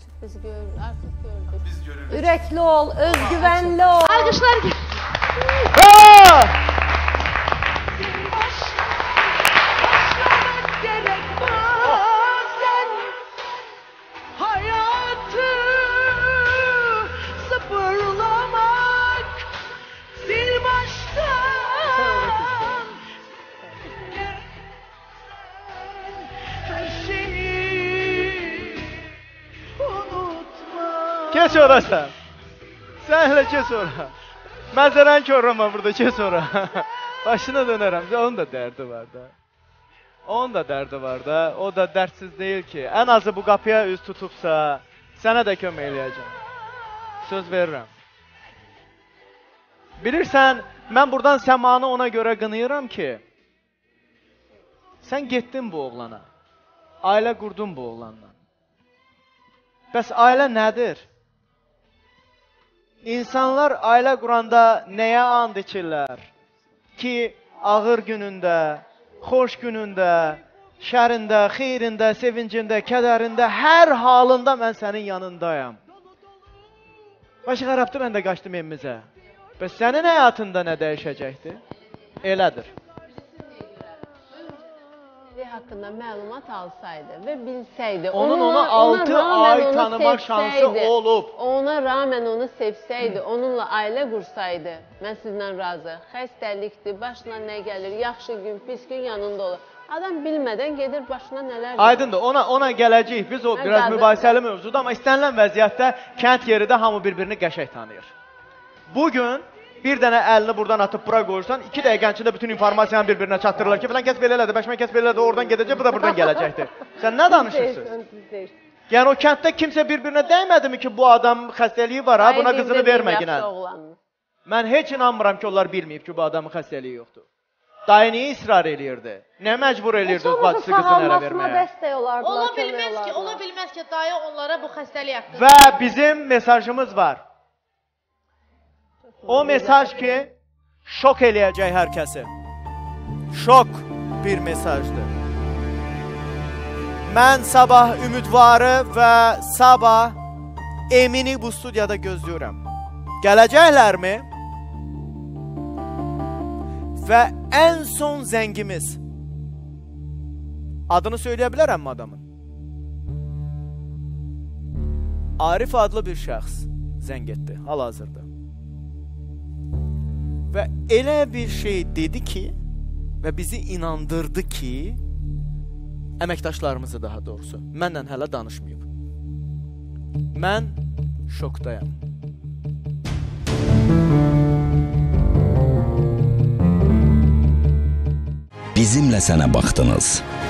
Biz görürük, artıq gördük. Biz görürük. Ürəkli ol, özgüvənli ol. Alqışlar gəl. Geç ora sen. Sen hele geç ora. Məzərən körürəm burada, geç ora. Başına dönərəm. Onun da dərdi var da. Onun da dərdi var da. O da dərdsiz deyil ki. Ən azı bu qapıya üz tutubsa, sənə də kömək eləyəcəm. Söz verirəm. Bilirsən, mən buradan səmanı ona görə qınayıram ki, sən getdin bu oğlana. Ailə qurdun bu oğlanla. Bəs ailə nədir? İnsanlar ailə quranda nəyə and içirlər? Ki, ağır günündə, xoş günündə, şərində, xeyrində, sevincində, kədərində, hər halında mən sənin yanındayam. Başı xərabdır, mən də qaçdım evimizə. Bəs sənin həyatında nə dəyişəcəkdir? Elədir. Haqqında məlumat alsaydı və bilsəydi, onun ona altı ay tanımaq şansı olub. Ona rağmen onu sevsəydi, onunla ailə qursaydı, mən sizlə razı. Xəstəlikdir, başına nə gəlir, yaxşı gün, pis gün yanında olur. Adam bilmədən gedir başına nələr gəlir. Aydındır, ona, ona gələcəyik. Biz o biraz mübahisəli mövzudur, amma istənilən vəziyyətdə kənd yeridə hamı bir-birini qəşəng tanıyır. Bugün bir dənə əlini buradan atıb bura qoyursan, iki dəqiqənin içində bütün informasiyanı bir-birinə çatdırırlar ki, filan kəs belə elədi, bəşmən kəs belə elədi, oradan gedəcək, bu da buradan gələcəkdir. Sən nə danışırsınız? Yəni o kənddə kimsə bir-birinə dəymədimi ki, bu adam xəstəliyi var, ha, buna qızını vermə ginə. Mən heç inanmıram ki, onlar bilməyib ki, bu adamın xəstəliyi yoxdur. Dayı niyə israr eləyirdi? Nə məcbur eləyirdi o bacısı qızını ərə verməyə? Ola bilməz ki, ola bilməz ki, dayı onlara bu xəstəlik haqqında. Və bizim mesajımız var. O mesaj ki, şok eləyəcək hər kəsi. Şok bir mesajdır. Mən sabah ümidvarı və sabah Emini bu studiyada gözləyirəm. Gələcəklərmi? Və ən son zəngimiz. Adını söyləyə bilərəm mi adamın? Arif adlı bir şəxs zəng etdi, hal-hazırda. Və elə bir şey dedi ki, və bizi inandırdı ki, əməkdaşlarımızı daha doğrusu, mənlə hələ danışmayıb. Mən şokdayam. Bizimlə sənə baxdınız.